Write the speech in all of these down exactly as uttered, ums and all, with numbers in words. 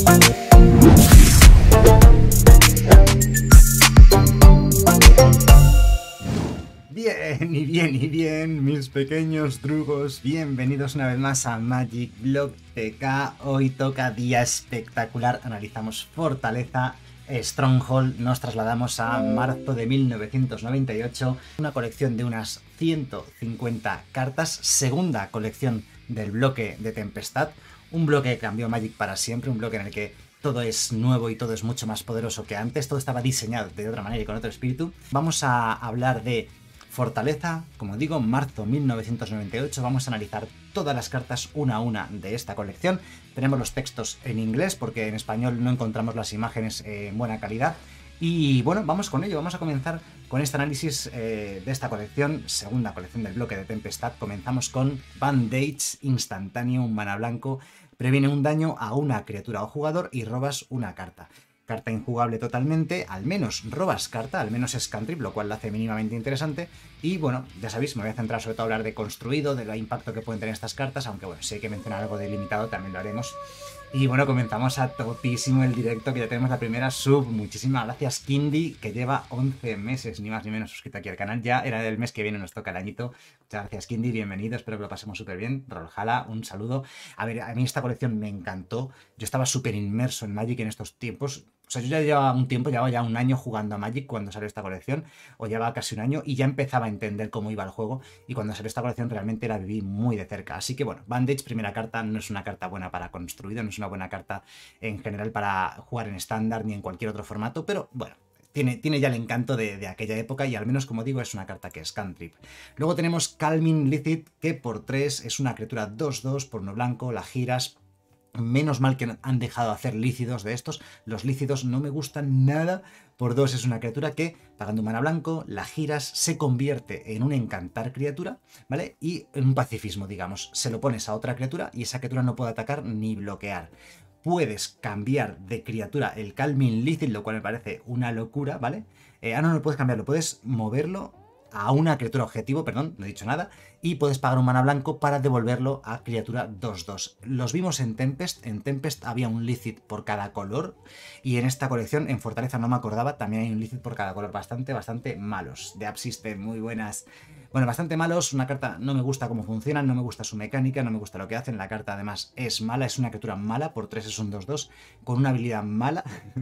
Bien, y bien, y bien, mis pequeños drugos, bienvenidos una vez más a Magic Block T K. Hoy toca día espectacular, analizamos Fortaleza, Stronghold, nos trasladamos a marzo de mil novecientos noventa y ocho, una colección de unas ciento cincuenta cartas, segunda colección del bloque de Tempestad, un bloque que cambió Magic para siempre, un bloque en el que todo es nuevo y todo es mucho más poderoso que antes, todo estaba diseñado de otra manera y con otro espíritu. Vamos a hablar de Fortaleza, como digo, marzo mil novecientos noventa y ocho, vamos a analizar todas las cartas una a una de esta colección. Tenemos los textos en inglés porque en español no encontramos las imágenes en buena calidad. Y bueno, vamos con ello, vamos a comenzar con este análisis eh, de esta colección, segunda colección del bloque de Tempestad. Comenzamos con Bandage instantáneo, un mana blanco, previene un daño a una criatura o jugador y robas una carta. Carta injugable totalmente, al menos robas carta, al menos es cantrip, lo cual la hace mínimamente interesante. Y bueno, ya sabéis, me voy a centrar sobre todo a hablar de construido, del impacto que pueden tener estas cartas, aunque bueno, si hay que mencionar algo de limitado también lo haremos. Y bueno, comenzamos a topísimo el directo, que ya tenemos la primera sub. Muchísimas gracias, Kindy, que lleva once meses, ni más ni menos, suscrito aquí al canal. Ya era del mes que viene, nos toca el añito. Muchas gracias, Kindy, bienvenido, espero que lo pasemos súper bien. Rolhala, un saludo. A ver, a mí esta colección me encantó. Yo estaba súper inmerso en Magic en estos tiempos. O sea, yo ya llevaba un tiempo, llevaba ya un año jugando a Magic cuando salió esta colección, o llevaba casi un año, y ya empezaba a entender cómo iba el juego, y cuando salió esta colección realmente la viví muy de cerca. Así que bueno, Bandage, primera carta, no es una carta buena para construido, no es una buena carta en general para jugar en estándar ni en cualquier otro formato, pero bueno, Tiene, tiene ya el encanto de, de aquella época y al menos, como digo, es una carta que es cantrip. Luego tenemos Calming Lizard, que por tres es una criatura dos dos por uno blanco, la giras. Menos mal que han dejado de hacer lícidos de estos. Los lícidos no me gustan nada. Por dos es una criatura que, pagando un mana blanco, la giras, se convierte en un encantar criatura, ¿vale? Y en un pacifismo, digamos. Se lo pones a otra criatura y esa criatura no puede atacar ni bloquear. Puedes cambiar de criatura el Calming Lizard, lo cual me parece una locura, ¿vale? Eh, ah, no, no puedes cambiarlo, puedes moverlo a una criatura objetivo, perdón, no he dicho nada, y puedes pagar un mana blanco para devolverlo a criatura dos dos. Los vimos en Tempest, en Tempest había un Lizard por cada color, y en esta colección, en Fortaleza no me acordaba, también hay un Lizard por cada color, bastante, bastante malos. De App System, muy buenas. Bueno, bastante malos, una carta no me gusta cómo funciona, no me gusta su mecánica, no me gusta lo que hacen, la carta además es mala, es una criatura mala, por tres es un dos dos, con una habilidad mala.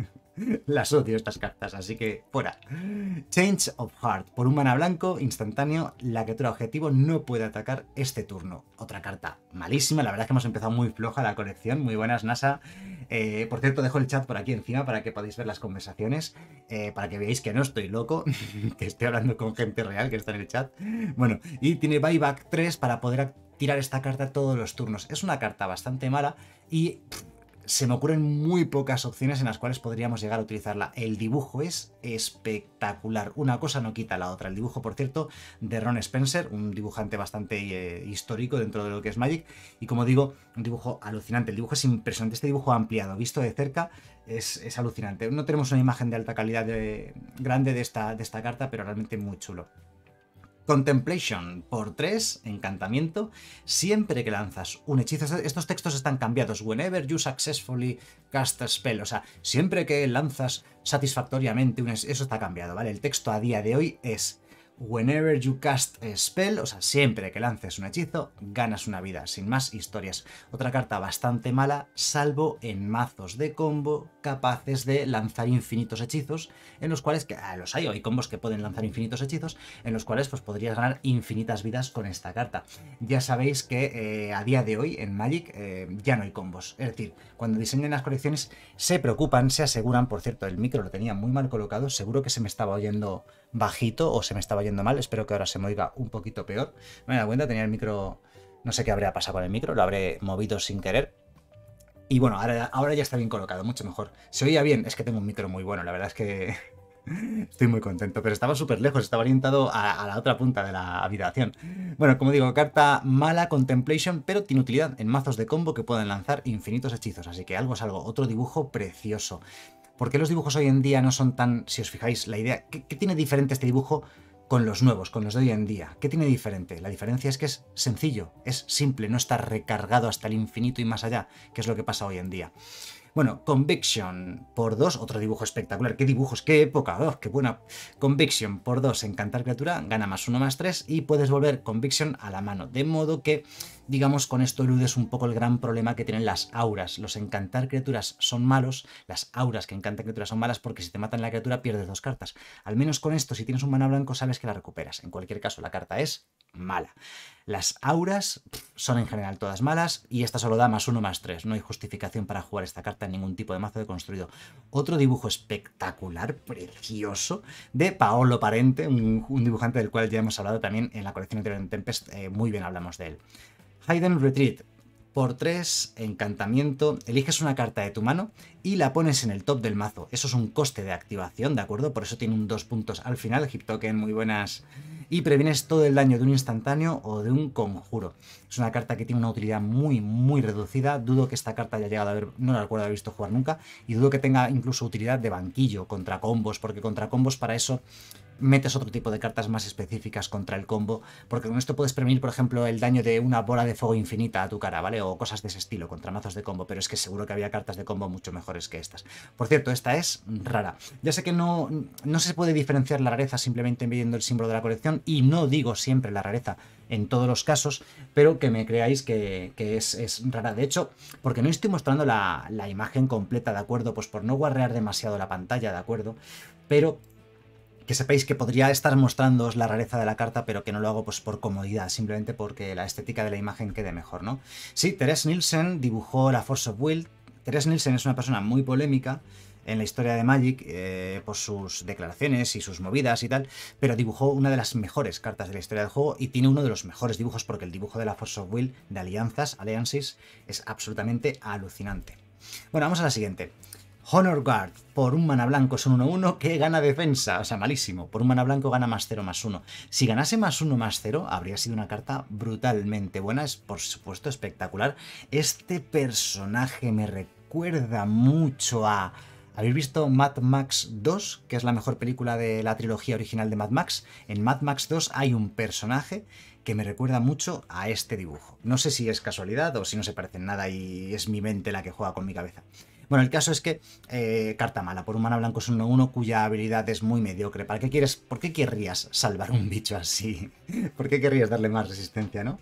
Las odio estas cartas, así que fuera. Change of Heart, por un mana blanco, instantáneo, la criatura objetivo no puede atacar este turno. Otra carta malísima, la verdad es que hemos empezado muy floja la colección, muy buenas, NASA. Eh, por cierto, dejo el chat por aquí encima para que podáis ver las conversaciones, eh, para que veáis que no estoy loco, que estoy hablando con gente real que está en el chat. Bueno, y tiene Buyback tres para poder tirar esta carta todos los turnos. Es una carta bastante mala y pff, se me ocurren muy pocas opciones en las cuales podríamos llegar a utilizarla. El dibujo es espectacular, una cosa no quita la otra. El dibujo, por cierto, de Ron Spencer, un dibujante bastante eh, histórico dentro de lo que es Magic, y como digo, un dibujo alucinante. El dibujo es impresionante, este dibujo ampliado, visto de cerca, es, es alucinante. No tenemos una imagen de alta calidad de, grande de esta, de esta carta, pero realmente muy chulo. Contemplation, por tres, encantamiento, siempre que lanzas un hechizo, estos textos están cambiados, whenever you successfully cast a spell, o sea, siempre que lanzas satisfactoriamente un hechizo, eso está cambiado, ¿vale? El texto a día de hoy es whenever you cast a spell, o sea, siempre que lances un hechizo, ganas una vida, sin más historias. Otra carta bastante mala, salvo en mazos de combo capaces de lanzar infinitos hechizos, en los cuales, que ah, los hay, hay combos que pueden lanzar infinitos hechizos, en los cuales pues podrías ganar infinitas vidas con esta carta. Ya sabéis que eh, a día de hoy en Magic eh, ya no hay combos, es decir, cuando diseñan las colecciones se preocupan, se aseguran, por cierto, el micro lo tenía muy mal colocado, seguro que se me estaba oyendo bajito o se me estaba yendo mal, espero que ahora se me oiga un poquito peor. Me he dado cuenta, tenía el micro, no sé qué habría pasado con el micro, lo habré movido sin querer. Y bueno, ahora, ahora ya está bien colocado, mucho mejor. Se oía bien, es que tengo un micro muy bueno, la verdad es que estoy muy contento, pero estaba súper lejos, estaba orientado a, a la otra punta de la habitación. Bueno, como digo, carta mala, Contemplation, pero tiene utilidad en mazos de combo que pueden lanzar infinitos hechizos, así que algo es algo. Otro dibujo precioso. ¿Por qué los dibujos hoy en día no son tan, si os fijáis, la idea, ¿qué, qué tiene diferente este dibujo con los nuevos, con los de hoy en día? ¿Qué tiene diferente? La diferencia es que es sencillo, es simple, no está recargado hasta el infinito y más allá, que es lo que pasa hoy en día. Bueno, Conviction por dos, otro dibujo espectacular. ¡Qué dibujos! ¡Qué época! ¡Oh, qué buena! Conviction por dos, encantar criatura, gana más uno más tres y puedes volver Conviction a la mano. De modo que, digamos, con esto eludes un poco el gran problema que tienen las auras. Los encantar criaturas son malos, las auras que encantan criaturas son malas porque si te matan la criatura pierdes dos cartas. Al menos con esto, si tienes un mana blanco, sabes que la recuperas. En cualquier caso, la carta es mala. Las auras pff, son en general todas malas y esta solo da más uno más tres. No hay justificación para jugar esta carta en ningún tipo de mazo de construido. Otro dibujo espectacular, precioso, de Paolo Parente, un, un dibujante del cual ya hemos hablado también en la colección anterior en Tempest. Eh, muy bien hablamos de él. Hidden Retreat. Por tres, encantamiento, eliges una carta de tu mano y la pones en el top del mazo. Eso es un coste de activación, ¿de acuerdo? Por eso tiene un dos puntos al final. Hip Token, muy buenas. Y previenes todo el daño de un instantáneo o de un conjuro. Es una carta que tiene una utilidad muy, muy reducida. Dudo que esta carta haya llegado a ver, no la recuerdo haber visto jugar nunca. Y dudo que tenga incluso utilidad de banquillo contra combos, porque contra combos para eso metes otro tipo de cartas más específicas contra el combo, porque con esto puedes prevenir, por ejemplo, el daño de una bola de fuego infinita a tu cara, ¿vale? O cosas de ese estilo, contra mazos de combo, pero es que seguro que había cartas de combo mucho mejores que estas. Por cierto, esta es rara. Ya sé que no, no se puede diferenciar la rareza simplemente viendo el símbolo de la colección, y no digo siempre la rareza en todos los casos, pero que me creáis que, que es, es rara. De hecho, porque no estoy mostrando la, la imagen completa, ¿de acuerdo? Pues por no guarrear demasiado la pantalla, ¿de acuerdo? Pero que sepáis que podría estar mostrándoos la rareza de la carta, pero que no lo hago pues por comodidad, simplemente porque la estética de la imagen quede mejor, ¿no? Sí, Therese Nielsen dibujó la Force of Will. Therese Nielsen es una persona muy polémica en la historia de Magic eh, por sus declaraciones y sus movidas y tal, pero dibujó una de las mejores cartas de la historia del juego y tiene uno de los mejores dibujos porque el dibujo de la Force of Will de alianzas, alliances, es absolutamente alucinante. Bueno, vamos a la siguiente. Honor Guard, por un mana blanco es un uno uno que gana defensa, o sea, malísimo. Por un mana blanco gana más cero más uno. Si ganase más uno más cero, habría sido una carta brutalmente buena, es por supuesto espectacular. Este personaje me recuerda mucho a... ¿Habéis visto Mad Max dos? Que es la mejor película de la trilogía original de Mad Max. En Mad Max dos hay un personaje que me recuerda mucho a este dibujo. No sé si es casualidad o si no se parecen nada y es mi mente la que juega con mi cabeza. Bueno, el caso es que, eh, carta mala, por un mana blanco es un uno uno cuya habilidad es muy mediocre. ¿Para qué quieres, por qué querrías salvar un bicho así? ¿Por qué querrías darle más resistencia, no?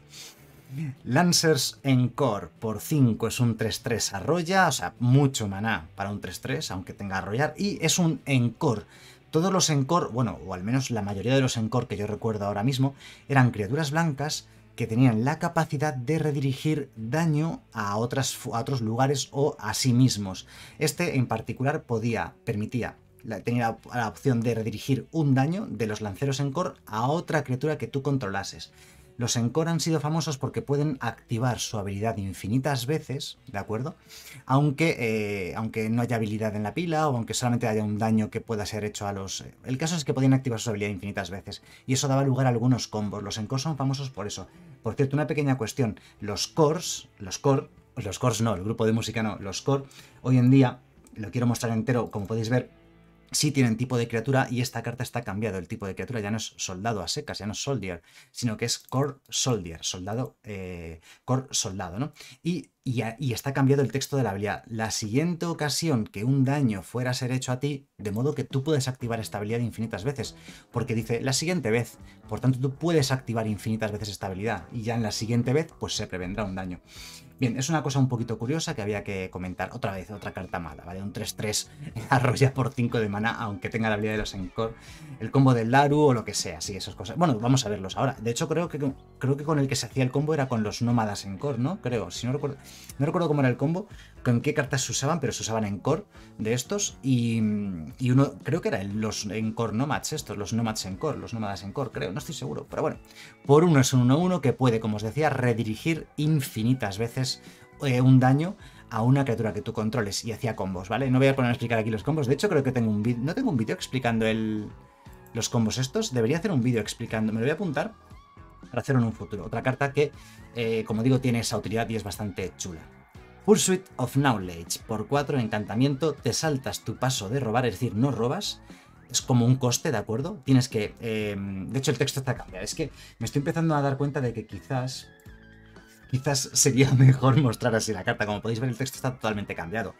Lancers Encore, por cinco es un tres tres arrolla, o sea, mucho maná para un tres tres, aunque tenga arrollar, y es un Encore. Todos los Encore, bueno, o al menos la mayoría de los Encore que yo recuerdo ahora mismo, eran criaturas blancas que tenían la capacidad de redirigir daño a, otras, a otros lugares o a sí mismos. Este en particular podía, permitía, tenía la, la opción de redirigir un daño de los lanceros Encore a otra criatura que tú controlases. Los Encore han sido famosos porque pueden activar su habilidad infinitas veces, ¿de acuerdo? Aunque, eh, aunque no haya habilidad en la pila o aunque solamente haya un daño que pueda ser hecho a los... El caso es que podían activar su habilidad infinitas veces y eso daba lugar a algunos combos. Los Encore son famosos por eso. Por cierto, una pequeña cuestión. Los cores, los core, los cores no, el grupo de música no, los core, hoy en día, lo quiero mostrar entero, como podéis ver, sí tienen tipo de criatura y esta carta está cambiado. El tipo de criatura ya no es soldado a secas, ya no es soldier, sino que es core soldier, soldado, eh, core soldado, ¿no? Y, y, y está cambiado el texto de la habilidad. La siguiente ocasión que un daño fuera a ser hecho a ti, de modo que tú puedes activar esta habilidad infinitas veces, porque dice la siguiente vez, por tanto tú puedes activar infinitas veces esta habilidad y ya en la siguiente vez pues se prevendrá un daño. Bien, es una cosa un poquito curiosa que había que comentar. Otra vez, otra carta mala, ¿vale? Un tres tres arrolla por cinco de mana, aunque tenga la habilidad de los Encore. El combo del Laru o lo que sea, sí, esas cosas. Bueno, vamos a verlos ahora. De hecho, creo que, creo que con el que se hacía el combo era con los nómadas Encore, ¿no? Creo, si no recuerdo, no recuerdo cómo era el combo, con qué cartas se usaban, pero se usaban Encore de estos. Y, y uno, creo que eran los Encore Nomads estos, los Nomads Encore, los nómadas Encore, creo, no estoy seguro. Pero bueno, por uno es un uno uno que puede, como os decía, redirigir infinitas veces un daño a una criatura que tú controles y hacía combos, ¿vale? No voy a poner a explicar aquí los combos, de hecho creo que tengo un vídeo, no tengo un vídeo explicando el, los combos estos, debería hacer un vídeo explicando, me lo voy a apuntar para hacerlo en un futuro. Otra carta que, eh, como digo, tiene esa utilidad y es bastante chula. Pursuit of Knowledge, por cuatro, encantamiento, te saltas tu paso de robar, es decir, no robas. Es como un coste, ¿de acuerdo? Tienes que... Eh, de hecho, el texto está cambiado. Es que me estoy empezando a dar cuenta de que quizás... Quizás sería mejor mostrar así la carta. Como podéis ver, el texto está totalmente cambiado.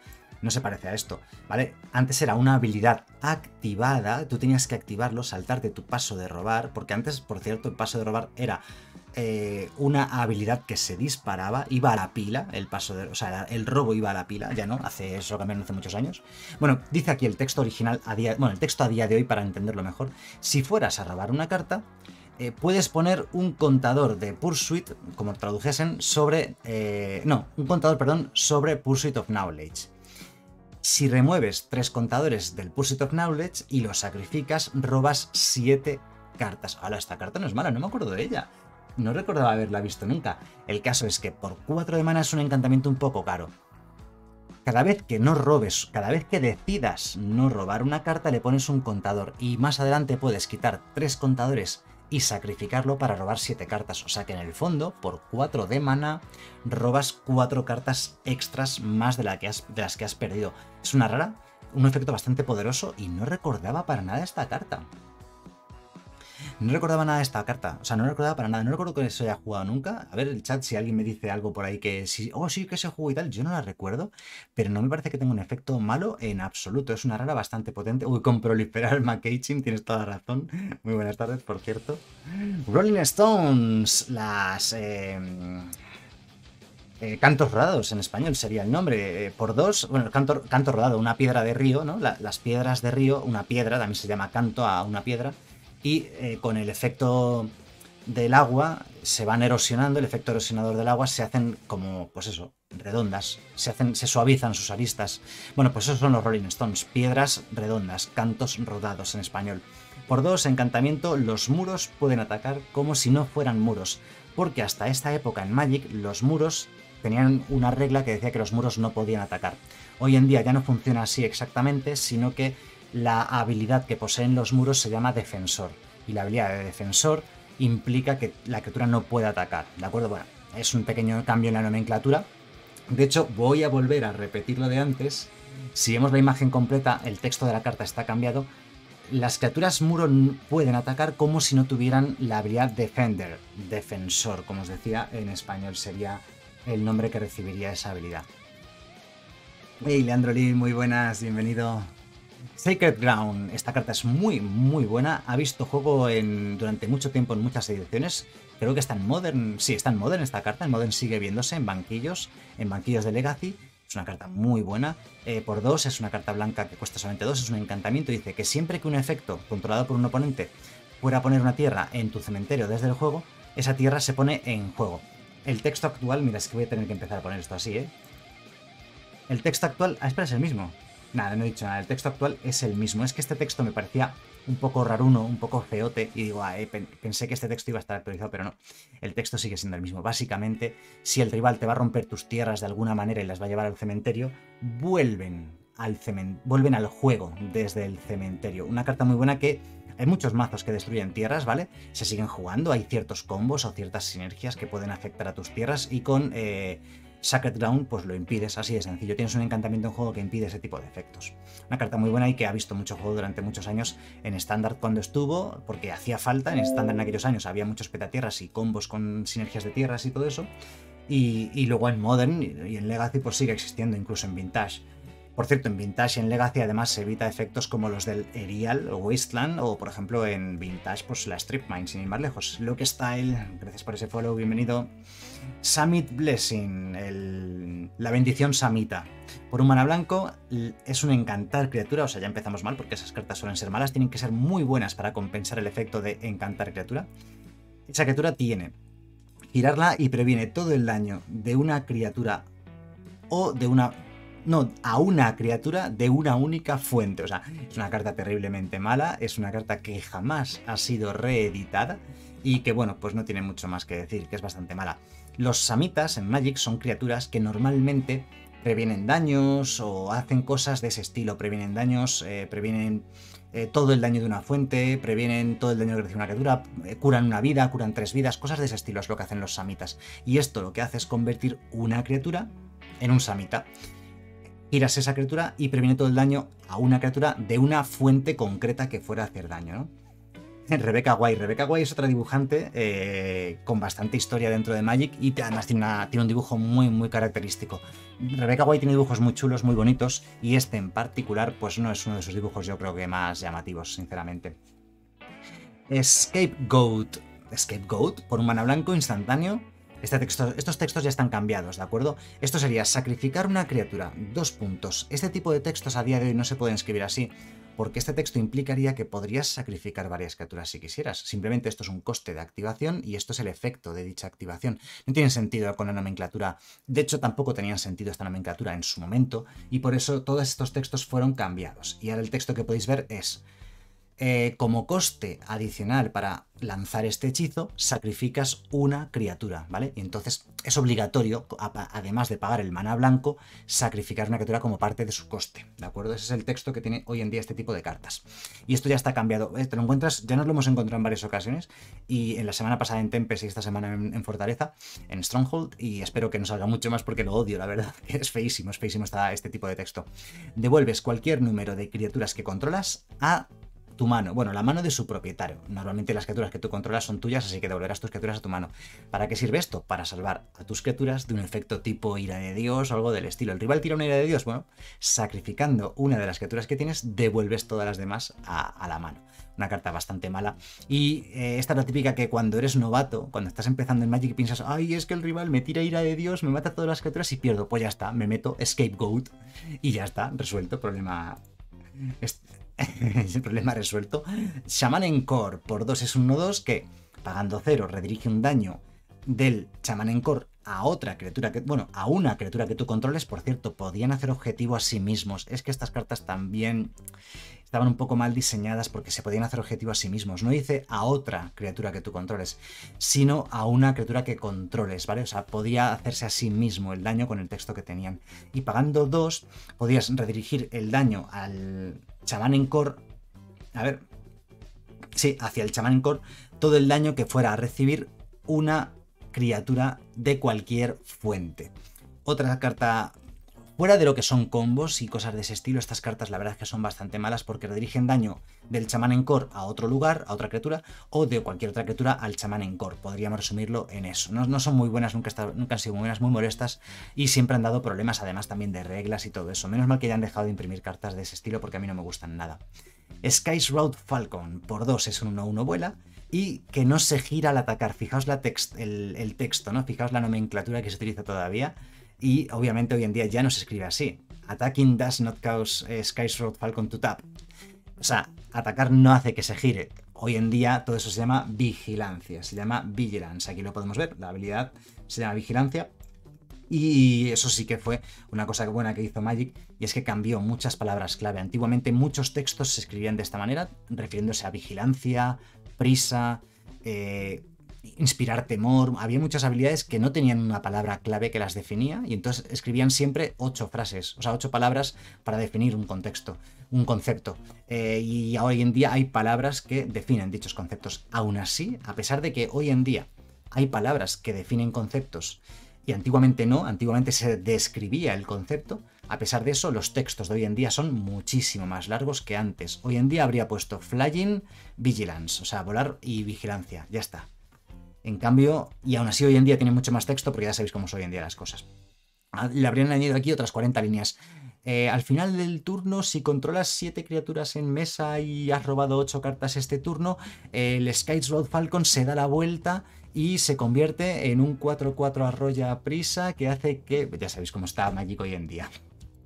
no se parece a esto, ¿vale? Antes era una habilidad activada, tú tenías que activarlo, saltarte tu paso de robar, porque antes, por cierto, el paso de robar era eh, una habilidad que se disparaba, iba a la pila, el paso de, o sea, el robo iba a la pila, ya no, hace eso cambiaron hace muchos años. Bueno, dice aquí el texto original, a día, bueno, el texto a día de hoy para entenderlo mejor, si fueras a robar una carta, Eh, puedes poner un contador de Pursuit, como tradujesen, sobre... Eh, no, un contador, perdón, sobre Pursuit of Knowledge. Si remueves tres contadores del Pursuit of Knowledge y los sacrificas, robas siete cartas. Ahora, esta carta no es mala, no me acuerdo de ella. No recordaba haberla visto nunca. El caso es que por cuatro de mana es un encantamiento un poco caro. Cada vez que no robes, cada vez que decidas no robar una carta, le pones un contador. Y más adelante puedes quitar tres contadores y sacrificarlo para robar siete cartas. O sea que en el fondo, por cuatro de mana, robas cuatro cartas extras más de, la que has, de las que has perdido. Es una rara, un efecto bastante poderoso y no recordaba para nada esta carta. No recordaba nada de esta carta, o sea, no recordaba para nada, no recuerdo que se haya jugado nunca. A ver el chat si alguien me dice algo por ahí que sí, oh sí que se jugó y tal, yo no la recuerdo, pero no me parece que tenga un efecto malo en absoluto, es una rara bastante potente. Uy, con proliferar el McCaging, tienes toda la razón. Muy buenas tardes, por cierto. Rolling Stones, las... Eh... Eh, cantos rodados en español sería el nombre, eh, por dos, bueno, canto, canto rodado, una piedra de río, ¿no? La, las piedras de río, una piedra, también se llama canto a una piedra, y eh, con el efecto del agua se van erosionando, el efecto erosionador del agua se hacen como, pues eso, redondas, se hacen, se suavizan sus aristas. Bueno, pues esos son los Rolling Stones, piedras redondas, cantos rodados en español. Por dos, encantamiento, los muros pueden atacar como si no fueran muros, porque hasta esta época en Magic los muros tenían una regla que decía que los muros no podían atacar. Hoy en día ya no funciona así exactamente, sino que la habilidad que poseen los muros se llama defensor. Y la habilidad de defensor implica que la criatura no puede atacar, ¿de acuerdo? Bueno, es un pequeño cambio en la nomenclatura. De hecho, voy a volver a repetir lo de antes. Si vemos la imagen completa, el texto de la carta está cambiado. Las criaturas muro pueden atacar como si no tuvieran la habilidad Defender, defensor, como os decía, en español sería el nombre que recibiría esa habilidad. Hey, Leandro Lee, muy buenas, bienvenido. Sacred Ground, esta carta es muy, muy buena. Ha visto juego en, durante mucho tiempo en muchas ediciones. Creo que está en Modern, sí, está en Modern esta carta. En Modern sigue viéndose en banquillos, en banquillos de Legacy. Es una carta muy buena. Eh, por dos, es una carta blanca que cuesta solamente dos, es un encantamiento. Dice que siempre que un efecto controlado por un oponente pueda poner una tierra en tu cementerio desde el juego, esa tierra se pone en juego. El texto actual, mira, es que voy a tener que empezar a poner esto así, ¿eh? El texto actual... Ah, espera, es el mismo. Nada, no he dicho nada, el texto actual es el mismo. Es que este texto me parecía un poco raruno, un poco feote, y digo, ah, eh, pensé que este texto iba a estar actualizado, pero no. El texto sigue siendo el mismo. Básicamente, si el rival te va a romper tus tierras de alguna manera y las va a llevar al cementerio, vuelven al, cemen... vuelven al juego desde el cementerio. Una carta muy buena que... Hay muchos mazos que destruyen tierras, ¿vale? Se siguen jugando, hay ciertos combos o ciertas sinergias que pueden afectar a tus tierras y con eh, Sacred Ground pues lo impides, así de sencillo. Tienes un encantamiento en juego que impide ese tipo de efectos. Una carta muy buena y que ha visto mucho juego durante muchos años en estándar cuando estuvo, porque hacía falta, en estándar en aquellos años había muchos petatierras y combos con sinergias de tierras y todo eso. Y, y luego en Modern y en Legacy pues sigue existiendo, incluso en Vintage. Por cierto, en Vintage y en Legacy además se evita efectos como los del Erial o Wasteland, o por ejemplo en Vintage pues la Strip Mine, sin ir más lejos. Luke Style, gracias por ese follow, bienvenido. Summit Blessing, el... la bendición samita. Por un mana blanco es un encantar criatura, o sea ya empezamos mal porque esas cartas suelen ser malas, tienen que ser muy buenas para compensar el efecto de encantar criatura. Esa criatura tiene girarla y previene todo el daño de una criatura o de una... No, a una criatura de una única fuente. O sea, es una carta terriblemente mala, es una carta que jamás ha sido reeditada y que, bueno, pues no tiene mucho más que decir, que es bastante mala. Los samitas en Magic son criaturas que normalmente previenen daños o hacen cosas de ese estilo. Previenen daños, eh, previenen eh, todo el daño de una fuente, previenen todo el daño que recibe una criatura, eh, curan una vida, curan tres vidas, cosas de ese estilo es lo que hacen los samitas. Y esto lo que hace es convertir una criatura en un samita. Giras esa criatura y previene todo el daño a una criatura de una fuente concreta que fuera a hacer daño, ¿no? Rebecca White. Rebecca White es otra dibujante eh, con bastante historia dentro de Magic y además tiene, una, tiene un dibujo muy muy característico. Rebecca White tiene dibujos muy chulos, muy bonitos, y este en particular pues no es uno de sus dibujos yo creo que más llamativos, sinceramente. Scapegoat. Scapegoat, por un mana blanco instantáneo. Este texto, estos textos ya están cambiados, ¿de acuerdo? Esto sería sacrificar una criatura, dos puntos. Este tipo de textos a día de hoy no se pueden escribir así, porque este texto implicaría que podrías sacrificar varias criaturas si quisieras. Simplemente esto es un coste de activación y esto es el efecto de dicha activación. No tiene sentido con la nomenclatura. De hecho, tampoco tenían sentido esta nomenclatura en su momento, y por eso todos estos textos fueron cambiados. Y ahora el texto que podéis ver es: Eh, como coste adicional para lanzar este hechizo, sacrificas una criatura, ¿vale? Y entonces es obligatorio, además de pagar el mana blanco, sacrificar una criatura como parte de su coste, ¿de acuerdo? Ese es el texto que tiene hoy en día este tipo de cartas. Y esto ya está cambiado. Te lo encuentras, ya nos lo hemos encontrado en varias ocasiones, y en la semana pasada en Tempest y esta semana en, en Fortaleza, en Stronghold, y espero que no salga mucho más porque lo odio, la verdad. Es feísimo, es feísimo esta, este tipo de texto. Devuelves cualquier número de criaturas que controlas a tu mano, bueno, la mano de su propietario. Normalmente las criaturas que tú controlas son tuyas, así que devolverás tus criaturas a tu mano. ¿Para qué sirve esto? Para salvar a tus criaturas de un efecto tipo ira de Dios o algo del estilo. ¿El rival tira una ira de Dios? Bueno, sacrificando una de las criaturas que tienes, devuelves todas las demás a, a la mano. Una carta bastante mala. Y eh, esta es la típica que cuando eres novato, cuando estás empezando en Magic y piensas, ay, es que el rival me tira ira de Dios, me mata todas las criaturas y pierdo. Pues ya está, me meto Scapegoat y ya está, resuelto, problema... Este... el problema resuelto. Shaman Encore por dos es un uno dos que, pagando cero, redirige un daño del Shaman Encore a otra criatura que, bueno, a una criatura que tú controles. Por cierto, podían hacer objetivo a sí mismos. Es que estas cartas también estaban un poco mal diseñadas porque se podían hacer objetivo a sí mismos. No dice a otra criatura que tú controles, sino a una criatura que controles, ¿vale? O sea, podía hacerse a sí mismo el daño con el texto que tenían. Y pagando dos, podías redirigir el daño al Shaman Encore, a ver, sí, hacia el Shaman Encore, todo el daño que fuera a recibir una criatura de cualquier fuente. Otra carta, fuera de lo que son combos y cosas de ese estilo, estas cartas la verdad es que son bastante malas porque redirigen daño del Shaman Encore a otro lugar, a otra criatura, o de cualquier otra criatura al Shaman Encore. Podríamos resumirlo en eso. No, no son muy buenas, nunca, está, nunca han sido muy buenas, muy molestas, y siempre han dado problemas, además también de reglas y todo eso. Menos mal que ya han dejado de imprimir cartas de ese estilo porque a mí no me gustan nada. Sky's Road Falcon por dos es un uno uno vuela y que no se gira al atacar. Fijaos la text, el, el texto, ¿no? Fijaos la nomenclatura que se utiliza todavía. Y obviamente hoy en día ya no se escribe así. Attacking does not cause uh, Sky's Road Falcon to tap. O sea, atacar no hace que se gire. Hoy en día todo eso se llama vigilancia, se llama vigilance. Aquí lo podemos ver, la habilidad se llama vigilancia. Y eso sí que fue una cosa buena que hizo Magic, y es que cambió muchas palabras clave. Antiguamente muchos textos se escribían de esta manera, refiriéndose a vigilancia, prisa, eh, inspirar temor. Había muchas habilidades que no tenían una palabra clave que las definía, y entonces escribían siempre ocho frases, o sea, ocho palabras para definir un contexto, un concepto. Eh, y hoy en día hay palabras que definen dichos conceptos. Aún así, a pesar de que hoy en día hay palabras que definen conceptos y antiguamente no, antiguamente se describía el concepto, a pesar de eso los textos de hoy en día son muchísimo más largos que antes. Hoy en día habría puesto Flying Vigilance, o sea, volar y vigilancia, ya está. En cambio, y aún así hoy en día tiene mucho más texto porque ya sabéis cómo son hoy en día las cosas. Le habrían añadido aquí otras cuarenta líneas. Eh, al final del turno, si controlas siete criaturas en mesa y has robado ocho cartas este turno, eh, el Sky's Road Falcon se da la vuelta y se convierte en un cuatro cuatro arrolla prisa que hace que... Ya sabéis cómo está Magic hoy en día.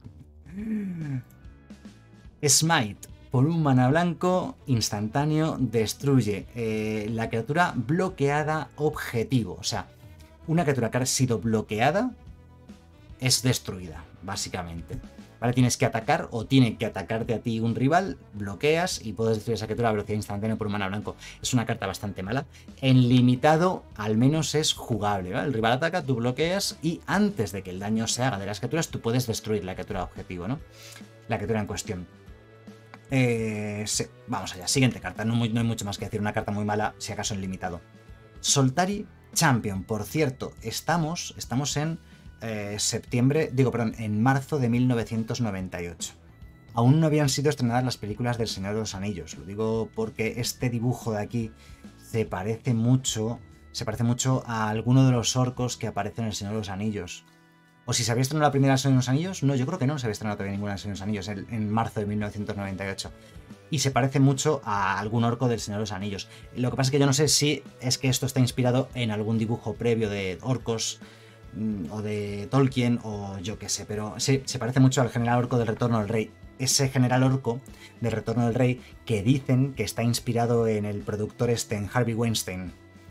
Smite. Por un mana blanco instantáneo destruye eh, la criatura bloqueada objetivo. O sea, una criatura que ha sido bloqueada es destruida, básicamente. ¿Vale? Tienes que atacar o tiene que atacarte a ti un rival, bloqueas y puedes destruir esa criatura a velocidad instantánea por un mana blanco. Es una carta bastante mala. En limitado al menos es jugable, ¿vale? El rival ataca, tú bloqueas y antes de que el daño se haga de las criaturas tú puedes destruir la criatura objetivo, ¿no? La criatura en cuestión. Eh, sí, vamos allá, siguiente carta. No, muy, no hay mucho más que decir, una carta muy mala, si acaso en limitado. Soltari Champion, por cierto, estamos, estamos en... Eh, septiembre, digo, perdón, en marzo de mil novecientos noventa y ocho. aún no habían sido estrenadas las películas del Señor de los Anillos. Lo digo porque este dibujo de aquí se parece mucho, se parece mucho a alguno de los orcos que aparecen en el Señor de los Anillos. O si se había estrenado la primera del Señor de los Anillos, no, yo creo que no se había estrenado todavía ninguna del Señor de los Anillos, en, en marzo de mil novecientos noventa y ocho. Y se parece mucho a algún orco del Señor de los Anillos. Lo que pasa es que yo no sé si es que esto está inspirado en algún dibujo previo de orcos o de Tolkien o yo qué sé, pero sí, se parece mucho al general orco del Retorno del Rey. Ese general orco del Retorno del Rey que dicen que está inspirado en el productor este, en Harvey Weinstein,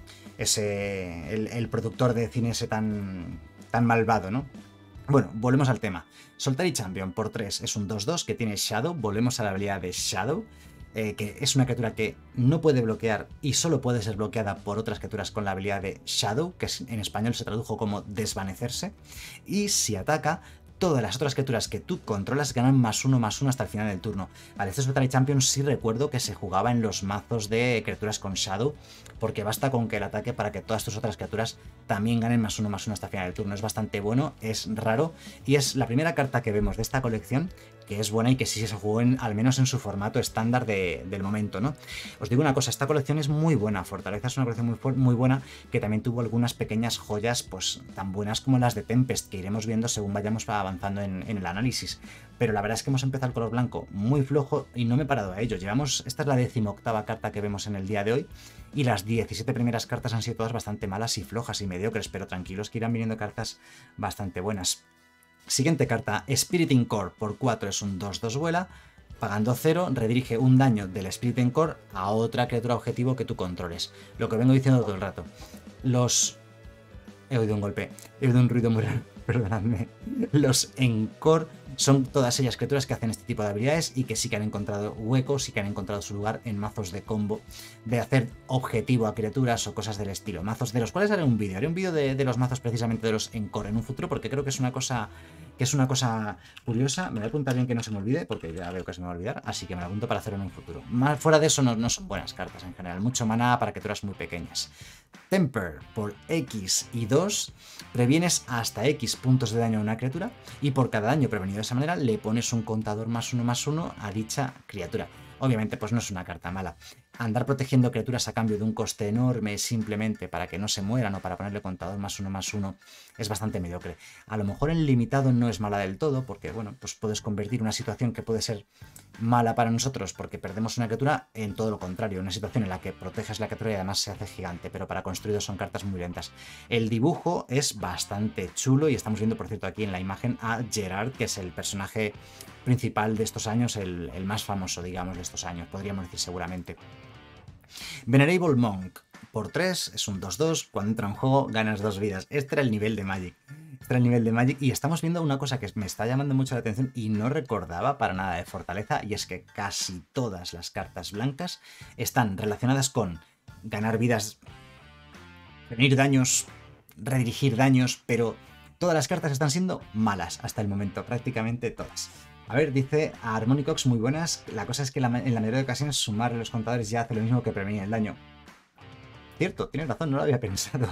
ese, el, el productor de cine ese tan, tan malvado, ¿no? Bueno, volvemos al tema. Soltari Champion por tres es un dos dos que tiene Shadow. Volvemos a la habilidad de Shadow, eh, que es una criatura que no puede bloquear y solo puede ser bloqueada por otras criaturas con la habilidad de Shadow, que en español se tradujo como desvanecerse. Y si ataca, todas las otras criaturas que tú controlas ganan más uno más uno hasta el final del turno. Vale, este Soltari Champion sí recuerdo que se jugaba en los mazos de criaturas con Shadow, porque basta con que el ataque para que todas tus otras criaturas también ganen más uno más uno hasta el final del turno. Es bastante bueno, es raro y es la primera carta que vemos de esta colección que es buena y que sí se jugó en, al menos en su formato estándar de, del momento, ¿no? Os digo una cosa, esta colección es muy buena, Fortaleza es una colección muy, muy buena que también tuvo algunas pequeñas joyas pues tan buenas como las de Tempest, que iremos viendo según vayamos avanzando en, en el análisis. Pero la verdad es que hemos empezado el color blanco muy flojo y no me he parado a ello. Llevamos, esta es la decimoctava carta que vemos en el día de hoy y las diecisiete primeras cartas han sido todas bastante malas y flojas y mediocres, pero tranquilos que irán viniendo cartas bastante buenas. Siguiente carta, Spiriting Core por cuatro es un dos dos vuela, pagando cero, redirige un daño del Spiriting Core a otra criatura objetivo que tú controles. Lo que vengo diciendo todo el rato. Los... He oído un golpe, he oído un ruido muy raro, perdonadme. Los Encore son todas ellas criaturas que hacen este tipo de habilidades y que sí que han encontrado huecos, sí que han encontrado su lugar en mazos de combo, de hacer objetivo a criaturas o cosas del estilo. Mazos de los cuales haré un vídeo, haré un vídeo de, de los mazos precisamente de los Encore en un futuro, porque creo que es una cosa que es una cosa curiosa. Me voy a apuntar bien que no se me olvide, porque ya veo que se me va a olvidar, así que me lo apunto para hacerlo en un futuro. Más fuera de eso no, no son buenas cartas en general, mucho maná para criaturas muy pequeñas. Temper por X y dos, previenes hasta X puntos de daño a una criatura y por cada daño prevenido de esa manera le pones un contador más uno más uno a dicha criatura. Obviamente pues no es una carta mala. Andar protegiendo criaturas a cambio de un coste enorme simplemente para que no se mueran o para ponerle contador más uno más uno es bastante mediocre. A lo mejor en limitado no es mala del todo porque bueno, pues puedes convertir una situación que puede ser mala para nosotros porque perdemos una criatura en todo lo contrario, una situación en la que proteges la criatura y además se hace gigante, pero para construidos son cartas muy lentas. El dibujo es bastante chulo y estamos viendo por cierto aquí en la imagen a Gerard, que es el personaje principal de estos años, el, el más famoso digamos de estos años, podríamos decir seguramente. Venerable Monk por tres es un dos dos, cuando entra en juego ganas dos vidas. Este era el nivel de Magic. Este era el nivel de Magic y estamos viendo una cosa que me está llamando mucho la atención y no recordaba para nada de Fortaleza, y es que casi todas las cartas blancas están relacionadas con ganar vidas, prevenir daños, redirigir daños, pero todas las cartas están siendo malas hasta el momento, prácticamente todas. A ver, dice Harmonicox, muy buenas. La cosa es que en la mayoría de ocasiones sumar los contadores ya hace lo mismo que prevenir el daño. Cierto, tienes razón, no lo había pensado.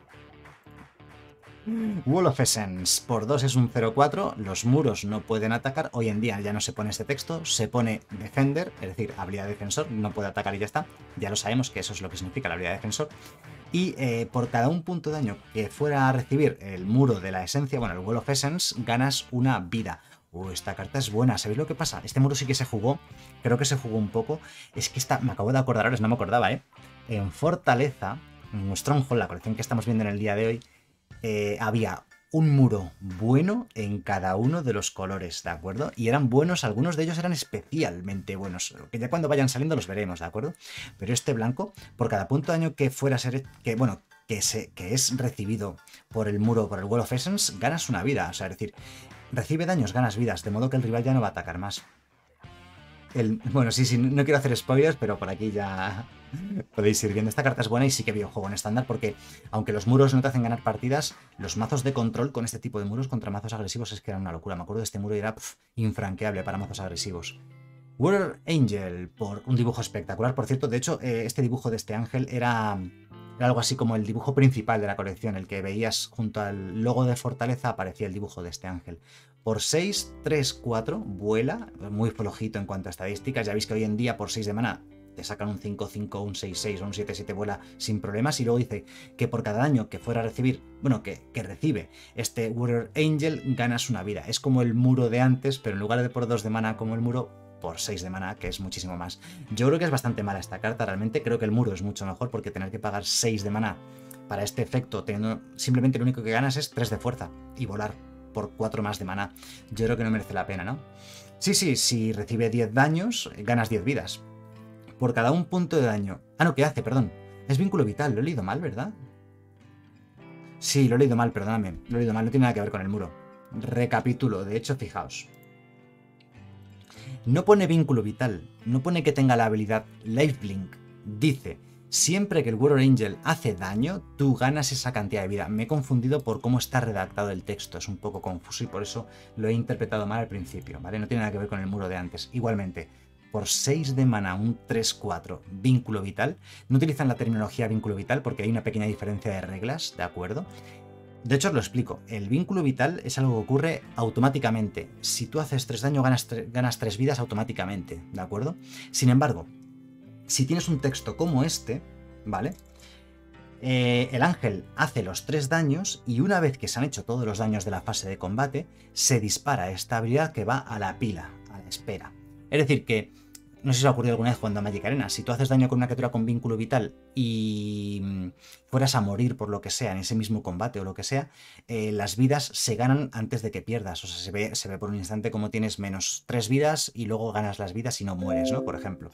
Wall of Essence por dos es un cero cuatro, los muros no pueden atacar. Hoy en día ya no se pone este texto, se pone Defender, es decir, habilidad de defensor, no puede atacar y ya está. Ya lo sabemos que eso es lo que significa la habilidad de defensor. Y eh, por cada un punto de daño que fuera a recibir el muro de la esencia, bueno, el Wall of Essence, ganas una vida. Uh, esta carta es buena. ¿Sabéis lo que pasa? Este muro sí que se jugó, creo que se jugó un poco. Es que esta, me acabo de acordar ahora, no me acordaba, ¿eh? En Fortaleza, en Stronghold, la colección que estamos viendo en el día de hoy, eh, había un muro bueno en cada uno de los colores, ¿de acuerdo? Y eran buenos, algunos de ellos eran especialmente buenos, que ya cuando vayan saliendo los veremos, ¿de acuerdo? Pero este blanco, por cada punto de daño que fuera a ser, que bueno, que, se, que es recibido por el muro, por el Wall of Essence, ganas una vida, o sea, es decir, recibe daños, ganas vidas, de modo que el rival ya no va a atacar más. El, bueno, sí, sí, no quiero hacer spoilers, pero por aquí ya podéis ir viendo. Esta carta es buena y sí que videojuego en estándar porque, aunque los muros no te hacen ganar partidas, los mazos de control con este tipo de muros contra mazos agresivos es que eran una locura. Me acuerdo de este muro y era pff, infranqueable para mazos agresivos. Warrior Angel, por un dibujo espectacular. Por cierto, de hecho, eh, este dibujo de este ángel era... Era algo así como el dibujo principal de la colección, el que veías junto al logo de Fortaleza aparecía el dibujo de este ángel. Por seis, tres, cuatro, vuela, muy flojito en cuanto a estadísticas. Ya veis que hoy en día por seis de mana te sacan un cinco cinco, un seis seis o un siete siete, vuela sin problemas. Y luego dice que por cada daño que fuera a recibir, bueno, que, que recibe este Warrior Angel, ganas una vida. Es como el muro de antes, pero en lugar de por dos de mana como el muro, por seis de mana, que es muchísimo más. Yo creo que es bastante mala esta carta, realmente creo que el muro es mucho mejor, porque tener que pagar seis de mana para este efecto, teniendo simplemente lo único que ganas es tres de fuerza y volar por cuatro más de mana, yo creo que no merece la pena, ¿no? Sí, sí, si recibe diez daños, ganas diez vidas. Por cada un punto de daño... Ah, no, ¿qué hace? Perdón. Es vínculo vital, lo he leído mal, ¿verdad? Sí, lo he leído mal, perdóname. Lo he leído mal, no tiene nada que ver con el muro. Recapitulo, de hecho, fijaos. No pone vínculo vital, no pone que tenga la habilidad Lifelink. Dice, siempre que el Warrior Angel hace daño, tú ganas esa cantidad de vida. Me he confundido por cómo está redactado el texto, es un poco confuso y por eso lo he interpretado mal al principio, ¿vale? No tiene nada que ver con el muro de antes. Igualmente, por seis de mana, un tres cuatro, vínculo vital. No utilizan la terminología vínculo vital porque hay una pequeña diferencia de reglas, ¿de acuerdo? De hecho, os lo explico. El vínculo vital es algo que ocurre automáticamente. Si tú haces tres daño, ganas, ganas tres vidas automáticamente, ¿de acuerdo? Sin embargo, si tienes un texto como este, ¿vale? Eh, el ángel hace los tres daños y una vez que se han hecho todos los daños de la fase de combate, se dispara esta habilidad que va a la pila, a la espera. Es decir que, no sé si os ha ocurrido alguna vez jugando a Magic Arena, si tú haces daño con una criatura con vínculo vital y fueras a morir por lo que sea en ese mismo combate o lo que sea, eh, las vidas se ganan antes de que pierdas. O sea, se ve, se ve por un instante como tienes menos tres vidas y luego ganas las vidas y no mueres, ¿no? Por ejemplo.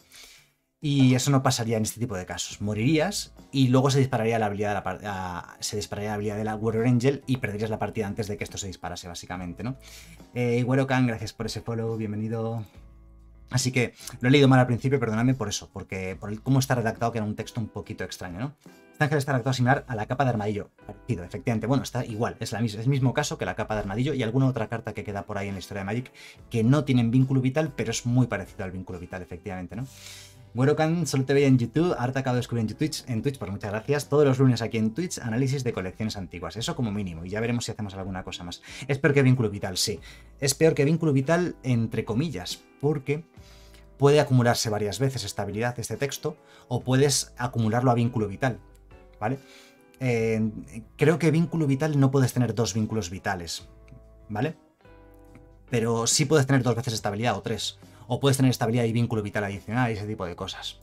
Y eso no pasaría en este tipo de casos. Morirías y luego se dispararía la habilidad de la, se dispararía la habilidad de la Warrior Angel y perderías la partida antes de que esto se disparase, básicamente, ¿no? Eh, Güerocan, gracias por ese follow, bienvenido. Así que lo he leído mal al principio, perdonadme por eso, porque por el, cómo está redactado, que era un texto un poquito extraño, ¿no? Este ángel está redactado similar a la capa de armadillo. Parecido, efectivamente. Bueno, está igual, es, la misma, es el mismo caso que la capa de armadillo y alguna otra carta que queda por ahí en la historia de Magic que no tienen vínculo vital, pero es muy parecido al vínculo vital, efectivamente, ¿no? Güerocan, solo te veía en YouTube, ahora te acabo de descubrir en Twitch, en Twitch, pues muchas gracias. Todos los lunes aquí en Twitch, análisis de colecciones antiguas, eso como mínimo, y ya veremos si hacemos alguna cosa más. Es peor que vínculo vital, sí. Es peor que vínculo vital, entre comillas, porque puede acumularse varias veces esta habilidad, este texto, o puedes acumularlo a vínculo vital, ¿vale? Eh, creo que vínculo vital no puedes tener dos vínculos vitales, ¿vale? Pero sí puedes tener dos veces esta habilidad, o tres. O puedes tener estabilidad y vínculo vital adicional y ese tipo de cosas.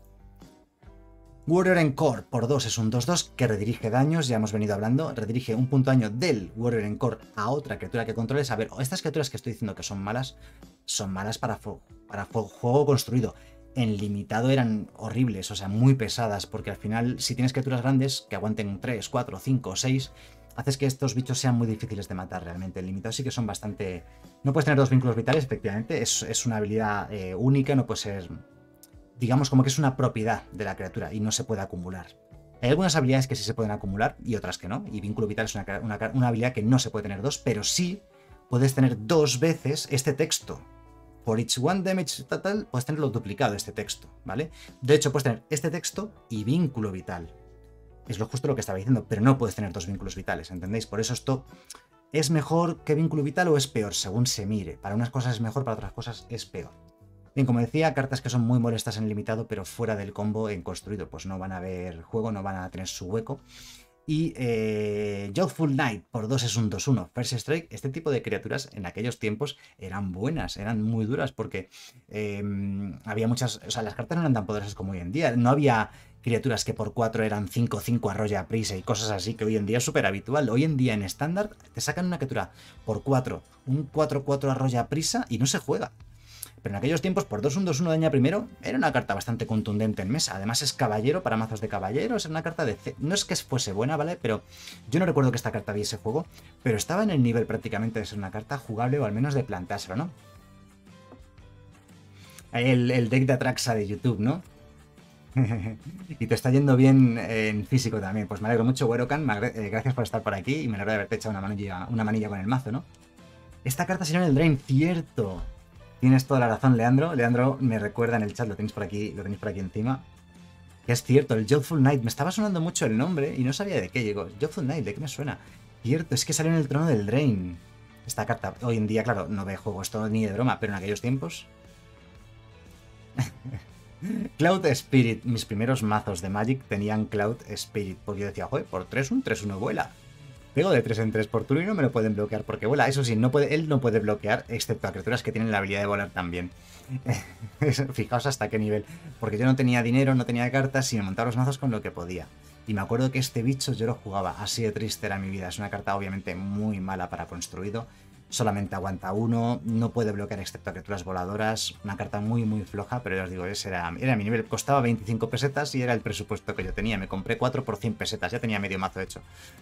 Warrior Encore por dos es un dos dos que redirige daños, ya hemos venido hablando, redirige un punto de daño del Warrior Encore a otra criatura que controles. A ver, estas criaturas que estoy diciendo que son malas, son malas para, para juego construido. En limitado eran horribles, o sea, muy pesadas, porque al final, si tienes criaturas grandes que aguanten tres, cuatro, cinco, seis, haces que estos bichos sean muy difíciles de matar realmente. En limitado sí que son bastante... No puedes tener dos vínculos vitales, efectivamente, es, es una habilidad eh, única, no puede ser... Digamos como que es una propiedad de la criatura y no se puede acumular. Hay algunas habilidades que sí se pueden acumular y otras que no, y vínculo vital es una, una, una habilidad que no se puede tener dos, pero sí puedes tener dos veces este texto. Por each one damage total, puedes tenerlo duplicado este texto, ¿vale? De hecho, puedes tener este texto y vínculo vital. Es lo justo lo que estaba diciendo, pero no puedes tener dos vínculos vitales, ¿entendéis? Por eso esto es mejor que vínculo vital o es peor, según se mire. Para unas cosas es mejor, para otras cosas es peor. Bien, como decía, cartas que son muy molestas en limitado, pero fuera del combo en construido, pues no van a ver juego, no van a tener su hueco. Y eh, Youthful Knight por dos es un dos uno. First Strike, este tipo de criaturas en aquellos tiempos eran buenas, eran muy duras porque eh, había muchas... O sea, las cartas no eran tan poderosas como hoy en día. No había criaturas que por cuatro eran cinco cinco arrolla prisa y cosas así, que hoy en día es súper habitual. Hoy en día en estándar te sacan una criatura por cuatro, un cuatro cuatro arrolla prisa y no se juega. Pero en aquellos tiempos, por dos un dos uno daña primero, era una carta bastante contundente en mesa. Además es caballero para mazos de caballeros, era una carta de... No es que fuese buena, ¿vale? Pero yo no recuerdo que esta carta viese juego, pero estaba en el nivel prácticamente de ser una carta jugable o al menos de plantárselo, ¿no? El, el deck de Atraxa de YouTube, ¿no? Y te está yendo bien en físico también. Pues me alegro mucho, Güerocan. Gracias por estar por aquí y me alegro de haberte echado una manilla, una manilla con el mazo, ¿no? Esta carta sería en el Drain, cierto. Tienes toda la razón, Leandro. Leandro me recuerda en el chat, lo tenéis por aquí, lo tenéis por aquí encima. Que es cierto, el Youthful Knight. Me estaba sonando mucho el nombre y no sabía de qué llegó. Youthful Knight, ¿de qué me suena? Cierto, es que salió en el Trono del Drain. Esta carta, hoy en día, claro, no ve juego esto ni de broma, pero en aquellos tiempos... Cloud Spirit. Mis primeros mazos de Magic tenían Cloud Spirit. Porque yo decía, joder, por tres un tres uno vuela. Pego de tres en tres por turno y no me lo pueden bloquear porque vuela. Eso sí, no puede, él no puede bloquear, excepto a criaturas que tienen la habilidad de volar también. Fijaos hasta qué nivel. Porque yo no tenía dinero, no tenía cartas y me montaba los mazos con lo que podía. Y me acuerdo que este bicho yo lo jugaba. Así de triste era mi vida. Es una carta obviamente muy mala para construido. Solamente aguanta uno, no puede bloquear excepto a criaturas voladoras. Una carta muy muy floja, pero ya os digo, ese era, era mi nivel. Costaba veinticinco pesetas y era el presupuesto que yo tenía. Me compré cuatro por cien pesetas, ya tenía medio mazo hecho.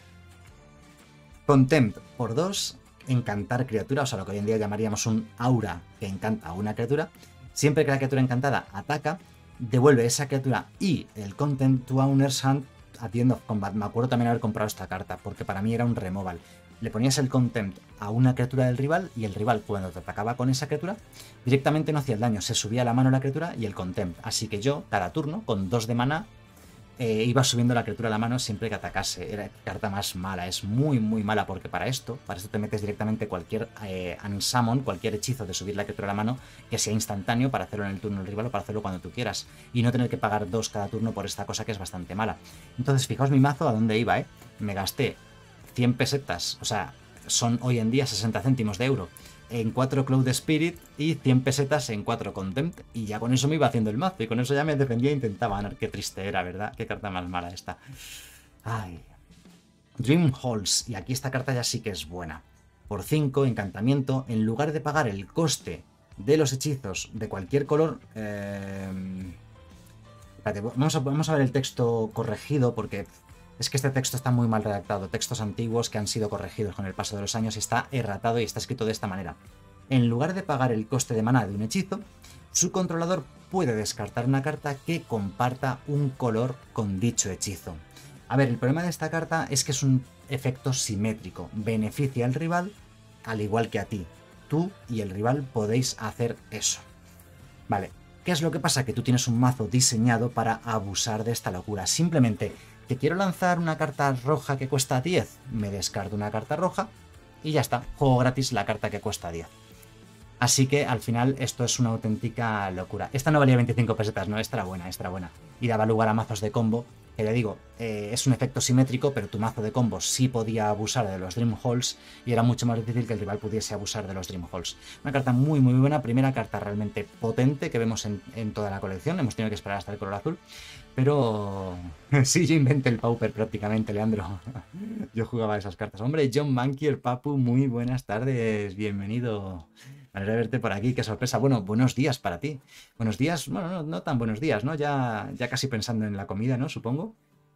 Contempt por dos, encantar criatura, o sea, lo que hoy en día llamaríamos un aura que encanta a una criatura. Siempre que la criatura encantada ataca, devuelve esa criatura y el Contempt to Owner's Hand a the end of combat. Me acuerdo también haber comprado esta carta, porque para mí era un removal. Le ponías el Contempt a una criatura del rival y el rival, cuando te atacaba con esa criatura, directamente no hacía el daño, se subía a la mano la criatura y el Contempt. Así que yo, cada turno, con dos de mana, eh, iba subiendo la criatura a la mano siempre que atacase. Era carta más mala, es muy muy mala, porque para esto, para esto te metes directamente cualquier eh, unsummon, cualquier hechizo de subir la criatura a la mano, que sea instantáneo para hacerlo en el turno del rival o para hacerlo cuando tú quieras. Y no tener que pagar dos cada turno por esta cosa que es bastante mala. Entonces, fijaos mi mazo a dónde iba, ¿eh? Me gasté cien pesetas, o sea, son hoy en día sesenta céntimos de euro en cuatro Cloud Spirit y cien pesetas en cuatro Contempt, y ya con eso me iba haciendo el mazo y con eso ya me defendía e intentaba ganar. Qué triste era, ¿verdad? Qué carta más mala esta. Ay. Dream Halls, y aquí esta carta ya sí que es buena. Por cinco, encantamiento, en lugar de pagar el coste de los hechizos de cualquier color... Eh... Espérate, vamos, a, vamos a ver el texto corregido, porque... Es que este texto está muy mal redactado, textos antiguos que han sido corregidos con el paso de los años y está erratado y está escrito de esta manera. En lugar de pagar el coste de maná de un hechizo, su controlador puede descartar una carta que comparta un color con dicho hechizo. A ver, el problema de esta carta es que es un efecto simétrico, beneficia al rival al igual que a ti. Tú y el rival podéis hacer eso. Vale, ¿qué es lo que pasa? Que tú tienes un mazo diseñado para abusar de esta locura. Simplemente... que quiero lanzar una carta roja que cuesta diez, me descarto una carta roja y ya está, juego gratis la carta que cuesta diez. Así que al final esto es una auténtica locura. Esta no valía veinticinco pesetas, no, esta era buena, esta era buena. Y daba lugar a mazos de combo, que le digo, eh, es un efecto simétrico, pero tu mazo de combo sí podía abusar de los Dream Halls y era mucho más difícil que el rival pudiese abusar de los Dream Halls. Una carta muy muy buena, primera carta realmente potente que vemos en, en toda la colección, hemos tenido que esperar hasta el color azul. Pero sí, yo inventé el Pauper prácticamente, Leandro. Yo jugaba esas cartas. Hombre, John Mankier, Papu, muy buenas tardes. Bienvenido. Me alegra verte por aquí, qué sorpresa. Bueno, buenos días para ti. Buenos días, bueno, no, no tan buenos días, ¿no? Ya, ya casi pensando en la comida, ¿no? Supongo.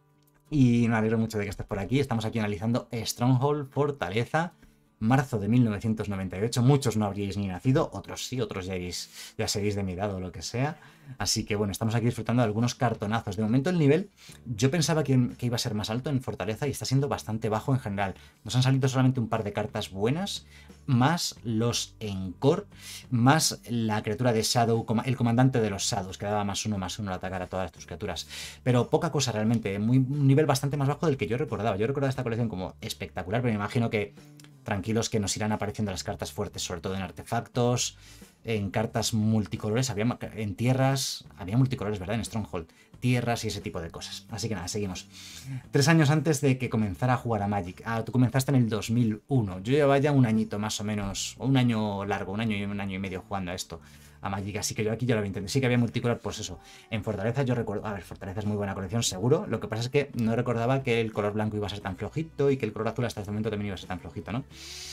Y me alegro mucho de que estés por aquí. Estamos aquí analizando Stronghold, Fortaleza, marzo de mil novecientos noventa y ocho. Muchos no habríais ni nacido, otros sí, otros ya, iréis, ya seréis de mi edad o lo que sea. Así que bueno, estamos aquí disfrutando de algunos cartonazos. De momento el nivel, yo pensaba que, que iba a ser más alto en Fortaleza y está siendo bastante bajo en general. Nos han salido solamente un par de cartas buenas, más los Encore, más la criatura de Shadow, el comandante de los Shadows, que daba más uno, más uno al atacar a todas tus criaturas. Pero poca cosa realmente, muy, un nivel bastante más bajo del que yo recordaba. Yo recordaba esta colección como espectacular, pero me imagino que tranquilos que nos irán apareciendo las cartas fuertes, sobre todo en artefactos, en cartas multicolores, había, en tierras, había multicolores, ¿verdad? En Stronghold, tierras y ese tipo de cosas. Así que nada, seguimos. Tres años antes de que comenzara a jugar a Magic. Ah, tú comenzaste en el dos mil uno. Yo llevaba ya un añito más o menos, o un año largo, un año y un año y medio jugando a esto, a Magic, así que yo aquí ya lo había entendido. Sí que había multicolor, pues eso. En Fortaleza yo recuerdo, a ver, Fortaleza es muy buena colección, seguro. Lo que pasa es que no recordaba que el color blanco iba a ser tan flojito y que el color azul hasta este momento también iba a ser tan flojito, ¿no?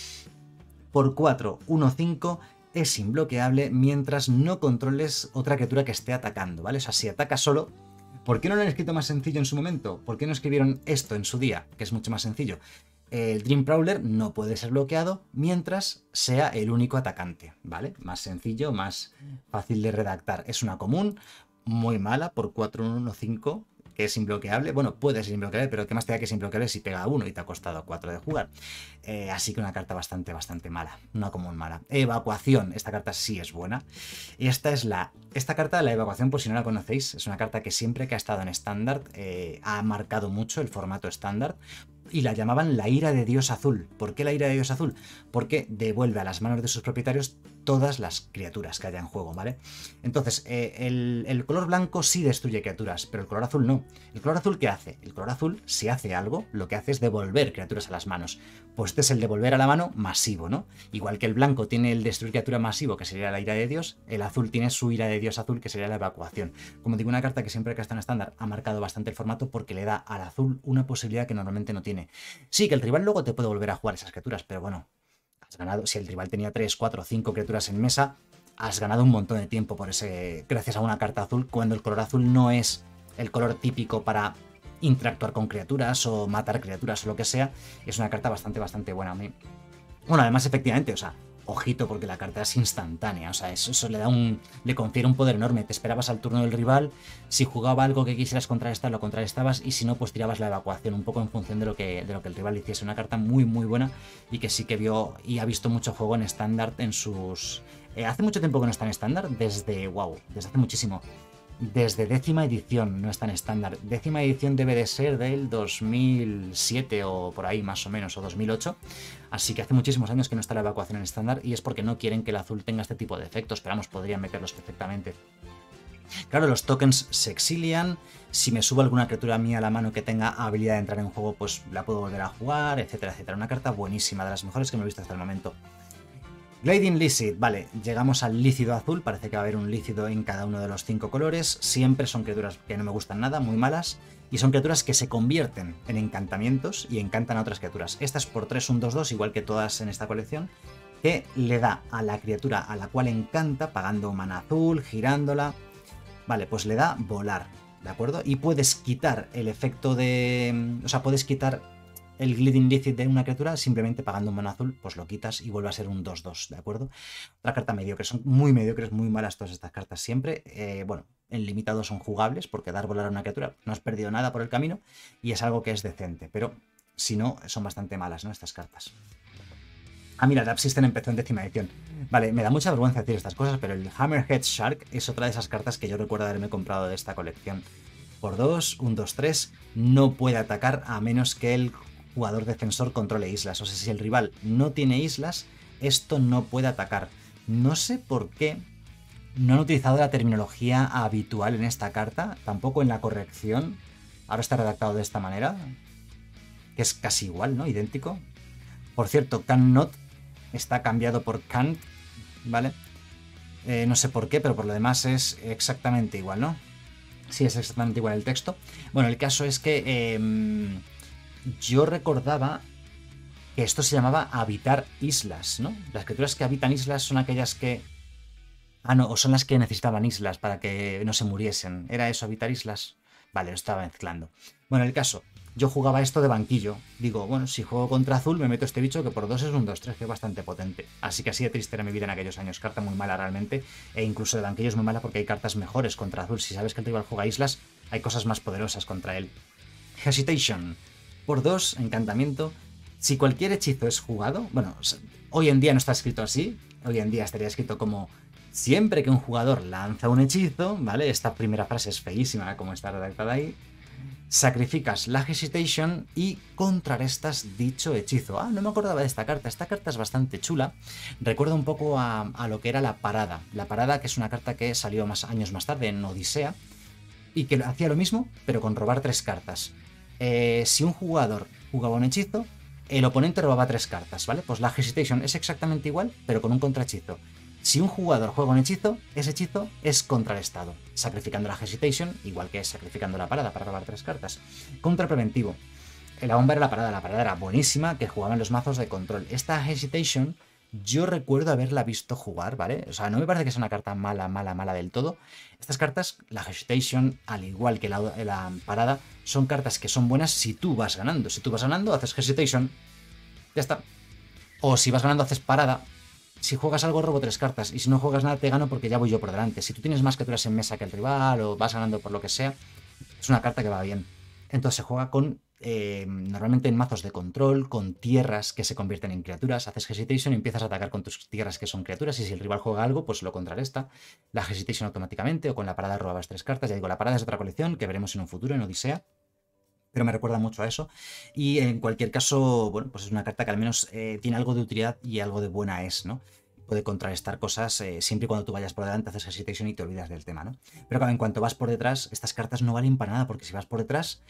Por cuatro, uno cinco es imbloqueable mientras no controles otra criatura que esté atacando, ¿vale? O sea, si ataca solo... ¿Por qué no lo han escrito más sencillo en su momento? ¿Por qué no escribieron esto en su día? Que es mucho más sencillo. El Dream Prowler no puede ser bloqueado mientras sea el único atacante, ¿vale? Más sencillo, más fácil de redactar. Es una común, muy mala, por cuatro uno cinco. que es imbloqueable. Bueno, puede ser imbloqueable, pero ¿qué más te da que es imbloqueable si pega uno y te ha costado cuatro de jugar? Eh, así que una carta bastante, bastante mala. No común mala. Evacuación. Esta carta sí es buena. Y esta es la... Esta carta, la evacuación, por si no la conocéis, es una carta que siempre que ha estado en estándar eh, ha marcado mucho el formato estándar. Y la llamaban la ira de Dios Azul. ¿Por qué la ira de Dios Azul? Porque devuelve a las manos de sus propietarios todas las criaturas que haya en juego, ¿vale? Entonces, eh, el, el color blanco sí destruye criaturas, pero el color azul no. ¿El color azul qué hace? El color azul, si hace algo, lo que hace es devolver criaturas a las manos. Pues este es el devolver a la mano masivo, ¿no? Igual que el blanco tiene el destruir criatura masivo, que sería la ira de Dios, el azul tiene su ira de Dios azul, que sería la evacuación. Como digo, una carta que siempre que está en estándar ha marcado bastante el formato porque le da al azul una posibilidad que normalmente no tiene. Sí, que el rival luego te puede volver a jugar esas criaturas, pero bueno, has ganado. Si el rival tenía tres, cuatro, cinco criaturas en mesa, has ganado un montón de tiempo por ese, gracias a una carta azul, cuando el color azul no es el color típico para interactuar con criaturas o matar criaturas o lo que sea. Es una carta bastante, bastante buena a mí. Bueno, además, efectivamente, o sea, ojito porque la carta es instantánea, o sea, eso, eso le da un, le confiere un poder enorme. Te esperabas al turno del rival, si jugaba algo que quisieras contrarrestar, lo contrarrestabas, y si no, pues tirabas la evacuación, un poco en función de lo que, de lo que el rival hiciese. Una carta muy, muy buena y que sí que vio y ha visto mucho juego en estándar en sus... Eh, hace mucho tiempo que no está en estándar, desde, wow, desde hace muchísimo. Desde décima edición no está en estándar. Décima edición debe de ser del dos mil siete o por ahí más o menos, o dos mil ocho. Así que hace muchísimos años que no está la evacuación en estándar y es porque no quieren que el azul tenga este tipo de efectos, pero vamos, podrían meterlos perfectamente. Claro, los tokens se exilian. Si me subo alguna criatura mía a la mano que tenga habilidad de entrar en juego, pues la puedo volver a jugar, etcétera, etcétera. Una carta buenísima, de las mejores que me he visto hasta el momento. Glading Licid, vale, llegamos al lícido azul, parece que va a haber un lícido en cada uno de los cinco colores, siempre son criaturas que no me gustan nada, muy malas, y son criaturas que se convierten en encantamientos y encantan a otras criaturas. Esta es por tres, un dos dos, igual que todas en esta colección, que le da a la criatura a la cual encanta, pagando mana azul, girándola, vale, pues le da volar, ¿de acuerdo? Y puedes quitar el efecto de... o sea, puedes quitar el Glading Licid de una criatura simplemente pagando un mana azul, pues lo quitas y vuelve a ser un dos dos, ¿de acuerdo? Otra carta mediocre, son muy mediocres, muy malas todas estas cartas siempre. Eh, bueno, en limitado son jugables porque dar volar a una criatura no has perdido nada por el camino y es algo que es decente, pero si no, son bastante malas, ¿no? Estas cartas. Ah, mira, Dark System empezó en décima edición. Vale, me da mucha vergüenza decir estas cosas, pero el Hammerhead Shark es otra de esas cartas que yo recuerdo haberme comprado de esta colección. Por dos, un dos tres, no puede atacar a menos que el jugador defensor controle islas. O sea, si el rival no tiene islas, esto no puede atacar. No sé por qué no han utilizado la terminología habitual en esta carta, tampoco en la corrección. Ahora está redactado de esta manera, que es casi igual, ¿no? Idéntico. Por cierto, cannot está cambiado por can't, ¿vale? Eh, no sé por qué, pero por lo demás es exactamente igual, ¿no? Sí, es exactamente igual el texto. Bueno, el caso es que eh, yo recordaba que esto se llamaba habitar islas, ¿no? Las criaturas que habitan islas son aquellas que... Ah, no, o son las que necesitaban islas para que no se muriesen. ¿Era eso, habitar islas? Vale, lo estaba mezclando. Bueno, el caso, yo jugaba esto de banquillo. Digo, bueno, si juego contra azul me meto este bicho que por dos es un dos tres, que es bastante potente. Así que así de triste era mi vida en aquellos años. Carta muy mala realmente. E incluso de banquillo es muy mala porque hay cartas mejores contra azul. Si sabes que el rival juega islas, hay cosas más poderosas contra él. Hesitation. Por dos, encantamiento. Si cualquier hechizo es jugado, bueno, hoy en día no está escrito así, hoy en día estaría escrito como siempre que un jugador lanza un hechizo, ¿vale? Esta primera frase es feísima como está redactada ahí. Sacrificas la Hesitation y contrarrestas dicho hechizo. Ah, no me acordaba de esta carta. Esta carta es bastante chula. Recuerda un poco a, a lo que era la parada. La parada, que es una carta que salió más años más tarde en Odisea y que hacía lo mismo, pero con robar tres cartas. Eh, si un jugador jugaba un hechizo, el oponente robaba tres cartas, ¿vale? Pues la Hesitation es exactamente igual, pero con un contrahechizo. Si un jugador juega un hechizo, ese hechizo es contrarrestado, sacrificando la Hesitation, igual que sacrificando la parada para robar tres cartas. Contra preventivo. La bomba era la parada, la parada era buenísima, que jugaban los mazos de control. Esta Hesitation, yo recuerdo haberla visto jugar, ¿vale? O sea, no me parece que sea una carta mala, mala, mala del todo. Estas cartas, la Hesitation, al igual que la, la parada, son cartas que son buenas si tú vas ganando. Si tú vas ganando, haces Hesitation, ya está. O si vas ganando, haces parada. Si juegas algo, robo tres cartas. Y si no juegas nada, te gano porque ya voy yo por delante. Si tú tienes más criaturas en mesa que el rival o vas ganando por lo que sea, Es una carta que va bien. Entonces se juega con, eh, normalmente en mazos de control, con tierras que se convierten en criaturas. Haces Hesitation y empiezas a atacar con tus tierras que son criaturas. Y si el rival juega algo, pues lo contrarresta. La Hesitation automáticamente, o con la parada robabas tres cartas. Ya digo, la parada es otra colección que veremos en un futuro, en Odisea. Pero me recuerda mucho a eso. Y en cualquier caso, bueno, pues es una carta que al menos eh, tiene algo de utilidad y algo de buena es, ¿no? Puede contrarrestar cosas eh, siempre y cuando tú vayas por delante, haces Hesitation y te olvidas del tema, ¿no? Pero claro, en cuanto vas por detrás, estas cartas no valen para nada, porque si vas por detrás,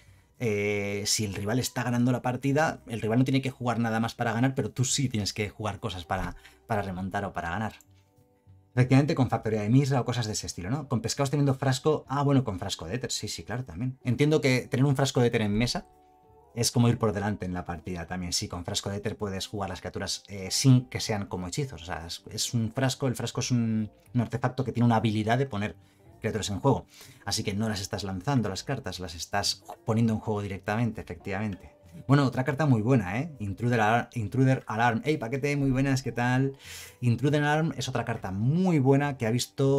eh, si el rival está ganando la partida, el rival no tiene que jugar nada más para ganar, pero tú sí tienes que jugar cosas para, para remontar o para ganar. Efectivamente, con factoría de Misra o cosas de ese estilo, ¿no? Con pescados teniendo frasco... Ah, bueno, con frasco de éter, sí, sí, claro, también. Entiendo que tener un frasco de éter en mesa es como ir por delante en la partida también. Sí, con frasco de éter puedes jugar las criaturas eh, sin que sean como hechizos. O sea, es, es un frasco, el frasco es un, un artefacto que tiene una habilidad de poner criaturas en juego. Así que no las estás lanzando las cartas, las estás poniendo en juego directamente, efectivamente. Bueno, otra carta muy buena, ¿eh? Intruder Alarm. Intruder Alarm. ¡Ey, paquete! Muy buenas, ¿qué tal? Intruder Alarm es otra carta muy buena que ha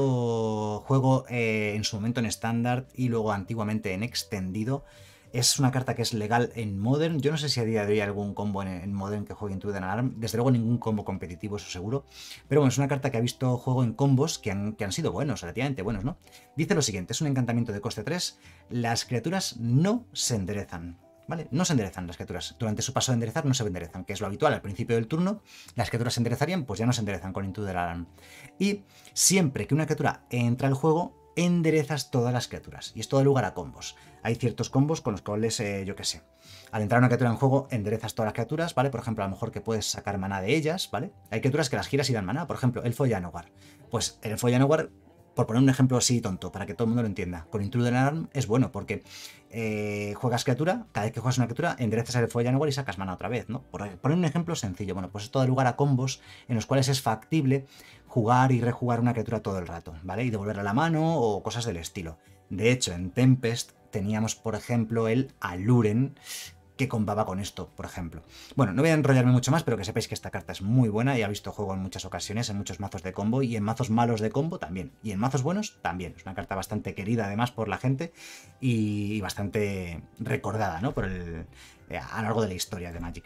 visto juego eh, en su momento en estándar y luego antiguamente en extendido. Es una carta que es legal en Modern. Yo no sé si a día de hoy hay algún combo en, en Modern que juegue Intruder Alarm. Desde luego ningún combo competitivo, eso seguro. Pero bueno, es una carta que ha visto juego en combos que han, que han sido buenos, relativamente buenos, ¿no? Dice lo siguiente, es un encantamiento de coste tres. Las criaturas no se enderezan. ¿Vale? No se enderezan las criaturas. Durante su paso de enderezar no se enderezan, que es lo habitual. Al principio del turno, las criaturas se enderezarían, pues ya no se enderezan con Intruder Alarm. Y siempre que una criatura entra al juego, enderezas todas las criaturas. Y esto da lugar a combos. Hay ciertos combos con los cuales, eh, yo qué sé, al entrar una criatura en juego, enderezas todas las criaturas, ¿vale? Por ejemplo, a lo mejor que puedes sacar maná de ellas, ¿vale? Hay criaturas que las giras y dan maná. Por ejemplo, Elfo Llanowar. Pues el Elfo Llanowar, por poner un ejemplo así tonto, para que todo el mundo lo entienda, con Intruder Alarm es bueno porque eh, juegas criatura, cada vez que juegas una criatura, enderezas el Elfo Llanowar y sacas mana otra vez, ¿no? Por poner un ejemplo sencillo, bueno, pues esto da lugar a combos en los cuales es factible jugar y rejugar una criatura todo el rato, ¿vale? Y devolverla a la mano o cosas del estilo. De hecho, en Tempest teníamos, por ejemplo, el Aluren, que combaba con esto, por ejemplo. Bueno, no voy a enrollarme mucho más, pero que sepáis que esta carta es muy buena y ha visto juego en muchas ocasiones, en muchos mazos de combo y en mazos malos de combo también. Y en mazos buenos también. Es una carta bastante querida además por la gente y bastante recordada, ¿no? Por el, eh, a lo largo de la historia de Magic.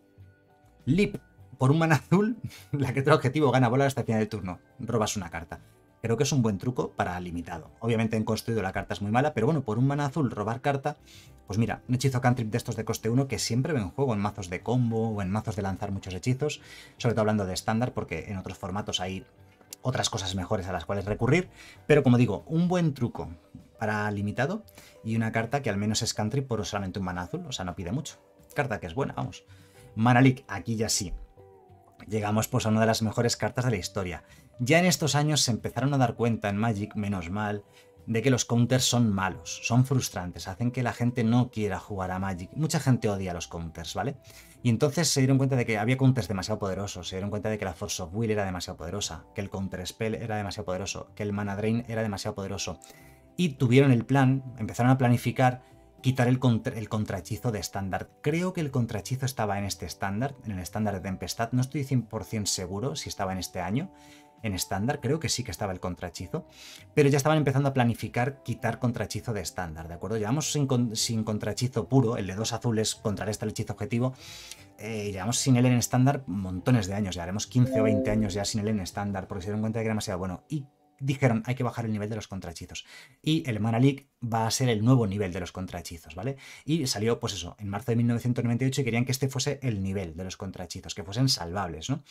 Lip. Por un mana azul, la criatura objetivo gana bola hasta el final del turno. Robas una carta. Creo que es un buen truco para limitado. Obviamente en construido la carta es muy mala, pero bueno, por un mana azul robar carta, pues mira, un hechizo cantrip de estos de coste uno que siempre ven juego en mazos de combo o en mazos de lanzar muchos hechizos, sobre todo hablando de estándar, porque en otros formatos hay otras cosas mejores a las cuales recurrir, pero como digo, un buen truco para limitado y una carta que al menos es cantrip por solamente un mana azul, o sea, no pide mucho. Carta que es buena, vamos. Mana Leak, aquí ya sí. Llegamos pues a una de las mejores cartas de la historia. Ya en estos años se empezaron a dar cuenta en Magic, menos mal, de que los counters son malos, son frustrantes, hacen que la gente no quiera jugar a Magic. Mucha gente odia los counters, ¿vale? Y entonces se dieron cuenta de que había counters demasiado poderosos, se dieron cuenta de que la Force of Will era demasiado poderosa, que el Counter Spell era demasiado poderoso, que el Mana Drain era demasiado poderoso. Y tuvieron el plan, empezaron a planificar quitar el, contra, el contrahechizo de estándar. Creo que el contrahechizo estaba en este estándar, en el estándar de Tempestad. No estoy cien por cien seguro si estaba en este año, en estándar. Creo que sí que estaba el contrahechizo. Pero ya estaban empezando a planificar quitar contrahechizo de estándar, ¿de acuerdo? Llevamos sin, sin contrahechizo puro, el de dos azules contrarresta el hechizo objetivo. Eh, llevamos sin él en estándar montones de años. Llevaremos quince o veinte años ya sin él en estándar, porque se dieron cuenta de que era demasiado bueno. Y dijeron, hay que bajar el nivel de los contrahechizos. Y el Mana Leak va a ser el nuevo nivel de los contrahechizos, ¿vale? Y salió, pues eso, en marzo de mil novecientos noventa y ocho y querían que este fuese el nivel de los contrahechizos, que fuesen salvables, ¿no?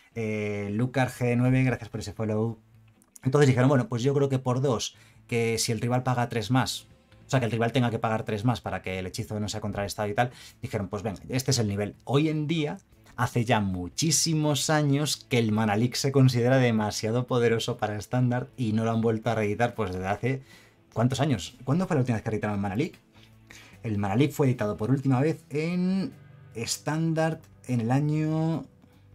Eh, Lucar G nueve, gracias por ese follow. Entonces dijeron, bueno, pues yo creo que por dos, que si el rival paga tres más, o sea, que el rival tenga que pagar tres más para que el hechizo no sea contrarrestado y tal, dijeron, pues venga, este es el nivel. Hoy en día, hace ya muchísimos años que el Mana Leak se considera demasiado poderoso para estándar y no lo han vuelto a reeditar pues desde hace... ¿Cuántos años? ¿Cuándo fue la última vez que editaron el Mana Leak? El Mana Leak fue editado por última vez en estándar en el año...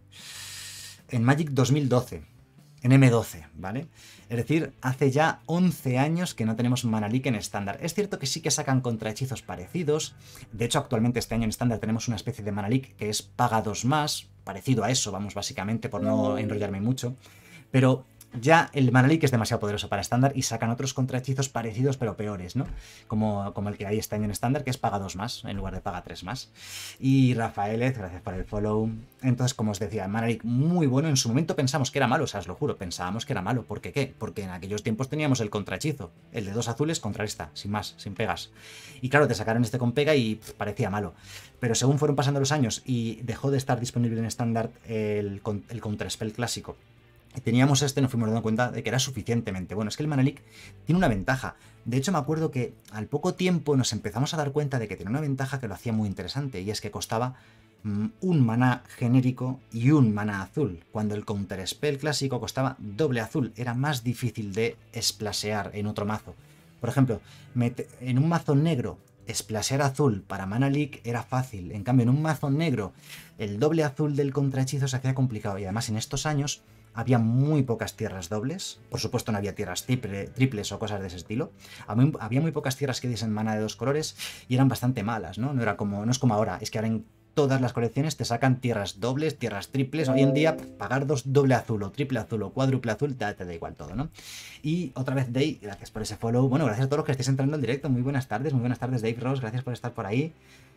en Magic dos mil doce, en eme doce, ¿vale? Es decir, hace ya once años que no tenemos Mana Leak en estándar. Es cierto que sí que sacan contrahechizos parecidos. De hecho, actualmente este año en estándar tenemos una especie de Mana Leak que es paga dos más, parecido a eso, vamos, básicamente, por no enrollarme mucho. Pero ya el Mana Leak es demasiado poderoso para estándar y sacan otros contrahechizos parecidos pero peores, ¿no? Como, como el que hay este año en estándar, que es paga dos más en lugar de paga tres más. Y Rafaelez, gracias por el follow. Entonces, como os decía, Mana Leak muy bueno. En su momento pensamos que era malo, o sea, os lo juro, pensábamos que era malo. ¿Por qué qué? Porque en aquellos tiempos teníamos el contrahechizo, el de dos azules contra esta, sin más, sin pegas. Y claro, te sacaron este con pega y pff, parecía malo. Pero según fueron pasando los años y dejó de estar disponible en estándar el, el Counterspell clásico, teníamos este, nos fuimos dando cuenta de que era suficientemente bueno. Es que el Mana Leak tiene una ventaja. De hecho, me acuerdo que al poco tiempo nos empezamos a dar cuenta de que tenía una ventaja que lo hacía muy interesante, y es que costaba mmm, un maná genérico y un maná azul, cuando el Counterspell clásico costaba doble azul. Era más difícil de splashear en otro mazo. Por ejemplo, en un mazo negro, splashear azul para Mana Leak era fácil. En cambio, en un mazo negro, el doble azul del contrahechizo se hacía complicado. Y además, en estos años había muy pocas tierras dobles. Por supuesto, no había tierras triple, triples o cosas de ese estilo. Había muy pocas tierras que diesen mana de dos colores y eran bastante malas, ¿no? No era como, no es como ahora. Es que ahora en todas las colecciones te sacan tierras dobles, tierras triples. Hoy en día, pagar dos doble azul o triple azul o cuádruple azul, te, te da igual todo, ¿no? Y otra vez, Dave, gracias por ese follow. Bueno, gracias a todos los que estéis entrando en directo. Muy buenas tardes, muy buenas tardes, Dave Ross. Gracias por estar por ahí.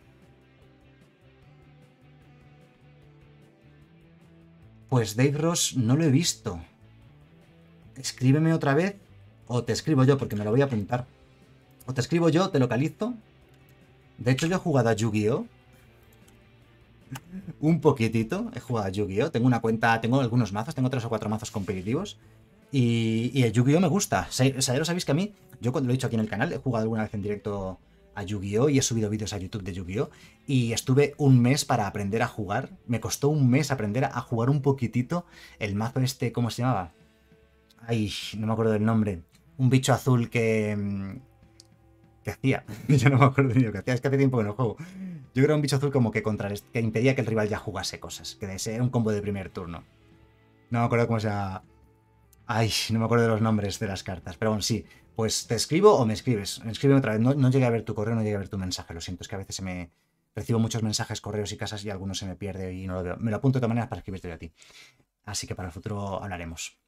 Pues Dave Ross no lo he visto. Escríbeme otra vez o te escribo yo, porque me lo voy a apuntar. O te escribo yo, te localizo. De hecho, yo he jugado a Yu-Gi-Oh! Un poquitito. He jugado a Yu-Gi-Oh! Tengo una cuenta, tengo algunos mazos, tengo tres o cuatro mazos competitivos. Y, y el Yu-Gi-Oh! Me gusta. O sea, ya lo sabéis que a mí, yo cuando lo he dicho aquí en el canal, he jugado alguna vez en directo a Yu-Gi-Oh! Y he subido vídeos a YouTube de Yu-Gi-Oh! Y estuve un mes para aprender a jugar. Me costó un mes aprender a jugar un poquitito el mazo este, ¿cómo se llamaba? Ay, no me acuerdo del nombre. Un bicho azul que... ¿Qué hacía? Yo no me acuerdo ni lo que hacía. Es que hace tiempo que no juego. Yo creo que era un bicho azul como que contra que impedía que el rival ya jugase cosas. Que era un combo de primer turno. No me acuerdo cómo se llama. Ay, no me acuerdo de los nombres de las cartas. Pero bueno, sí. Pues te escribo o me escribes. Escríbeme otra vez. No, no llegué a ver tu correo, no llegué a ver tu mensaje. Lo siento, es que a veces se me... Recibo muchos mensajes, correos y casas y algunos se me pierde y no lo veo. Me lo apunto de todas maneras para escribirte a ti. Así que para el futuro hablaremos.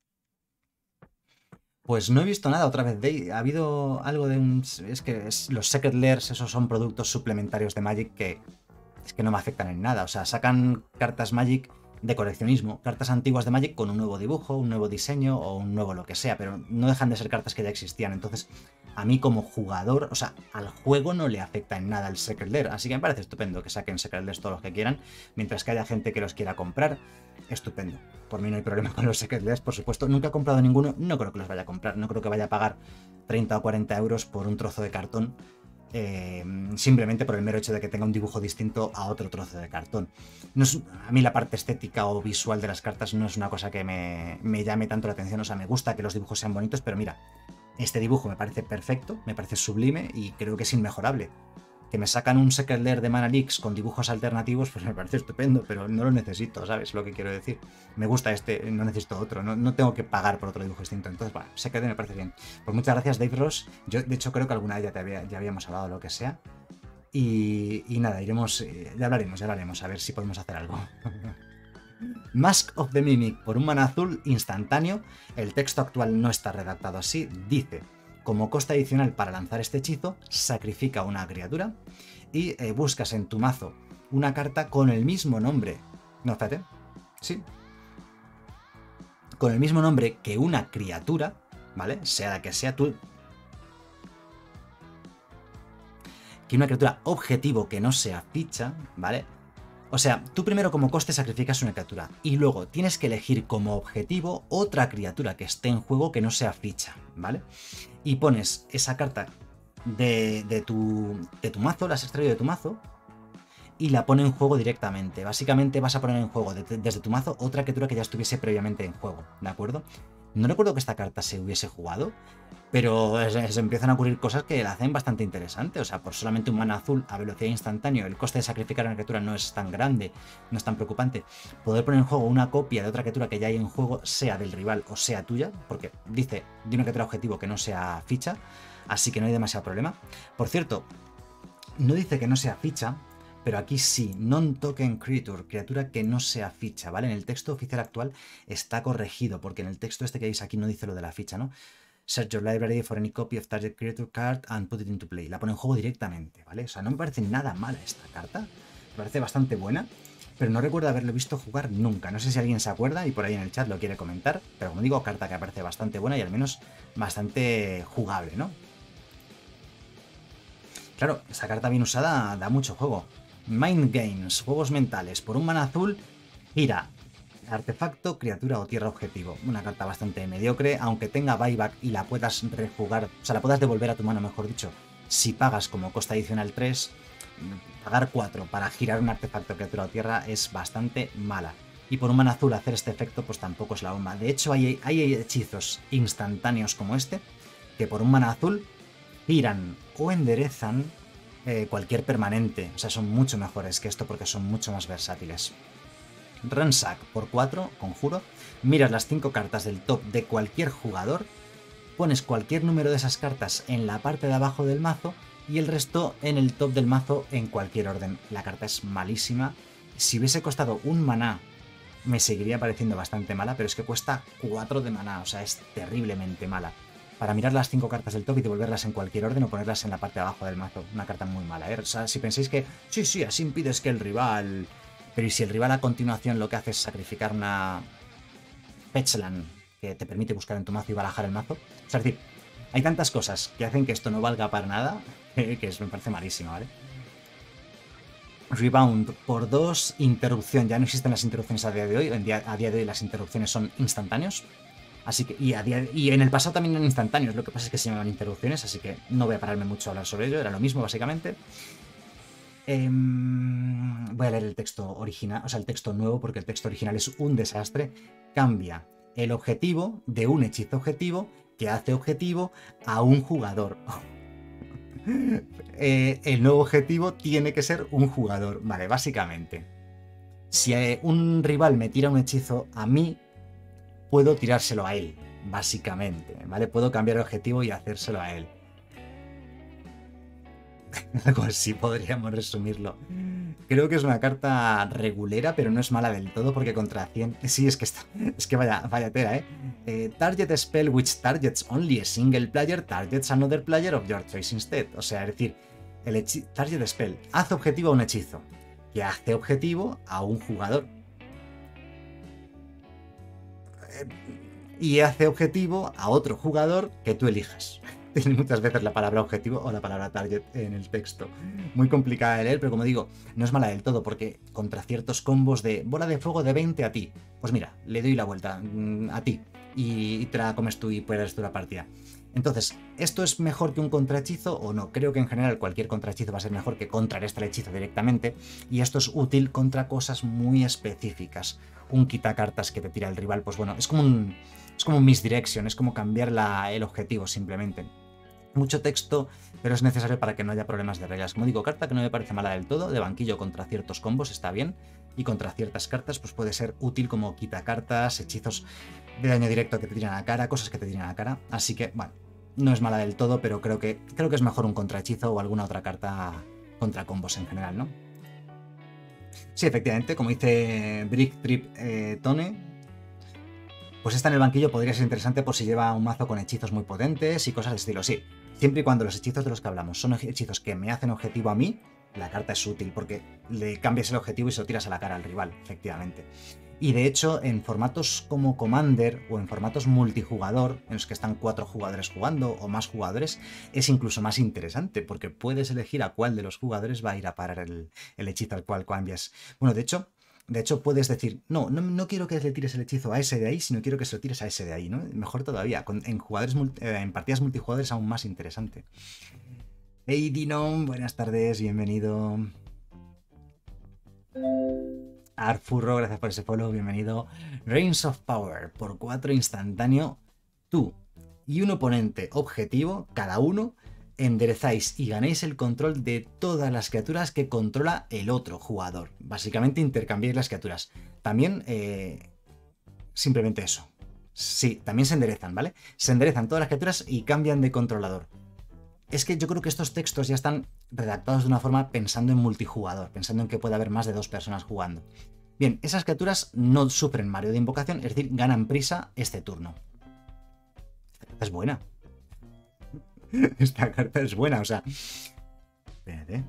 Pues no he visto nada otra vez. De, ha habido algo de un... Es que es, los Secret Lairs, esos son productos suplementarios de Magic que es que no me afectan en nada. O sea, sacan cartas Magic de coleccionismo, cartas antiguas de Magic con un nuevo dibujo, un nuevo diseño o un nuevo lo que sea, pero no dejan de ser cartas que ya existían. Entonces, a mí como jugador, o sea, al juego no le afecta en nada el Secret Lair. Así que me parece estupendo que saquen Secret Lairs todos los que quieran, mientras que haya gente que los quiera comprar. Estupendo. Por mí no hay problema con los Secret Lairs, por supuesto. Nunca he comprado ninguno, no creo que los vaya a comprar. No creo que vaya a pagar treinta o cuarenta euros por un trozo de cartón. Eh, simplemente por el mero hecho de que tenga un dibujo distinto a otro trozo de cartón. No es, a mí la parte estética o visual de las cartas no es una cosa que me, me llame tanto la atención. O sea, me gusta que los dibujos sean bonitos, pero mira, este dibujo me parece perfecto, me parece sublime y creo que es inmejorable. Que me sacan un Secret Lair de Mana Leaks con dibujos alternativos, pues me parece estupendo, pero no lo necesito, ¿sabes lo que quiero decir? Me gusta este, no necesito otro, no, no tengo que pagar por otro dibujo distinto. Entonces, bueno, Secret Lair me parece bien. Pues muchas gracias, Dave Ross. Yo, de hecho, creo que alguna vez ya, te había, ya habíamos hablado de lo que sea. Y, y nada, iremos, ya hablaremos, ya hablaremos, a ver si podemos hacer algo. Mask of the Mimic, por un mana azul instantáneo. El texto actual no está redactado así, dice: como coste adicional para lanzar este hechizo, sacrifica una criatura y eh, buscas en tu mazo una carta con el mismo nombre. No, espérate. Sí. Con el mismo nombre que una criatura, ¿vale? Sea la que sea, tú... Que una criatura objetivo que no sea ficha, ¿vale? O sea, tú primero como coste sacrificas una criatura y luego tienes que elegir como objetivo otra criatura que esté en juego que no sea ficha, ¿vale? Y pones esa carta de, de, tu, de tu mazo, la has extraído de tu mazo, y la pone en juego directamente. Básicamente vas a poner en juego de, desde tu mazo otra criatura que ya estuviese previamente en juego, ¿de acuerdo? No recuerdo que esta carta se hubiese jugado, pero se, se empiezan a ocurrir cosas que la hacen bastante interesante. O sea, por solamente un mana azul a velocidad instantánea, el coste de sacrificar a una criatura no es tan grande, no es tan preocupante. Poder poner en juego una copia de otra criatura que ya hay en juego, sea del rival o sea tuya, porque dice de una criatura objetivo que no sea ficha, así que no hay demasiado problema. Por cierto, no dice que no sea ficha, pero aquí sí, non-token creature, criatura que no sea ficha, ¿vale? En el texto oficial actual está corregido, porque en el texto este que veis aquí no dice lo de la ficha, ¿no? Search your library for any copy of target creature card and put it into play. La pone en juego directamente, ¿vale? O sea, no me parece nada mala esta carta, me parece bastante buena, pero no recuerdo haberlo visto jugar nunca. No sé si alguien se acuerda y por ahí en el chat lo quiere comentar, pero como digo, carta que me parece bastante buena y al menos bastante jugable, ¿no? Claro, esta carta bien usada da mucho juego. Mind Games, juegos mentales. Por un mana azul, gira artefacto, criatura o tierra objetivo. Una carta bastante mediocre, aunque tenga buyback y la puedas rejugar, o sea, la puedas devolver a tu mano, mejor dicho, si pagas como costa adicional tres, pagar cuatro para girar un artefacto, criatura o tierra es bastante mala. Y por un mana azul hacer este efecto pues tampoco es la bomba. De hecho, hay, hay hechizos instantáneos como este, que por un mana azul giran o enderezan eh, cualquier permanente. O sea, son mucho mejores que esto porque son mucho más versátiles. Ransack por cuatro, conjuro. Miras las cinco cartas del top de cualquier jugador, pones cualquier número de esas cartas en la parte de abajo del mazo y el resto en el top del mazo en cualquier orden. La carta es malísima. Si hubiese costado un maná, me seguiría pareciendo bastante mala, pero es que cuesta cuatro de maná, o sea, es terriblemente mala. Para mirar las cinco cartas del top y devolverlas en cualquier orden o ponerlas en la parte de abajo del mazo. Una carta muy mala, ¿eh? O sea, si pensáis que sí, sí, así impides que el rival... Pero ¿y si el rival a continuación lo que hace es sacrificar una Fetchland que te permite buscar en tu mazo y barajar el mazo? O sea, es decir, hay tantas cosas que hacen que esto no valga para nada que es, me parece malísimo, ¿vale? Rebound por dos, interrupción. Ya no existen las interrupciones a día de hoy. En día, a día de hoy las interrupciones son instantáneos. Así que, y, a día, y en el pasado también eran instantáneos. Lo que pasa es que se llamaban interrupciones, así que no voy a pararme mucho a hablar sobre ello. Era lo mismo, básicamente. Eh, voy a leer el texto original, o sea, el texto nuevo, porque el texto original es un desastre. Cambia el objetivo de un hechizo objetivo que hace objetivo a un jugador. eh, el nuevo objetivo tiene que ser un jugador. Vale, básicamente, si un rival me tira un hechizo a mí, puedo tirárselo a él, básicamente, ¿vale? Puedo cambiar el objetivo y hacérselo a él. Algo así podríamos resumirlo. Creo que es una carta regulera, pero no es mala del todo, porque contra cien... Sí, es que está... es que vaya, vaya tela, ¿eh? ¿eh? Target spell which targets only a single player, targets another player of your choice instead. O sea, es decir, el hechi... target spell hace objetivo a un hechizo, que hace objetivo a un jugador. Y hace objetivo a otro jugador que tú elijas. Tiene muchas veces la palabra objetivo o la palabra target en el texto. Muy complicada de leer, pero como digo, no es mala del todo, porque contra ciertos combos de bola de fuego de veinte a ti, pues mira, le doy la vuelta mmm, a ti y te la comes tú y puedes tú la partida. Entonces, ¿esto es mejor que un contrahechizo o no? Creo que en general cualquier contrahechizo va a ser mejor que contrarrestar el hechizo directamente, y esto es útil contra cosas muy específicas. Un quitacartas que te tira el rival, pues bueno, es como un, es como un misdirection, es como cambiar la, el objetivo simplemente. Mucho texto, pero es necesario para que no haya problemas de reglas. Como digo, carta que no me parece mala del todo, de banquillo contra ciertos combos está bien, y contra ciertas cartas pues puede ser útil como quitacartas, hechizos de daño directo que te tiran a la cara, cosas que te tiran a la cara. Así que, bueno, no es mala del todo, pero creo que, creo que es mejor un contrahechizo o alguna otra carta contra combos en general, ¿no? Sí, efectivamente, como dice Brick Trip eh, Tone, pues esta en el banquillo podría ser interesante por si lleva un mazo con hechizos muy potentes y cosas de estilo, sí. Siempre y cuando los hechizos de los que hablamos son hechizos que me hacen objetivo a mí, la carta es útil porque le cambias el objetivo y se lo tiras a la cara al rival, efectivamente. Y de hecho, en formatos como Commander o en formatos multijugador, en los que están cuatro jugadores jugando o más jugadores, es incluso más interesante porque puedes elegir a cuál de los jugadores va a ir a parar el, el hechizo al cual cambias. Bueno, de hecho... De hecho, puedes decir, no, no, no quiero que le tires el hechizo a ese de ahí, sino quiero que se lo tires a ese de ahí, ¿no? Mejor todavía, con, en, jugadores, en partidas multijugadores aún más interesante. Hey Dinom, buenas tardes, bienvenido. Arfurro, gracias por ese follow, bienvenido. Reigns of Power, por cuatro instantáneo, tú y un oponente objetivo, cada uno, enderezáis y ganéis el control de todas las criaturas que controla el otro jugador. Básicamente intercambiáis las criaturas. También, eh, simplemente eso. Sí, también se enderezan, ¿vale? Se enderezan todas las criaturas y cambian de controlador. es que yo creo que estos textos ya están redactados de una forma pensando en multijugador, pensando en que puede haber más de dos personas jugando. Bien, esas criaturas no sufren mareo de invocación, es decir, ganan prisa este turno. Esta carta es buena. Esta carta es buena, o sea... Espérate.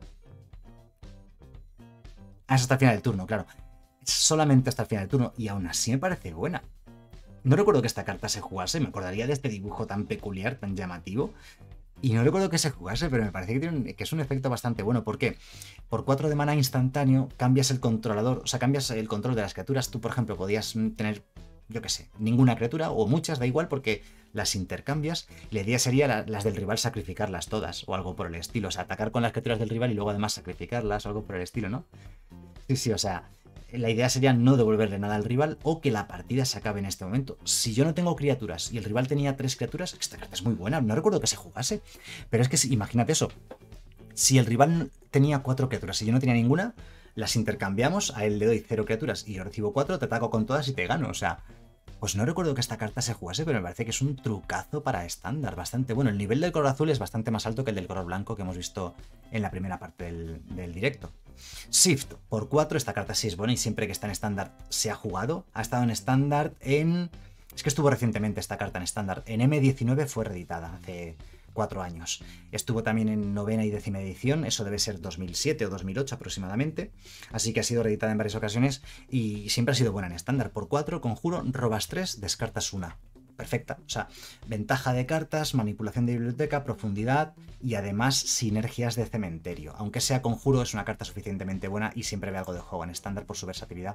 Ah, es hasta el final del turno, claro. Es solamente hasta el final del turno, y aún así me parece buena. No recuerdo que esta carta se jugase, me acordaría de este dibujo tan peculiar, tan llamativo. Y no recuerdo que se jugase, pero me parece que, tiene un, que es un efecto bastante bueno. ¿Por qué? Por cuatro de mana instantáneo cambias el controlador, o sea, cambias el control de las criaturas. Tú, por ejemplo, podías tener, yo qué sé, ninguna criatura o muchas, da igual, porque las intercambias. Y la idea sería la, las del rival sacrificarlas todas o algo por el estilo. O sea, atacar con las criaturas del rival y luego además sacrificarlas o algo por el estilo, ¿no? Sí, sí, o sea... La idea sería no devolverle nada al rival o que la partida se acabe en este momento. Si yo no tengo criaturas y el rival tenía tres criaturas, esta carta es muy buena, no recuerdo que se jugase. Pero es que imagínate eso. Si el rival tenía cuatro criaturas y yo no tenía ninguna, las intercambiamos, a él le doy cero criaturas y yo recibo cuatro, te ataco con todas y te gano. O sea, pues no recuerdo que esta carta se jugase, pero me parece que es un trucazo para estándar, bastante bueno. El nivel del color azul es bastante más alto que el del color blanco que hemos visto en la primera parte del, del directo. Shift por cuatro, esta carta sí es buena y siempre que está en estándar se ha jugado. Ha estado en estándar en... Es que estuvo recientemente esta carta en estándar. En eme diecinueve fue reeditada hace cuatro años. Estuvo también en novena y décima edición, eso debe ser dos mil siete o dos mil ocho aproximadamente. Así que ha sido reeditada en varias ocasiones y siempre ha sido buena en estándar. Por cuatro, conjuro, robas tres, descartas una. Perfecta, o sea, ventaja de cartas, manipulación de biblioteca, profundidad y además sinergias de cementerio. Aunque sea conjuro, es una carta suficientemente buena y siempre ve algo de juego en estándar por su versatilidad.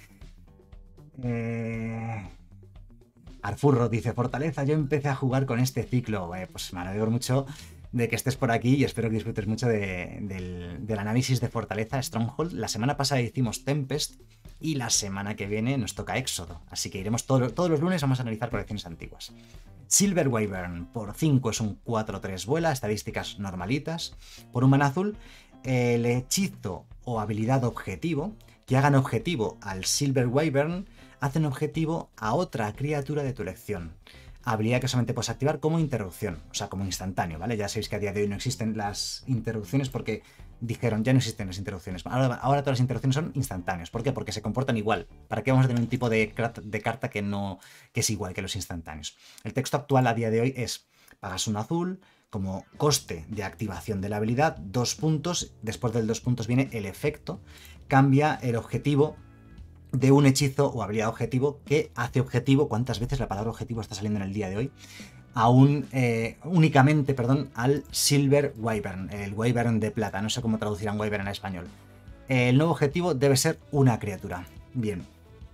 Eh... Arfurro dice, Fortaleza, yo empecé a jugar con este ciclo. Eh, pues me alegro mucho de que estés por aquí y espero que disfrutes mucho de, del, del análisis de Fortaleza Stronghold. La semana pasada hicimos Tempest y la semana que viene nos toca Éxodo, así que iremos todo, todos los lunes, vamos a analizar colecciones antiguas. Silver Wyvern por cinco es un cuatro tres vuela, estadísticas normalitas. Por un mana azul, el hechizo o habilidad objetivo que hagan objetivo al Silver Wyvern hacen objetivo a otra criatura de tu elección. Habilidad que solamente puedes activar como interrupción, o sea, como instantáneo, ¿vale? Ya sabéis que a día de hoy no existen las interrupciones porque dijeron, ya no existen las interrupciones. Ahora, ahora todas las interrupciones son instantáneas. ¿Por qué? Porque se comportan igual. ¿Para qué vamos a tener un tipo de, de carta que, no, que es igual que los instantáneos? El texto actual a día de hoy es, pagas un azul como coste de activación de la habilidad, dos puntos, después del dos puntos viene el efecto, cambia el objetivo de un hechizo o habilidad objetivo que hace objetivo, ¿cuántas veces la palabra objetivo está saliendo en el día de hoy? A un, eh, únicamente, perdón, al Silver Wyvern, el Wyvern de plata, no sé cómo traducirán Wyvern en español. El nuevo objetivo debe ser una criatura. Bien.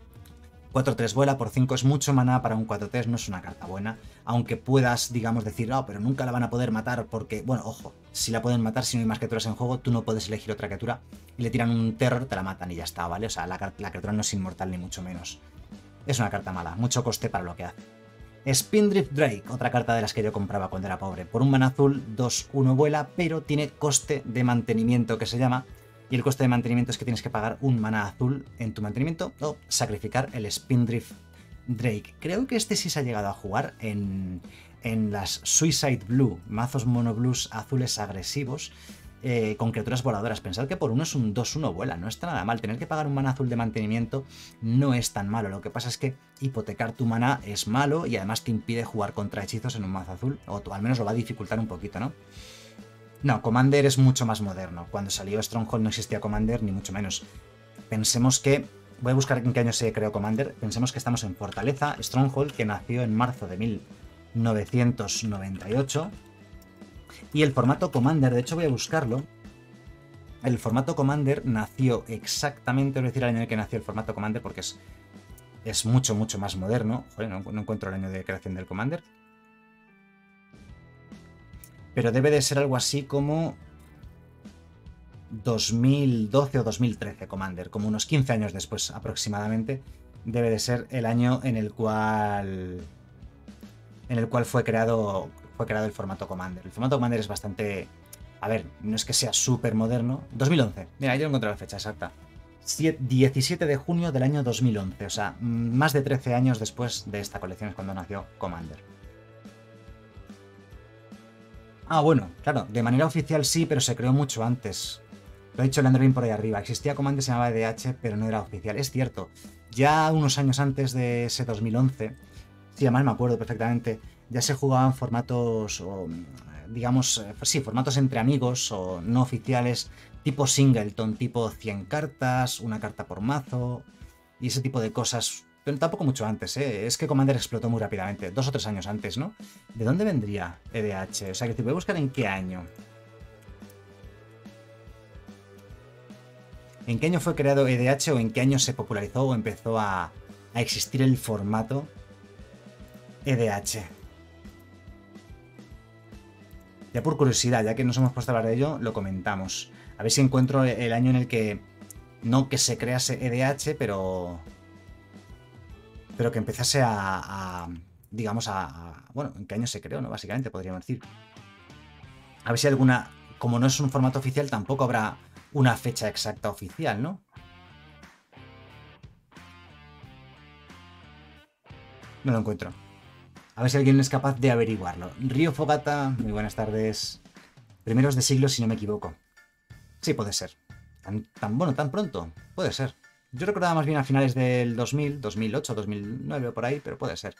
cuatro tres vuela, por cinco es mucho maná para un cuatro tres, no es una carta buena, aunque puedas, digamos, decir, no, oh, pero nunca la van a poder matar porque, bueno, ojo, si la pueden matar, si no hay más criaturas en juego, tú no puedes elegir otra criatura y le tiran un terror, te la matan y ya está, ¿vale? O sea, la, la criatura no es inmortal ni mucho menos. Es una carta mala, mucho coste para lo que hace. Spindrift Drake, otra carta de las que yo compraba cuando era pobre. Por un mana azul, dos uno vuela, pero tiene coste de mantenimiento que se llama. Y el coste de mantenimiento es que tienes que pagar un mana azul en tu mantenimiento o sacrificar el Spindrift Drake. Creo que este sí se ha llegado a jugar en, en las Suicide Blue, mazos mono blues azules agresivos. Eh, con criaturas voladoras. Pensad que por uno es un dos uno vuela, no está nada mal. Tener que pagar un mana azul de mantenimiento no es tan malo. Lo que pasa es que hipotecar tu mana es malo y además te impide jugar contra hechizos en un mazo azul, o al menos lo va a dificultar un poquito, ¿no? No, Commander es mucho más moderno. Cuando salió Stronghold no existía Commander, ni mucho menos. Pensemos que... Voy a buscar en qué año se creó Commander. Pensemos que estamos en Fortaleza, Stronghold, que nació en marzo de mil novecientos noventa y ocho... Y el formato Commander, de hecho voy a buscarlo. El formato Commander nació exactamente, voy a decir el año en el que nació el formato Commander porque es, es mucho, mucho más moderno. Joder, no, no encuentro el año de creación del Commander. Pero debe de ser algo así como dos mil doce o dos mil trece Commander, como unos quince años después aproximadamente. Debe de ser el año en el cual, en el cual fue creado... fue creado el formato Commander. El formato Commander es bastante... A ver, no es que sea súper moderno. dos mil once. Mira, yo encontré la fecha exacta. diecisiete de junio del año dos mil once. O sea, más de trece años después de esta colección es cuando nació Commander. Ah, bueno, claro, de manera oficial sí, pero se creó mucho antes. Lo ha dicho Leandro por ahí arriba. Existía Commander, se llamaba E D H, pero no era oficial. Es cierto. Ya unos años antes de ese dos mil once, sí, además me acuerdo perfectamente, ya se jugaban formatos, o, digamos, pues sí, formatos entre amigos o no oficiales, tipo Singleton, tipo cien cartas, una carta por mazo y ese tipo de cosas. Pero tampoco mucho antes, ¿eh? Es que Commander explotó muy rápidamente, dos o tres años antes, ¿no? ¿De dónde vendría E D H? O sea, que te voy a buscar en qué año. ¿En qué año fue creado E D H o en qué año se popularizó o empezó a, a existir el formato E D H? Ya por curiosidad, ya que nos hemos puesto a hablar de ello, lo comentamos. A ver si encuentro el año en el que, no que se crease E D H, pero pero que empezase a, a digamos, a, a, bueno, ¿en qué año se creó, no? Básicamente, podríamos decir. A ver si alguna, como no es un formato oficial, tampoco habrá una fecha exacta oficial, ¿no? No lo encuentro. A ver si alguien es capaz de averiguarlo. Río Fogata, muy buenas tardes. Primeros de siglo, si no me equivoco. Sí, puede ser. Tan, tan bueno, tan pronto. Puede ser. Yo recordaba más bien a finales del dos mil, dos mil ocho, dos mil nueve o por ahí, pero puede ser.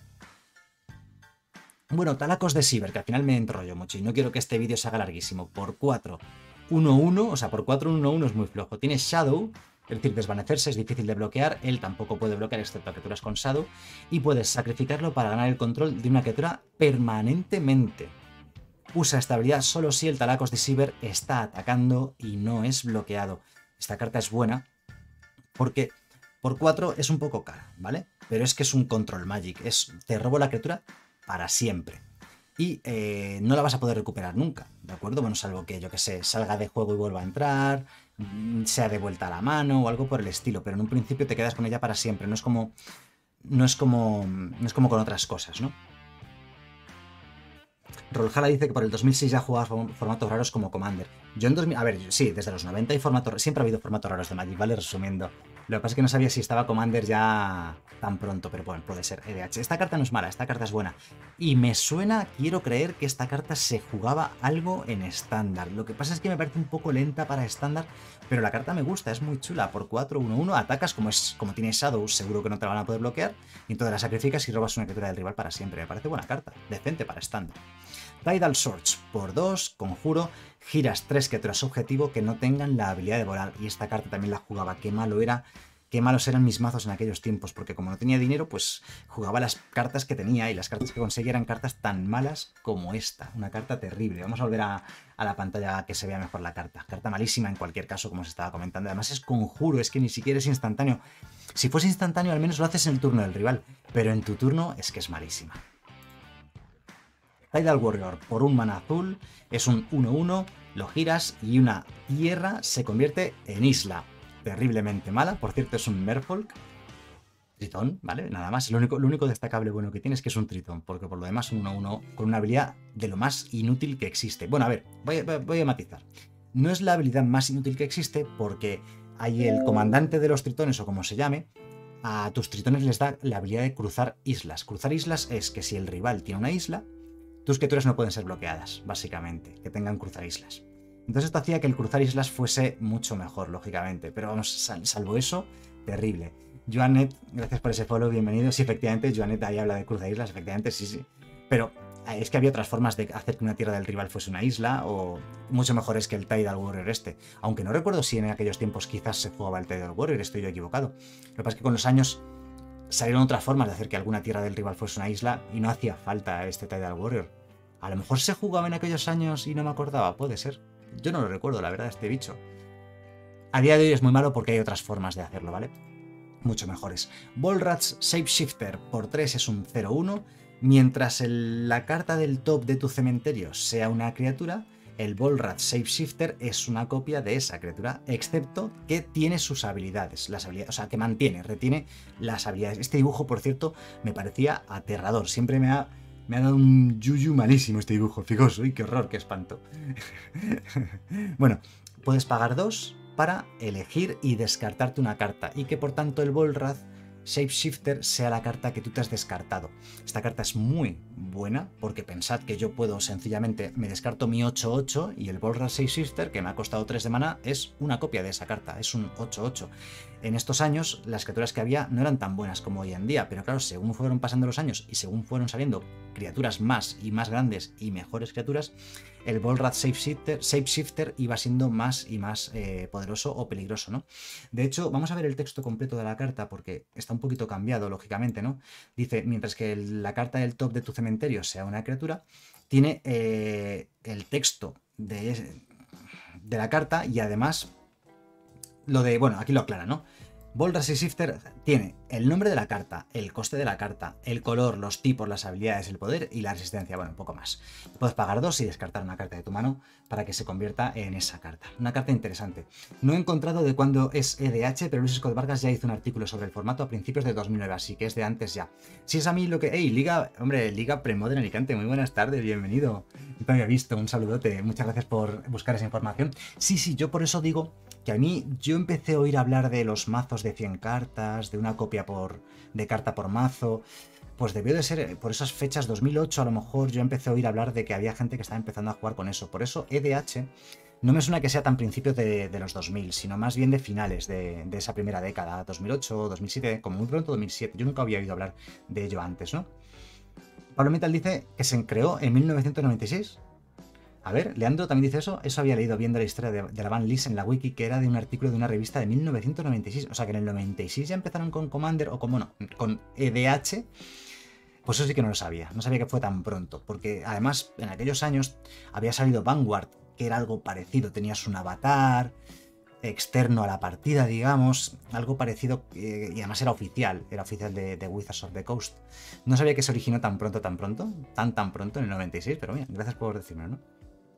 Bueno, Talacos de Ciber, que al final me enrollo mucho y no quiero que este vídeo se haga larguísimo. Por cuatro uno uno, o sea, por cuatro uno uno es muy flojo. Tiene Shadow, es decir, desvanecerse, es difícil de bloquear. Él tampoco puede bloquear, excepto a criaturas con Shadow. Y puedes sacrificarlo para ganar el control de una criatura permanentemente. Usa esta habilidad solo si el Talacos de Ciber está atacando y no es bloqueado. Esta carta es buena porque por cuatro es un poco cara, ¿vale? Pero es que es un control magic, es te robo la criatura para siempre. Y eh, no la vas a poder recuperar nunca, ¿de acuerdo? Bueno, salvo que, yo que sé, salga de juego y vuelva a entrar, sea de vuelta a la mano o algo por el estilo, pero en un principio te quedas con ella para siempre, no es como, no es como, no es como con otras cosas, ¿no? Roljala dice que por el dos mil seis ya jugabas formatos raros como Commander. Yo en dos mil... A ver, sí, desde los noventa hay formatos... Siempre ha habido formatos raros de Magic, ¿vale? Resumiendo. Lo que pasa es que no sabía si estaba Commander ya tan pronto, pero bueno, puede ser E D H. Esta carta no es mala, esta carta es buena. Y me suena, quiero creer que esta carta se jugaba algo en estándar. Lo que pasa es que me parece un poco lenta para estándar, pero la carta me gusta, es muy chula. Por cuatro uno uno atacas, como, es, como tiene Shadow, seguro que no te la van a poder bloquear. Y entonces la sacrificas y robas una criatura del rival para siempre. Me parece buena carta, decente para estándar. Tidal Surge, por dos, conjuro, giras tres criaturas objetivo que no tengan la habilidad de volar. Y esta carta también la jugaba. Qué malo era, qué malos eran mis mazos en aquellos tiempos, porque como no tenía dinero, pues jugaba las cartas que tenía y las cartas que conseguía eran cartas tan malas como esta. Una carta terrible. Vamos a volver a, a la pantalla que se vea mejor la carta. Carta malísima en cualquier caso, como se estaba comentando. Además es conjuro, es que ni siquiera es instantáneo. Si fuese instantáneo, al menos lo haces en el turno del rival, pero en tu turno es que es malísima. Tidal Warrior, por un mana azul, es un uno uno, lo giras y una tierra se convierte en isla. Terriblemente mala, por cierto es un Merfolk. Tritón, ¿vale? Nada más, lo único, lo único destacable bueno que tiene es que es un tritón, porque por lo demás un uno uno con una habilidad de lo más inútil que existe. Bueno, a ver, voy a, voy a matizar. No es la habilidad más inútil que existe porque hay el comandante de los tritones o como se llame. A tus tritones les da la habilidad de cruzar islas. Cruzar islas es que si el rival tiene una isla, tus criaturas no pueden ser bloqueadas, básicamente, que tengan cruzar islas. Entonces esto hacía que el cruzar islas fuese mucho mejor, lógicamente, pero vamos, sal, salvo eso, terrible. Joanet, gracias por ese follow, bienvenido. Sí, efectivamente, Joanet ahí habla de cruzar islas, efectivamente, sí, sí. Pero es que había otras formas de hacer que una tierra del rival fuese una isla, o mucho mejores que el Tidal Warrior este. Aunque no recuerdo si en aquellos tiempos quizás se jugaba el Tidal Warrior, estoy yo equivocado. Lo que pasa es que con los años salieron otras formas de hacer que alguna tierra del rival fuese una isla y no hacía falta este Tidal Warrior. A lo mejor se jugaba en aquellos años y no me acordaba, puede ser. Yo no lo recuerdo, la verdad, este bicho. A día de hoy es muy malo porque hay otras formas de hacerlo, ¿vale? Mucho mejores. Volrath's Shapeshifter por tres es un cero uno. Mientras el, la carta del top de tu cementerio sea una criatura, el Volrath Shapeshifter es una copia de esa criatura, excepto que tiene sus habilidades, las habilidades, o sea, que mantiene, retiene las habilidades. Este dibujo, por cierto, me parecía aterrador. Siempre me ha, me ha dado un yuyu malísimo este dibujo, fijoso. ¡Uy, qué horror, qué espanto! Bueno, puedes pagar dos para elegir y descartarte una carta, y que por tanto el Volrath Shapeshifter sea la carta que tú te has descartado. Esta carta es muy buena porque pensad que yo puedo sencillamente, me descarto mi ocho ocho y el Volrath Shapeshifter, que me ha costado tres de mana, es una copia de esa carta, es un ocho ocho. En estos años las criaturas que había no eran tan buenas como hoy en día, pero claro, según fueron pasando los años y según fueron saliendo criaturas más y más grandes y mejores criaturas, el Volrath Shapeshifter, Shapeshifter iba siendo más y más eh, poderoso o peligroso, ¿no? De hecho, vamos a ver el texto completo de la carta porque está un poquito cambiado, lógicamente, ¿no? Dice, mientras que el, la carta del top de tu cementerio sea una criatura, tiene eh, el texto de, de la carta y además lo de, bueno, aquí lo aclara, ¿no? Volrath Shapeshifter tiene el nombre de la carta, el coste de la carta, el color, los tipos, las habilidades, el poder y la resistencia, bueno, un poco más. Puedes pagar dos y descartar una carta de tu mano para que se convierta en esa carta. Una carta interesante. No he encontrado de cuándo es E D H, pero Luis Scott Vargas ya hizo un artículo sobre el formato a principios de dos mil nueve, así que es de antes ya. Si es a mí lo que... ¡Ey, Liga! Hombre, Liga Premodern Alicante, muy buenas tardes, bienvenido. No te había visto, un saludote, muchas gracias por buscar esa información. Sí, sí, yo por eso digo que a mí, yo empecé a oír hablar de los mazos de cien cartas, de una copia por, de carta por mazo, pues debió de ser por esas fechas, dos mil ocho a lo mejor, yo empecé a oír hablar de que había gente que estaba empezando a jugar con eso. Por eso E D H no me suena que sea tan principios de, de los dos mil, sino más bien de finales de, de esa primera década, dos mil ocho, dos mil siete, como muy pronto dos mil siete. Yo nunca había oído hablar de ello antes, ¿no? Pablo Metal dice que se creó en mil novecientos noventa y seis. A ver, Leandro también dice eso. Eso había leído viendo la historia de, de la Van Lys en la wiki, que era de un artículo de una revista de mil novecientos noventa y seis. O sea que en el noventa y seis ya empezaron con Commander, o como no, con E D H. Pues eso sí que no lo sabía. No sabía que fue tan pronto. Porque además, en aquellos años había salido Vanguard, que era algo parecido. Tenías un avatar externo a la partida, digamos. Algo parecido. Eh, y además era oficial. Era oficial de, de Wizards of the Coast. No sabía que se originó tan pronto, tan pronto. Tan, tan pronto en el noventa y seis. Pero bien, gracias por decirme, ¿no?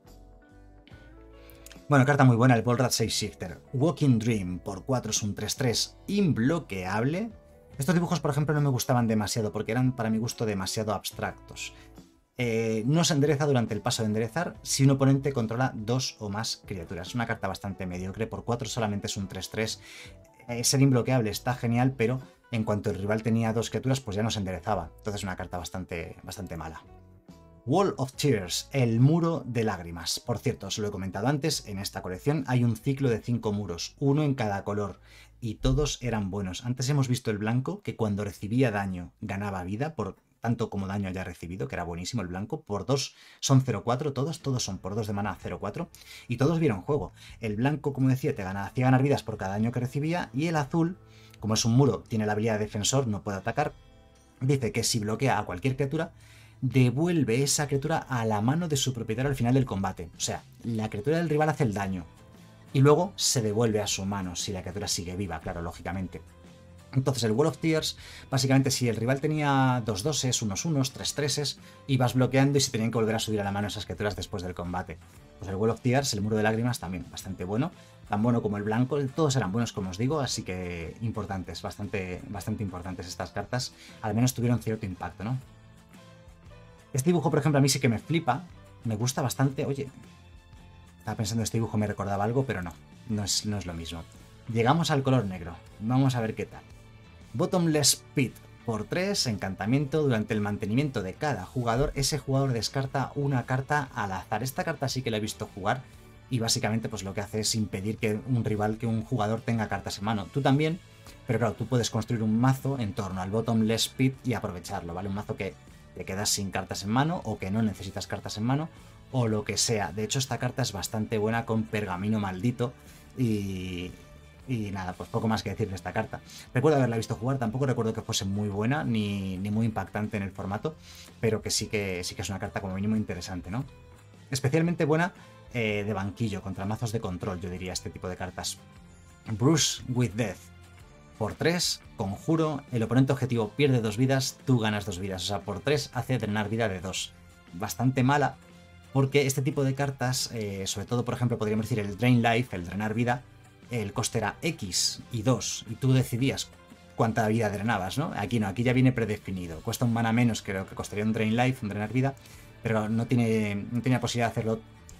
Bueno, carta muy buena, el Volrath Shapeshifter. Walking Dream por cuatro es un tres tres imbloqueable. Estos dibujos, por ejemplo, no me gustaban demasiado porque eran, para mi gusto, demasiado abstractos. Eh, no se endereza durante el paso de enderezar si un oponente controla dos o más criaturas. Una carta bastante mediocre, por cuatro solamente es un tres tres. Eh, ser imbloqueable está genial, pero en cuanto el rival tenía dos criaturas, pues ya no se enderezaba. Entonces una carta bastante, bastante mala. Wall of Tears, el muro de lágrimas. Por cierto, os lo he comentado antes, en esta colección hay un ciclo de cinco muros, uno en cada color, y todos eran buenos. Antes hemos visto el blanco, que cuando recibía daño ganaba vida, por tanto como daño haya recibido, que era buenísimo el blanco. Por dos son cero cuatro, todos, todos son por dos de mana cero cuatro, y todos vieron juego. El blanco, como decía, te gana, hacía ganar vidas por cada daño que recibía, y el azul, como es un muro, tiene la habilidad de defensor, no puede atacar, dice que si bloquea a cualquier criatura, devuelve esa criatura a la mano de su propietario al final del combate. O sea, la criatura del rival hace el daño y luego se devuelve a su mano si la criatura sigue viva, claro, lógicamente. Entonces el Wall of Tears, básicamente si el rival tenía dos doses, unos unos, tres treses, ibas bloqueando y se tenían que volver a subir a la mano esas criaturas después del combate. Pues el Wall of Tears, el muro de lágrimas, también bastante bueno, tan bueno como el blanco, todos eran buenos como os digo, así que importantes, bastante, bastante importantes estas cartas, al menos tuvieron cierto impacto, ¿no? Este dibujo, por ejemplo, a mí sí que me flipa, me gusta bastante. Oye, estaba pensando este dibujo me recordaba algo, pero no, no es, no es lo mismo. Llegamos al color negro, vamos a ver qué tal. Bottomless Pit, por tres, encantamiento. Durante el mantenimiento de cada jugador, ese jugador descarta una carta al azar. Esta carta sí que la he visto jugar y básicamente pues lo que hace es impedir que un rival, que un jugador tenga cartas en mano. Tú también, pero claro, tú puedes construir un mazo en torno al Bottomless Pit y aprovecharlo, ¿vale? Un mazo que te quedas sin cartas en mano o que no necesitas cartas en mano o lo que sea. De hecho, esta carta es bastante buena con Pergamino Maldito y, y nada, pues poco más que decir de esta carta. Recuerdo haberla visto jugar, tampoco recuerdo que fuese muy buena ni, ni muy impactante en el formato, pero que sí que sí que es una carta como mínimo interesante, ¿no? Especialmente buena eh, de banquillo, contra mazos de control, yo diría, este tipo de cartas. Bruce with Death. Por tres, conjuro, el oponente objetivo pierde dos vidas, tú ganas dos vidas. O sea, por tres hace drenar vida de dos. Bastante mala, porque este tipo de cartas, eh, sobre todo, por ejemplo, podríamos decir el Drain Life, el drenar vida, el coste era X y dos, y tú decidías cuánta vida drenabas, ¿no? Aquí no, aquí ya viene predefinido. Cuesta un mana menos que lo que costaría un Drain Life, un drenar vida, pero no tiene, no tiene la posibilidad de hacerlo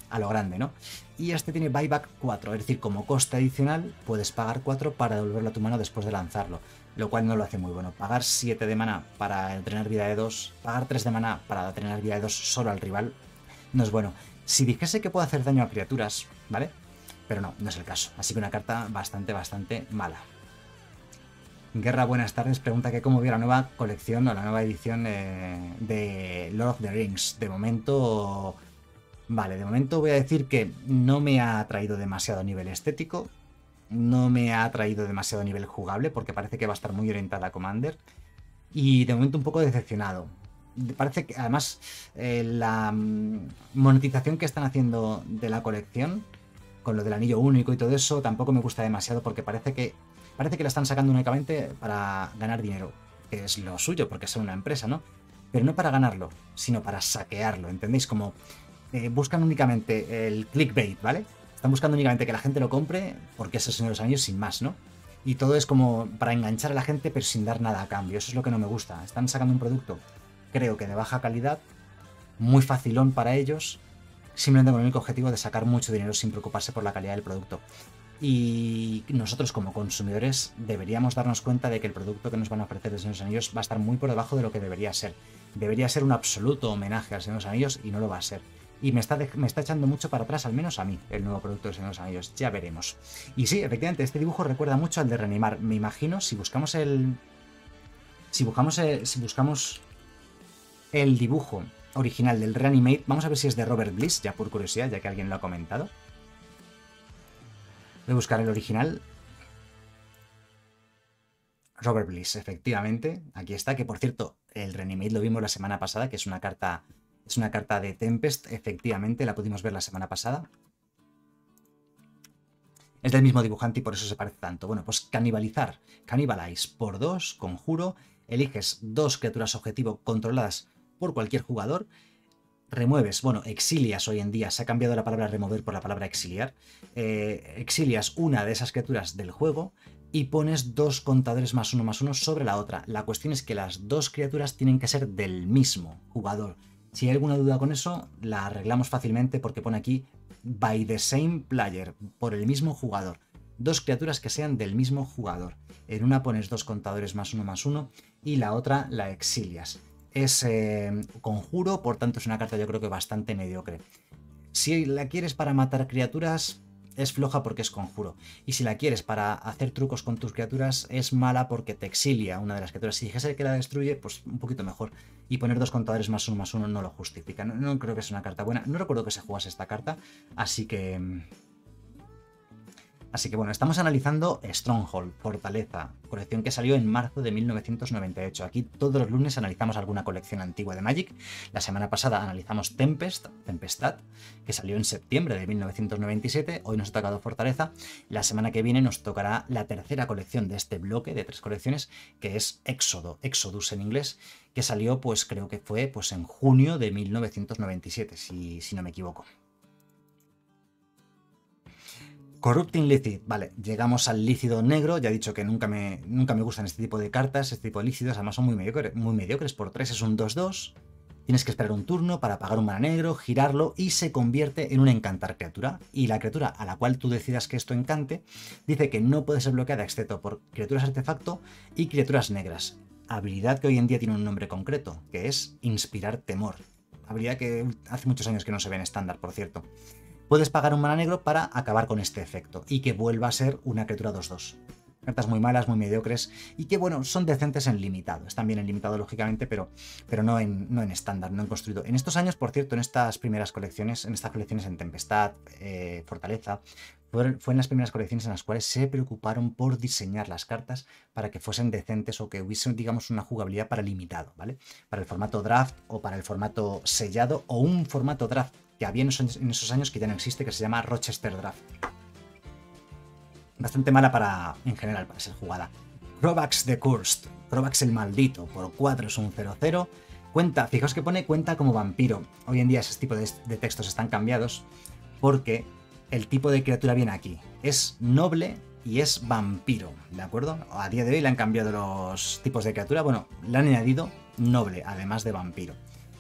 a lo grande, ¿no? Y este tiene buyback cuatro, es decir, como coste adicional puedes pagar cuatro para devolverlo a tu mano después de lanzarlo, lo cual no lo hace muy bueno. Pagar siete de mana para drenar vida de dos, pagar tres de mana para drenar vida de dos solo al rival, no es bueno. Si dijese que puede hacer daño a criaturas, ¿vale? Pero no, no es el caso, así que una carta bastante, bastante mala. Guerra, buenas tardes, pregunta que cómo vio la nueva colección o la nueva edición eh, de Lord of the Rings. De momento... Vale, de momento voy a decir que no me ha atraído demasiado a nivel estético, no me ha atraído demasiado a nivel jugable, porque parece que va a estar muy orientada a Commander, y de momento un poco decepcionado. Parece que además eh, la monetización que están haciendo de la colección, con lo del anillo único y todo eso, tampoco me gusta demasiado, porque parece que, parece que la están sacando únicamente para ganar dinero, que es lo suyo, porque es una empresa, ¿no? Pero no para ganarlo, sino para saquearlo, ¿entendéis? Como... Eh, buscan únicamente el clickbait, ¿vale? Están buscando únicamente que la gente lo compre porque es el Señor de los Anillos sin más, ¿no? Y todo es como para enganchar a la gente pero sin dar nada a cambio. Eso es lo que no me gusta. Están sacando un producto, creo que de baja calidad, muy facilón para ellos, simplemente con el único objetivo de sacar mucho dinero sin preocuparse por la calidad del producto. Y nosotros como consumidores deberíamos darnos cuenta de que el producto que nos van a ofrecer de Señor de los Anillos va a estar muy por debajo de lo que debería ser. Debería ser un absoluto homenaje al Señor de los Anillos y no lo va a ser. Y me está, de, me está echando mucho para atrás, al menos a mí, el nuevo producto de Señor de los Anillos. Ya veremos. Y sí, efectivamente, este dibujo recuerda mucho al de Reanimar. Me imagino, si buscamos el... Si buscamos el, si buscamos el dibujo original del Reanimate, vamos a ver si es de Robert Bliss, ya por curiosidad, ya que alguien lo ha comentado. Voy a buscar el original. Robert Bliss, efectivamente. Aquí está, que por cierto, el Reanimate lo vimos la semana pasada, que es una carta... Es una carta de Tempest, efectivamente, la pudimos ver la semana pasada. Es del mismo dibujante y por eso se parece tanto. Bueno, pues canibalizar, Cannibalize por dos, conjuro, eliges dos criaturas objetivo controladas por cualquier jugador, remueves, bueno, exilias hoy en día, se ha cambiado la palabra remover por la palabra exiliar, eh, exilias una de esas criaturas del juego y pones dos contadores más uno más uno sobre la otra. La cuestión es que las dos criaturas tienen que ser del mismo jugador. Si hay alguna duda con eso, la arreglamos fácilmente porque pone aquí by the same player, por el mismo jugador. Dos criaturas que sean del mismo jugador. En una pones dos contadores más uno más uno y la otra la exilias. Es eh, conjuro, por tanto es una carta yo creo que bastante mediocre. Si la quieres para matar criaturas, es floja porque es conjuro. Y si la quieres para hacer trucos con tus criaturas, es mala porque te exilia una de las criaturas. Si dijese que la destruye, pues un poquito mejor. Y poner dos contadores más uno más uno no lo justifica. No, no creo que sea una carta buena. No recuerdo que se jugase esta carta, así que... Así que bueno, estamos analizando Stronghold, Fortaleza, colección que salió en marzo de mil novecientos noventa y ocho. Aquí todos los lunes analizamos alguna colección antigua de Magic. La semana pasada analizamos Tempest, Tempestad, que salió en septiembre de mil novecientos noventa y siete. Hoy nos ha tocado Fortaleza. La semana que viene nos tocará la tercera colección de este bloque de tres colecciones, que es Éxodo, Exodus en inglés, que salió, pues creo que fue pues, en junio de mil novecientos noventa y siete, si, si no me equivoco. Corrupting Lícid, vale, llegamos al lícido negro, ya he dicho que nunca me, nunca me gustan este tipo de cartas, este tipo de lícidos, además son muy mediocres, muy mediocres por tres, es un dos dos, tienes que esperar un turno para pagar un mana negro, girarlo y se convierte en un encantar criatura, y la criatura a la cual tú decidas que esto encante, dice que no puede ser bloqueada excepto por criaturas artefacto y criaturas negras, habilidad que hoy en día tiene un nombre concreto, que es Inspirar Temor, habilidad que hace muchos años que no se ve en estándar, por cierto. Puedes pagar un mana negro para acabar con este efecto y que vuelva a ser una criatura dos dos. Cartas muy malas, muy mediocres y que, bueno, son decentes en limitado. Están bien en limitado, lógicamente, pero, pero no en no en estándar, no en construido. En estos años, por cierto, en estas primeras colecciones, en estas colecciones en Tempestad, eh, Fortaleza, fue, fue en las primeras colecciones en las cuales se preocuparon por diseñar las cartas para que fuesen decentes o que hubiesen, digamos, una jugabilidad para limitado, ¿vale? Para el formato draft o para el formato sellado o un formato draft que había en esos, en esos años que ya no existe, que se llama Rochester Draft. Bastante mala para, en general, para ser jugada. Crovax the Cursed, Crovax el maldito, por cuatro es un cero cero. Cuenta, fijaos que pone cuenta como vampiro. Hoy en día ese tipo de, de textos están cambiados porque el tipo de criatura viene aquí. Es noble y es vampiro, ¿de acuerdo? A día de hoy le han cambiado los tipos de criatura. Bueno, le han añadido noble, además de vampiro.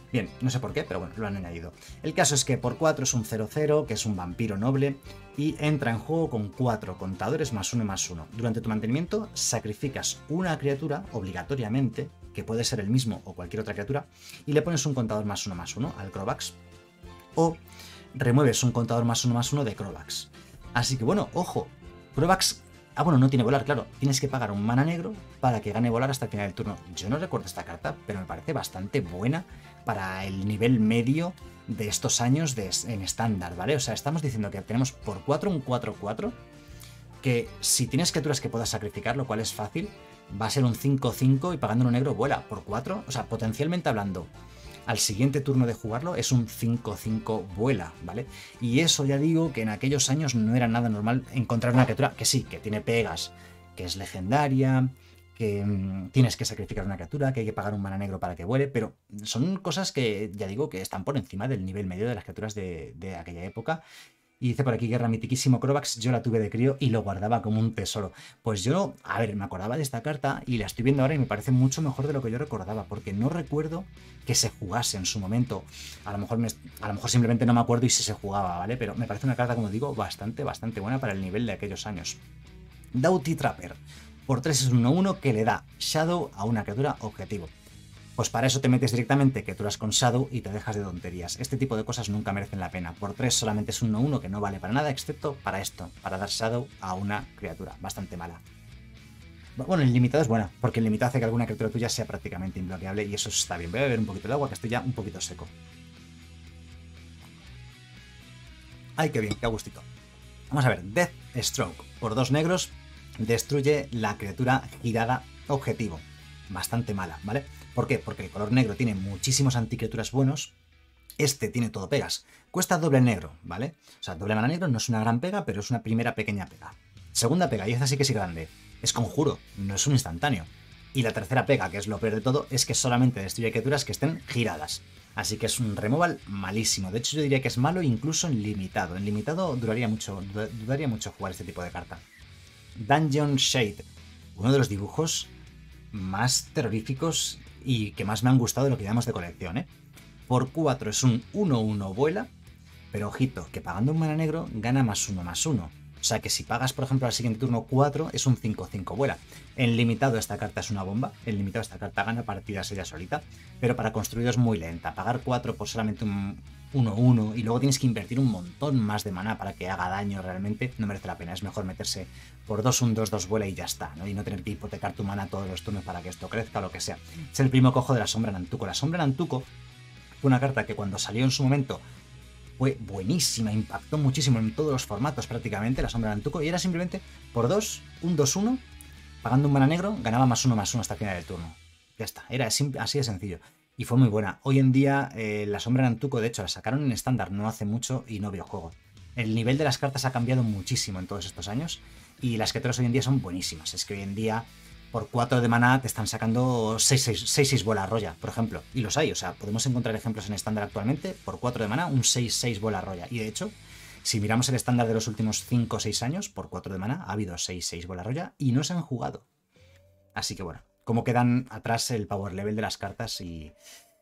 Bien, no sé por qué, pero bueno, lo han añadido. El caso es que por cuatro es un cero cero, que es un vampiro noble, y entra en juego con cuatro contadores más uno más uno. Durante tu mantenimiento sacrificas una criatura obligatoriamente, que puede ser el mismo o cualquier otra criatura, y le pones un contador más uno más uno al Crovax, o remueves un contador más uno más uno de Crovax. Así que bueno, ojo, Crovax... Ah, bueno, no tiene volar, claro. Tienes que pagar un mana negro para que gane volar hasta el final del turno. Yo no recuerdo esta carta, pero me parece bastante buena para el nivel medio de estos años de, en estándar, ¿vale? O sea, estamos diciendo que tenemos por cuatro un cuatro cuatro, que si tienes criaturas que puedas sacrificar, lo cual es fácil, va a ser un cinco cinco y pagando un negro vuela por cuatro. O sea, potencialmente hablando, al siguiente turno de jugarlo es un cinco cinco vuela, ¿vale? Y eso ya digo que en aquellos años no era nada normal encontrar una criatura que sí, que tiene pegas, que es legendaria, que mmm, tienes que sacrificar una criatura, que hay que pagar un mana negro para que vuele, pero son cosas que ya digo que están por encima del nivel medio de las criaturas de, de aquella época. Y dice por aquí, guerra mitiquísimo Crovax, yo la tuve de crío y lo guardaba como un tesoro. Pues yo, a ver, me acordaba de esta carta y la estoy viendo ahora y me parece mucho mejor de lo que yo recordaba, porque no recuerdo que se jugase en su momento. A lo mejor, me, a lo mejor simplemente no me acuerdo y si se jugaba, ¿vale? Pero me parece una carta, como digo, bastante, bastante buena para el nivel de aquellos años. Doughty Trapper. Por tres es un uno uno que le da Shadow a una criatura objetivo. Pues para eso te metes directamente criaturas con Shadow y te dejas de tonterías. Este tipo de cosas nunca merecen la pena. Por tres solamente es un uno uno que no vale para nada, excepto para esto, para dar Shadow a una criatura. Bastante mala. Bueno, el limitado es buena, porque el limitado hace que alguna criatura tuya sea prácticamente imbloqueable y eso está bien. Voy a beber un poquito de agua, que estoy ya un poquito seco. ¡Ay, qué bien! ¡Qué gustito! Vamos a ver, Death Stroke. Por dos negros, destruye la criatura girada objetivo. Bastante mala, ¿vale? ¿Por qué? Porque el color negro tiene muchísimos anticriaturas buenos. Este tiene todo pegas. Cuesta doble negro, ¿vale? O sea, doble mana negro no es una gran pega, pero es una primera pequeña pega. Segunda pega, y esta sí que es grande. Es conjuro, no es un instantáneo. Y la tercera pega, que es lo peor de todo, es que solamente destruye criaturas que estén giradas. Así que es un removal malísimo. De hecho, yo diría que es malo incluso en limitado. En limitado duraría mucho, dudaría mucho jugar este tipo de carta. Dungeon Shade. Uno de los dibujos más terroríficos y que más me han gustado de lo que llamamos de colección, ¿eh? Por cuatro es un uno uno vuela, pero ojito, que pagando un mana negro gana más uno más uno. O sea que si pagas, por ejemplo, al siguiente turno cuatro, es un cinco cinco vuela. En limitado esta carta es una bomba, en limitado esta carta gana partidas ella solita, pero para construido es muy lenta. Pagar cuatro por solamente un uno uno y luego tienes que invertir un montón más de mana para que haga daño realmente, no merece la pena. Es mejor meterse por dos un dos dos vuela y ya está, ¿no? Y no tener que hipotecar tu mana todos los turnos para que esto crezca o lo que sea. Es el primo cojo de la Sombra Nantuko. La Sombra Nantuko fue una carta que cuando salió en su momento fue buenísima, impactó muchísimo en todos los formatos prácticamente, la Sombra Nantuko, y era simplemente por dos, un dos uno, pagando un mana negro, ganaba más uno más uno hasta el final del turno. Ya está, era así de sencillo. Y fue muy buena. Hoy en día eh, la Sombra Nantuko, de hecho, la sacaron en estándar no hace mucho y no vio juego. El nivel de las cartas ha cambiado muchísimo en todos estos años y las criaturas hoy en día son buenísimas. Es que hoy en día por cuatro de maná te están sacando seis seis bola roya, por ejemplo. Y los hay, o sea, podemos encontrar ejemplos en estándar actualmente, por cuatro de maná, un seis seis bola roya. Y de hecho, si miramos el estándar de los últimos cinco o seis años, por cuatro de maná ha habido seis seis bola roya y no se han jugado. Así que bueno, cómo quedan atrás el power level de las cartas y,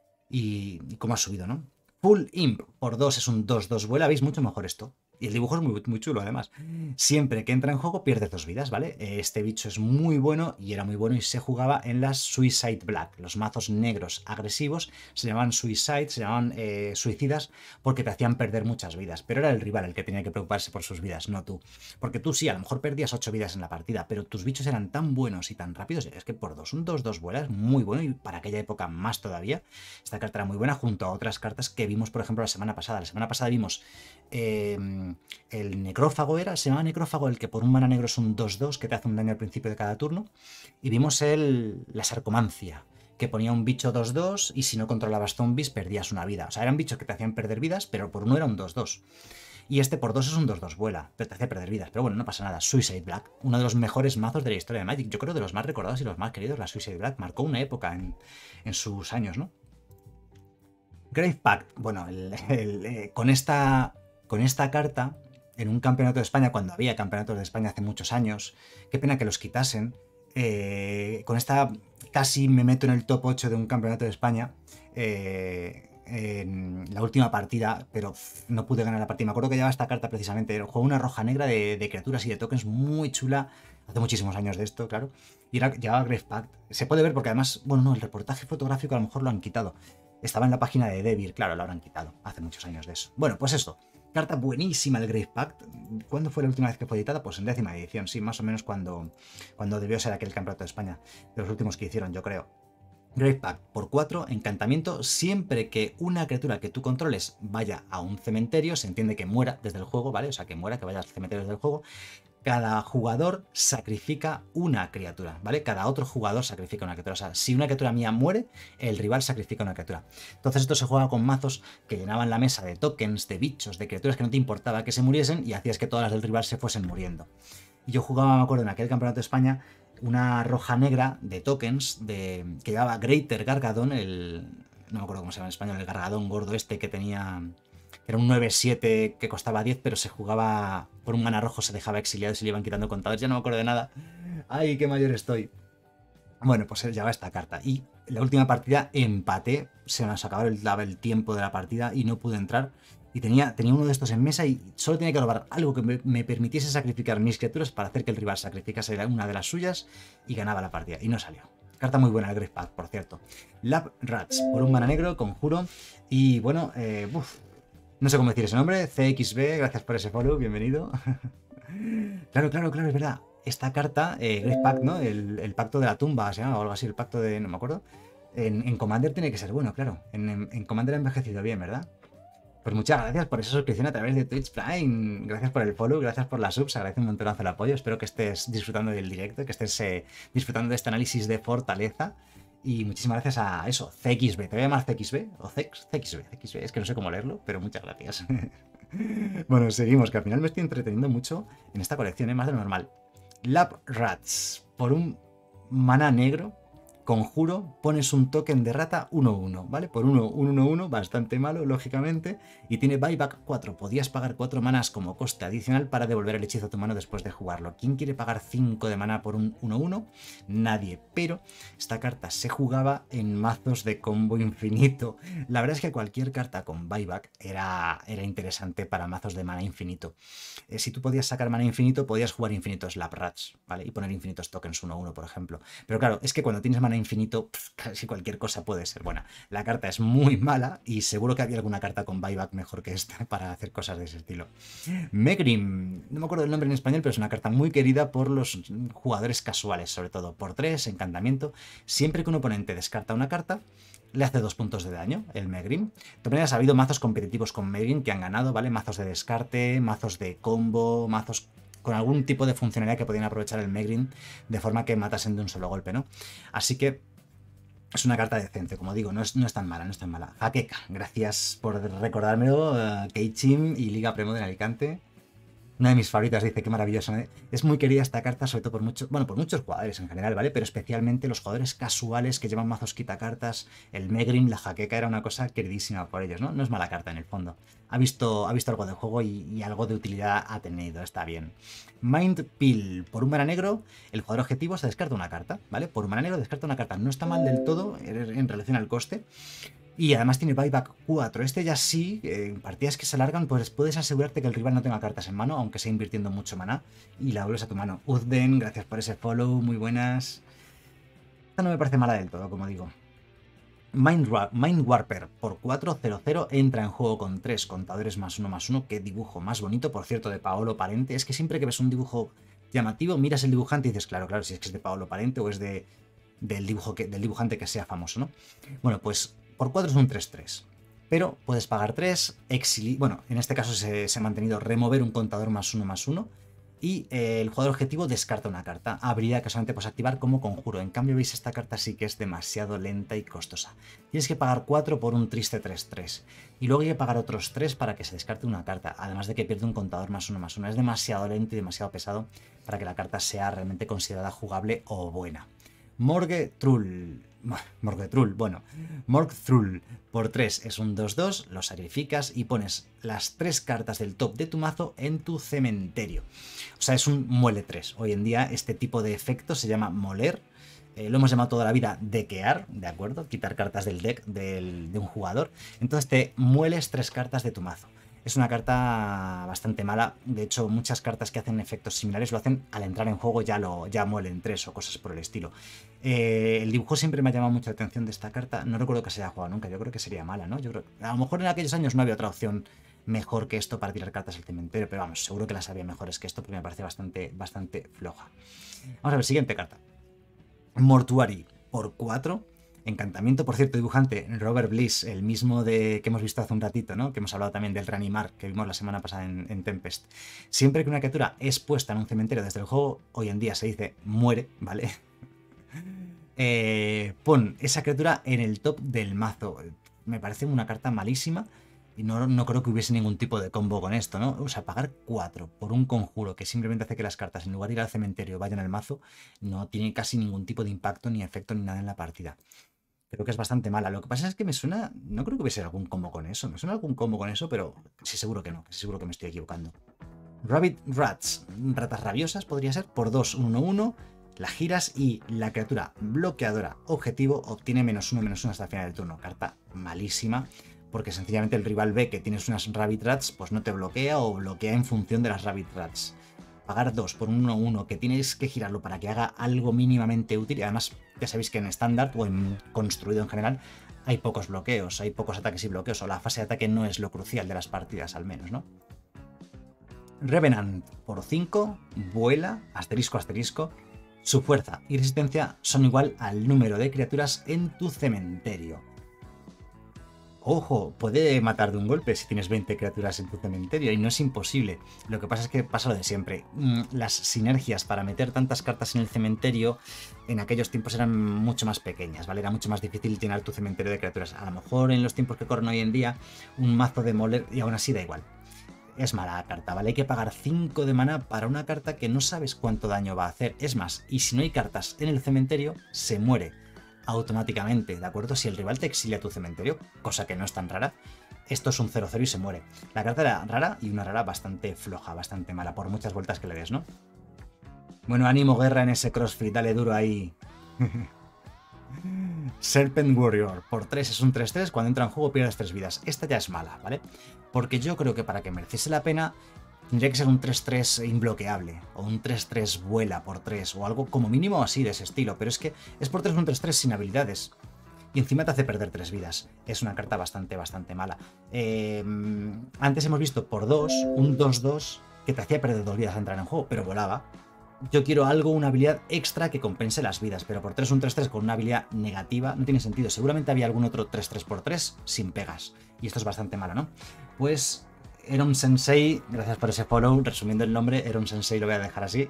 y, y cómo ha subido, ¿no? Full Imp por dos es un dos dos vuela, veis mucho mejor esto. Y el dibujo es muy, muy chulo, además. Siempre que entra en juego pierdes dos vidas, ¿vale? Este bicho es muy bueno y era muy bueno y se jugaba en las Suicide Black. Los mazos negros agresivos se llamaban Suicide, se llamaban eh, suicidas porque te hacían perder muchas vidas. Pero era el rival el que tenía que preocuparse por sus vidas, no tú. Porque tú sí, a lo mejor perdías ocho vidas en la partida, pero tus bichos eran tan buenos y tan rápidos. Es que por dos, un dos dos vuela es muy bueno y para aquella época más todavía. Esta carta era muy buena junto a otras cartas que vimos, por ejemplo, la semana pasada. La semana pasada vimos... Eh, el necrófago era, se llama necrófago, el que por un mana negro es un dos dos que te hace un daño al principio de cada turno. Y vimos el, la sarcomancia, que ponía un bicho dos dos y si no controlabas zombies perdías una vida. O sea, eran bichos que te hacían perder vidas, pero por uno era un dos dos. Y este por dos es un dos dos vuela, pero te hace perder vidas. Pero bueno, no pasa nada. Suicide Black, uno de los mejores mazos de la historia de Magic. Yo creo de los más recordados y los más queridos. La Suicide Black marcó una época en, en sus años, ¿no? Grave Pact, bueno, el, el, eh, con esta... Con esta carta, en un campeonato de España, cuando había campeonatos de España hace muchos años, qué pena que los quitasen, eh, con esta casi me meto en el top ocho de un campeonato de España, eh, en la última partida, pero no pude ganar la partida. Me acuerdo que llevaba esta carta precisamente. Juego una roja negra de, de criaturas y de tokens muy chula. Hace muchísimos años de esto, claro. Y era, llevaba Grave Pact. Se puede ver porque además, bueno, no, el reportaje fotográfico a lo mejor lo han quitado. Estaba en la página de Devir, claro, lo habrán quitado. Hace muchos años de eso. Bueno, pues esto. Carta buenísima el Grave Pact. ¿Cuándo fue la última vez que fue editada? Pues en décima edición, sí, más o menos cuando, cuando debió ser aquel campeonato de España. De los últimos que hicieron, yo creo. Grave Pact por cuatro, encantamiento, siempre que una criatura que tú controles vaya a un cementerio, se entiende que muera desde el juego, ¿vale? O sea, que muera, que vaya al cementerio desde el juego. Cada jugador sacrifica una criatura, ¿vale? Cada otro jugador sacrifica una criatura. O sea, si una criatura mía muere, el rival sacrifica una criatura. Entonces esto se juega con mazos que llenaban la mesa de tokens, de bichos, de criaturas que no te importaba que se muriesen y hacías que todas las del rival se fuesen muriendo. Y yo jugaba, me acuerdo, en aquel campeonato de España, una roja negra de tokens de, que llevaba Greater Gargadon, el... no me acuerdo cómo se llama en español, el Gargadón gordo este que tenía... Era un nueve siete que costaba diez, pero se jugaba por un mana rojo, se dejaba exiliado y se le iban quitando contadores. Ya no me acuerdo de nada. ¡Ay, qué mayor estoy! Bueno, pues llevaba esta carta. Y la última partida empaté, se nos acabó el, el tiempo de la partida y no pude entrar. Y tenía, tenía uno de estos en mesa y solo tenía que robar algo que me, me permitiese sacrificar mis criaturas para hacer que el rival sacrificase una de las suyas y ganaba la partida. Y no salió. Carta muy buena el Grave Pact, por cierto. Lab Rats, por un mana negro, conjuro. Y bueno, eh, uf, no sé cómo decir ese nombre. C X B, gracias por ese follow, bienvenido. Claro, claro, claro, es verdad. Esta carta, eh, Grave Pact, ¿no? El, el pacto de la tumba, se llama, o algo así, el pacto de... no me acuerdo. En, en Commander tiene que ser bueno, claro. En, en, en Commander ha envejecido bien, ¿verdad? Pues muchas gracias por esa suscripción a través de Twitch Prime. Gracias por el follow, gracias por la sub. Se agradece un montonazo el apoyo. Espero que estés disfrutando del directo, que estés eh, disfrutando de este análisis de fortaleza. Y muchísimas gracias a eso, C X B. ¿Te voy a llamar C X B? ¿O C X? C X B, C X B. Es que no sé cómo leerlo, pero muchas gracias. Bueno, seguimos, que al final me estoy entreteniendo mucho en esta colección, ¿eh? Más de lo normal. Lab Rats, por un mana negro. Conjuro, pones un token de rata uno uno, ¿vale? Por uno uno uno, bastante malo, lógicamente. Y tiene buyback cuatro. Podías pagar cuatro manas como coste adicional para devolver el hechizo a tu mano después de jugarlo. ¿Quién quiere pagar cinco de mana por un uno uno? Nadie. Pero esta carta se jugaba en mazos de combo infinito. La verdad es que cualquier carta con buyback era, era interesante para mazos de mana infinito. Eh, si tú podías sacar mana infinito, podías jugar infinitos Lab Rats, ¿vale? Y poner infinitos tokens uno uno, por ejemplo. Pero claro, es que cuando tienes mana infinito, pff, casi cualquier cosa puede ser buena. La carta es muy mala y seguro que había alguna carta con buyback mejor que esta para hacer cosas de ese estilo. Megrim, no me acuerdo el nombre en español, pero es una carta muy querida por los jugadores casuales, sobre todo. Por tres, encantamiento. Siempre que un oponente descarta una carta, le hace dos puntos de daño, el Megrim. De todas maneras, ha habido mazos competitivos con Megrim que han ganado, ¿vale? Mazos de descarte, mazos de combo, mazos con algún tipo de funcionalidad que podían aprovechar el Megrim de forma que matasen de un solo golpe, ¿no? Así que es una carta decente, como digo, no es, no es tan mala, no es tan mala. Jaqueca, gracias por recordármelo, uh, Keichim y Liga Premo de Alicante. Una de mis favoritas, dice, qué maravilloso. Es muy querida esta carta, sobre todo por muchos, bueno, por muchos jugadores en general, ¿vale? Pero especialmente los jugadores casuales que llevan mazos quitacartas, el Megrim, la Jaqueca, era una cosa queridísima por ellos, ¿no? No es mala carta en el fondo. Ha visto, ha visto algo de juego y, y algo de utilidad ha tenido, está bien. Mind Pill, por un mana negro, el jugador objetivo se descarta una carta, ¿vale? Por un mana negro descarta una carta. No está mal del todo en relación al coste. Y además tiene buyback cuatro. Este ya sí, en partidas que se alargan, pues puedes asegurarte que el rival no tenga cartas en mano, aunque sea invirtiendo mucho maná, y la vuelves a tu mano. Uzden, gracias por ese follow, muy buenas. Esta no me parece mala del todo, como digo. Mind, Mind Warper, por cuatro cero cero, entra en juego con tres contadores más uno más uno. Qué dibujo más bonito, por cierto, de Paolo Parente. Es que siempre que ves un dibujo llamativo, miras el dibujante y dices, claro, claro, si es que es de Paolo Parente o es de, del, dibujo que, del dibujante que sea famoso, ¿no? Bueno, pues por cuatro es un tres tres, pero puedes pagar tres, exili bueno, en este caso se, se ha mantenido remover un contador más uno más uno, y eh, el jugador objetivo descarta una carta, habilidad que solamente puedes activar como conjuro. En cambio, veis, esta carta sí que es demasiado lenta y costosa. Tienes que pagar cuatro por un triste tres tres, y luego hay que pagar otros tres para que se descarte una carta, además de que pierde un contador más uno más uno. Es demasiado lento y demasiado pesado para que la carta sea realmente considerada jugable o buena. Morgue Trull. Morgue Trull, bueno. Morgue Trull por tres es un dos dos, lo sacrificas y pones las tres cartas del top de tu mazo en tu cementerio. O sea, es un muele tres. Hoy en día este tipo de efecto se llama moler. Eh, lo hemos llamado toda la vida dequear, ¿de acuerdo? Quitar cartas del deck del, de un jugador. Entonces te mueles tres cartas de tu mazo. Es una carta bastante mala. De hecho, muchas cartas que hacen efectos similares lo hacen al entrar en juego, ya lo ya muelen tres o cosas por el estilo. Eh, el dibujo siempre me ha llamado mucho la atención de esta carta. No recuerdo que se haya jugado nunca. Yo creo que sería mala, ¿no? Yo creo, a lo mejor en aquellos años no había otra opción mejor que esto para tirar cartas al cementerio, pero vamos, seguro que las había mejores que esto porque me parece bastante, bastante floja. Vamos a ver, siguiente carta. Mortuary por cuatro. Encantamiento, por cierto, dibujante Robert Bliss, el mismo de que hemos visto hace un ratito, ¿no? Que hemos hablado también del reanimar que vimos la semana pasada en, en Tempest. Siempre que una criatura es puesta en un cementerio desde el juego, hoy en día se dice muere, ¿vale? eh, pon esa criatura en el top del mazo. Me parece una carta malísima y no, no creo que hubiese ningún tipo de combo con esto, ¿no? O sea, pagar cuatro por un conjuro que simplemente hace que las cartas, en lugar de ir al cementerio, vayan al mazo, no tiene casi ningún tipo de impacto, ni efecto, ni nada en la partida. Creo que es bastante mala. Lo que pasa es que me suena... No creo que hubiese algún combo con eso. Me suena algún combo con eso, pero sí, seguro que no. Sí, seguro que me estoy equivocando. Rabbit Rats. Ratas rabiosas podría ser. Por dos, uno uno. La giras y la criatura bloqueadora objetivo obtiene menos uno, menos uno hasta el final del turno. Carta malísima. Porque sencillamente el rival ve que tienes unas Rabbit Rats, pues no te bloquea o bloquea en función de las Rabbit Rats. Pagar dos por un uno uno, que tienes que girarlo para que haga algo mínimamente útil. Y además, ya sabéis que en estándar o en construido en general hay pocos bloqueos, hay pocos ataques y bloqueos, o la fase de ataque no es lo crucial de las partidas al menos, ¿no? Revenant por cinco, vuela, asterisco, asterisco. Su fuerza y resistencia son igual al número de criaturas en tu cementerio. Ojo, puede matar de un golpe si tienes veinte criaturas en tu cementerio y no es imposible. Lo que pasa es que pasa lo de siempre. Las sinergias para meter tantas cartas en el cementerio en aquellos tiempos eran mucho más pequeñas, ¿vale? Era mucho más difícil llenar tu cementerio de criaturas. A lo mejor en los tiempos que corren hoy en día, un mazo de Moler y aún así da igual. Es mala la carta, ¿vale? Hay que pagar cinco de mana para una carta que no sabes cuánto daño va a hacer. Es más, y si no hay cartas en el cementerio, se muere automáticamente, ¿de acuerdo? Si el rival te exilia tu cementerio, cosa que no es tan rara, esto es un cero cero y se muere. La carta era rara y una rara bastante floja, bastante mala, por muchas vueltas que le des, ¿no? Bueno, ánimo guerra en ese crossfit, dale duro ahí. Serpent Warrior, por tres es un tres tres, cuando entra en juego pierdes tres vidas. Esta ya es mala, ¿vale? Porque yo creo que para que mereciese la pena tendría que ser un tres tres imbloqueable, o un tres tres vuela por tres, o algo como mínimo así de ese estilo, pero es que es por tres un tres tres sin habilidades. Y encima te hace perder tres vidas. Es una carta bastante, bastante mala. Eh, antes hemos visto por dos, un dos dos, que te hacía perder dos vidas al entrar en juego, pero volaba. Yo quiero algo, una habilidad extra que compense las vidas, pero por tres un tres tres con una habilidad negativa no tiene sentido. Seguramente había algún otro tres tres por tres sin pegas. Y esto es bastante malo, ¿no? Pues Eron Sensei, gracias por ese follow, resumiendo el nombre, Eron Sensei lo voy a dejar así.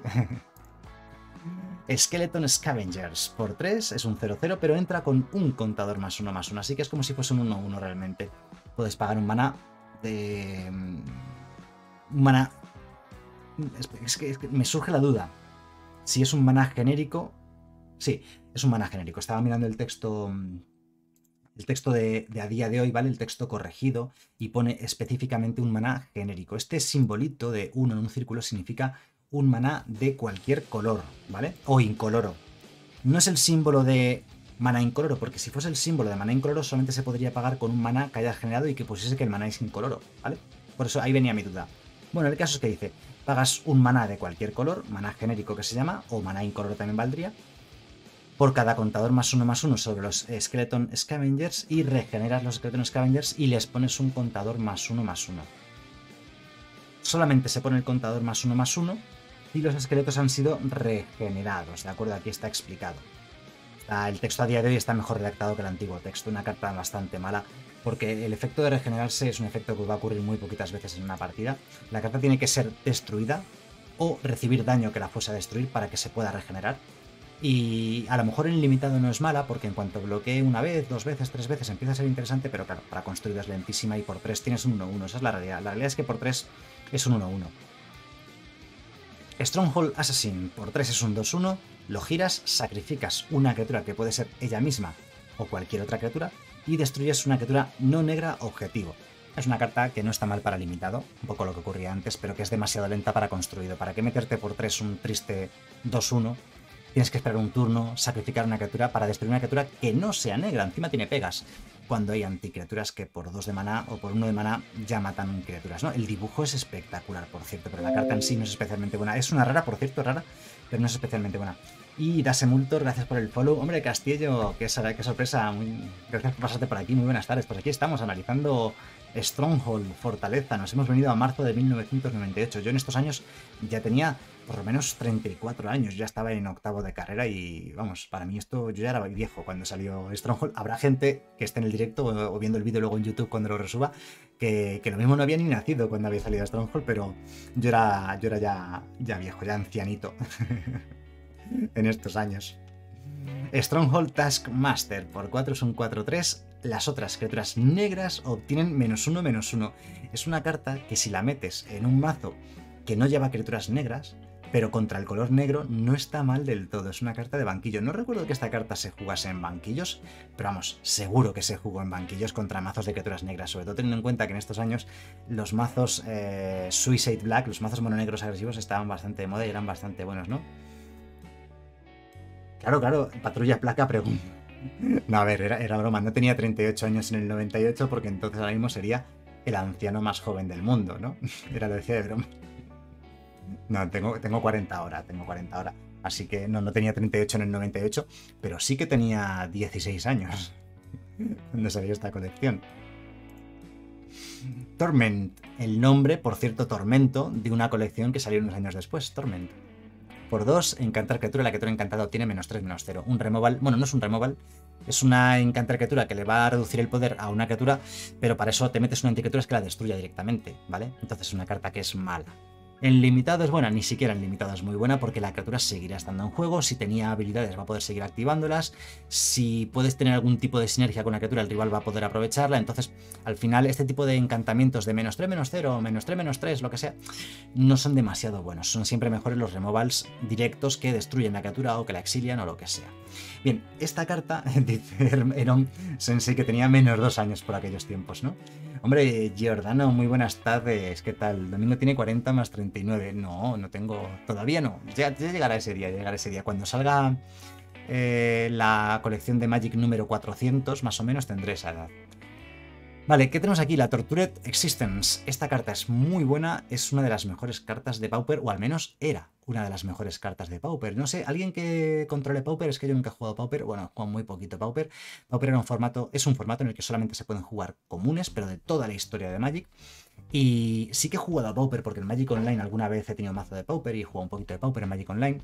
Skeleton Scavengers, por tres es un cero cero, pero entra con un contador más uno más uno, así que es como si fuese un uno uno realmente. Puedes pagar un maná de... Un maná... Es que, es que me surge la duda. Si es un maná genérico... Sí, es un maná genérico. Estaba mirando el texto... El texto de, de a día de hoy, ¿vale? El texto corregido y pone específicamente un maná genérico. Este simbolito de uno en un círculo significa un maná de cualquier color, ¿vale? O incoloro. No es el símbolo de maná incoloro, porque si fuese el símbolo de maná incoloro solamente se podría pagar con un maná que hayas generado y que pusiese que el maná es incoloro, ¿vale? Por eso ahí venía mi duda. Bueno, el caso es que dice, pagas un maná de cualquier color, maná genérico que se llama, o maná incoloro también valdría, por cada contador más uno más uno sobre los Skeleton Scavengers y regeneras los Skeleton Scavengers y les pones un contador más uno más uno. Solamente se pone el contador más uno más uno y los esqueletos han sido regenerados, ¿de acuerdo? Aquí está explicado. Está, el texto a día de hoy está mejor redactado que el antiguo texto, una carta bastante mala, porque el efecto de regenerarse es un efecto que va a ocurrir muy poquitas veces en una partida. La carta tiene que ser destruida o recibir daño que la fuese a destruir para que se pueda regenerar. Y a lo mejor en limitado no es mala, porque en cuanto bloquee una vez, dos veces, tres veces empieza a ser interesante, pero claro, para construir es lentísima y por tres tienes un uno uno, esa es la realidad. La realidad es que por tres es un uno uno. Stronghold Assassin, por tres es un dos uno, lo giras, sacrificas una criatura que puede ser ella misma o cualquier otra criatura y destruyes una criatura no negra objetivo. Es una carta que no está mal para limitado, un poco lo que ocurría antes, pero que es demasiado lenta para construido. ¿Para qué meterte por tres un triste dos uno tienes que esperar un turno, sacrificar una criatura para destruir una criatura que no sea negra, encima tiene pegas. Cuando hay anticriaturas que por dos de maná o por uno de maná ya matan criaturas, ¿no? El dibujo es espectacular, por cierto, pero la carta en sí no es especialmente buena. Es una rara, por cierto, rara, pero no es especialmente buena. Y Dasemultor, gracias por el follow. Hombre, Castillo, qué, qué sorpresa. Muy... Gracias por pasarte por aquí. Muy buenas tardes. Pues aquí estamos analizando Stronghold, Fortaleza. Nos hemos venido a marzo de mil novecientos noventa y ocho. Yo en estos años ya tenía por lo menos treinta y cuatro años. Ya estaba en octavo de carrera y, vamos, para mí esto, yo ya era viejo cuando salió Stronghold. Habrá gente que esté en el directo o, o viendo el vídeo luego en YouTube cuando lo resuba, que, que lo mismo no había ni nacido cuando había salido Stronghold, pero yo era, yo era ya, ya viejo, ya ancianito. En estos años. Stronghold Taskmaster por cuatro es un cuatro tres. Las otras criaturas negras obtienen menos uno, menos uno. Es una carta que si la metes en un mazo que no lleva criaturas negras, pero contra el color negro no está mal del todo. Es una carta de banquillo. No recuerdo que esta carta se jugase en banquillos, pero vamos, seguro que se jugó en banquillos contra mazos de criaturas negras. Sobre todo teniendo en cuenta que en estos años los mazos eh, Suicide Black, los mazos mononegros agresivos estaban bastante de moda y eran bastante buenos, ¿no? Claro, claro, Patrulla Placa pregunta. No, a ver, era, era broma. No tenía treinta y ocho años en el noventa y ocho porque entonces ahora mismo sería el anciano más joven del mundo, ¿no? Era lo decía de broma. No, tengo, tengo cuarenta ahora, tengo cuarenta ahora. Así que no, no tenía treinta y ocho en el noventa y ocho, pero sí que tenía dieciséis años cuando salió esta colección. Torment, el nombre, por cierto, Tormento, de una colección que salió unos años después, Torment. Por dos, encantar criatura, la criatura encantada obtiene menos tres, menos cero. Un removal, bueno, no es un removal, es una encantar criatura que le va a reducir el poder a una criatura, pero para eso te metes una anticriatura que la destruya directamente, ¿vale? Entonces es una carta que es mala. En limitado es buena, ni siquiera en limitado es muy buena porque la criatura seguirá estando en juego, si tenía habilidades va a poder seguir activándolas, si puedes tener algún tipo de sinergia con la criatura el rival va a poder aprovecharla, entonces al final este tipo de encantamientos de menos tres, menos cero, menos tres, menos tres, lo que sea, no son demasiado buenos, son siempre mejores los removals directos que destruyen la criatura o que la exilian o lo que sea. Bien, esta carta, dice Heron Sensei que tenía menos dos años por aquellos tiempos, ¿no? Hombre, Giordano, muy buenas tardes. ¿Qué tal? Domingo tiene cuarenta más treinta y nueve. No, no tengo... Todavía no. Ya, ya llegará ese día, ya llegará ese día. Cuando salga eh, la colección de Magic número cuatrocientos, más o menos, tendré esa edad. Vale, ¿qué tenemos aquí? La Tortured Existence. Esta carta es muy buena, es una de las mejores cartas de Pauper, o al menos era una de las mejores cartas de Pauper. No sé, ¿alguien que controle Pauper? Es que yo nunca he jugado Pauper, bueno, he jugado muy poquito Pauper. Pauper era un formato, es un formato en el que solamente se pueden jugar comunes, pero de toda la historia de Magic. Y sí que he jugado a Pauper, porque en Magic Online alguna vez he tenido mazo de Pauper y he jugado un poquito de Pauper en Magic Online.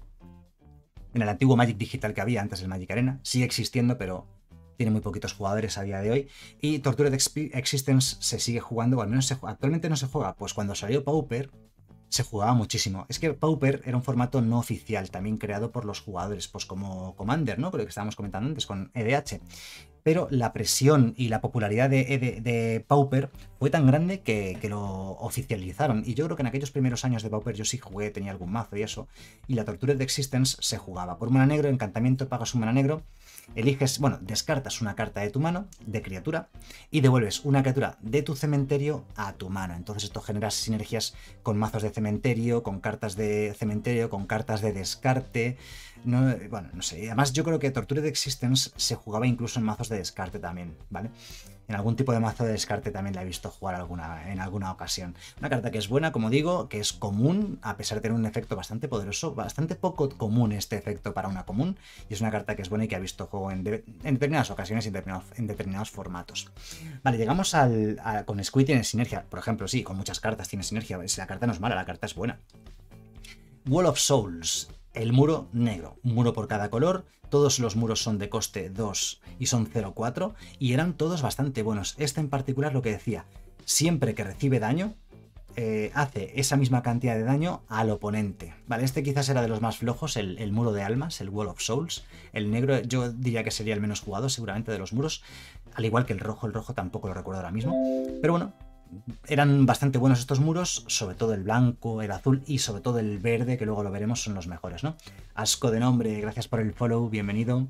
En el antiguo Magic digital que había antes del Magic Arena, sigue existiendo, pero tiene muy poquitos jugadores a día de hoy. Y Tortured Existence se sigue jugando, o al menos se juega. Actualmente no se juega. Pues cuando salió Pauper se jugaba muchísimo. Es que Pauper era un formato no oficial, también creado por los jugadores, pues como Commander, ¿no? Creo que estábamos comentando antes con E D H. Pero la presión y la popularidad de, de, de Pauper fue tan grande que, que lo oficializaron. Y yo creo que en aquellos primeros años de Pauper yo sí jugué, tenía algún mazo y eso. Y la Tortured Existence se jugaba por mana negro, encantamiento, pagas un mana negro. Eliges, bueno, descartas una carta de tu mano, de criatura, y devuelves una criatura de tu cementerio a tu mano. Entonces esto genera sinergias con mazos de cementerio, con cartas de cementerio, con cartas de descarte. No, bueno, no sé. Además yo creo que Tortured Existence se jugaba incluso en mazos de descarte también, ¿vale? En algún tipo de mazo de descarte también la he visto jugar alguna, en alguna ocasión. Una carta que es buena, como digo, que es común, a pesar de tener un efecto bastante poderoso, bastante poco común este efecto para una común, y es una carta que es buena y que ha visto juego en, de, en determinadas ocasiones y en determinados, en determinados formatos. Vale, llegamos al, a, con Squid tiene sinergia, por ejemplo, sí, con muchas cartas tiene sinergia, si la carta no es mala, la carta es buena. Wall of Souls. El muro negro, un muro por cada color, todos los muros son de coste dos y son cero cuatro y eran todos bastante buenos. Este en particular lo que decía, siempre que recibe daño, eh, hace esa misma cantidad de daño al oponente. Vale, este quizás era de los más flojos, el, el muro de almas, el Wall of Souls. El negro yo diría que sería el menos jugado seguramente de los muros, al igual que el rojo, el rojo tampoco lo recuerdo ahora mismo, pero bueno. Eran bastante buenos estos muros, sobre todo el blanco, el azul y sobre todo el verde, que luego lo veremos, son los mejores, ¿no? Asco de nombre, gracias por el follow, bienvenido.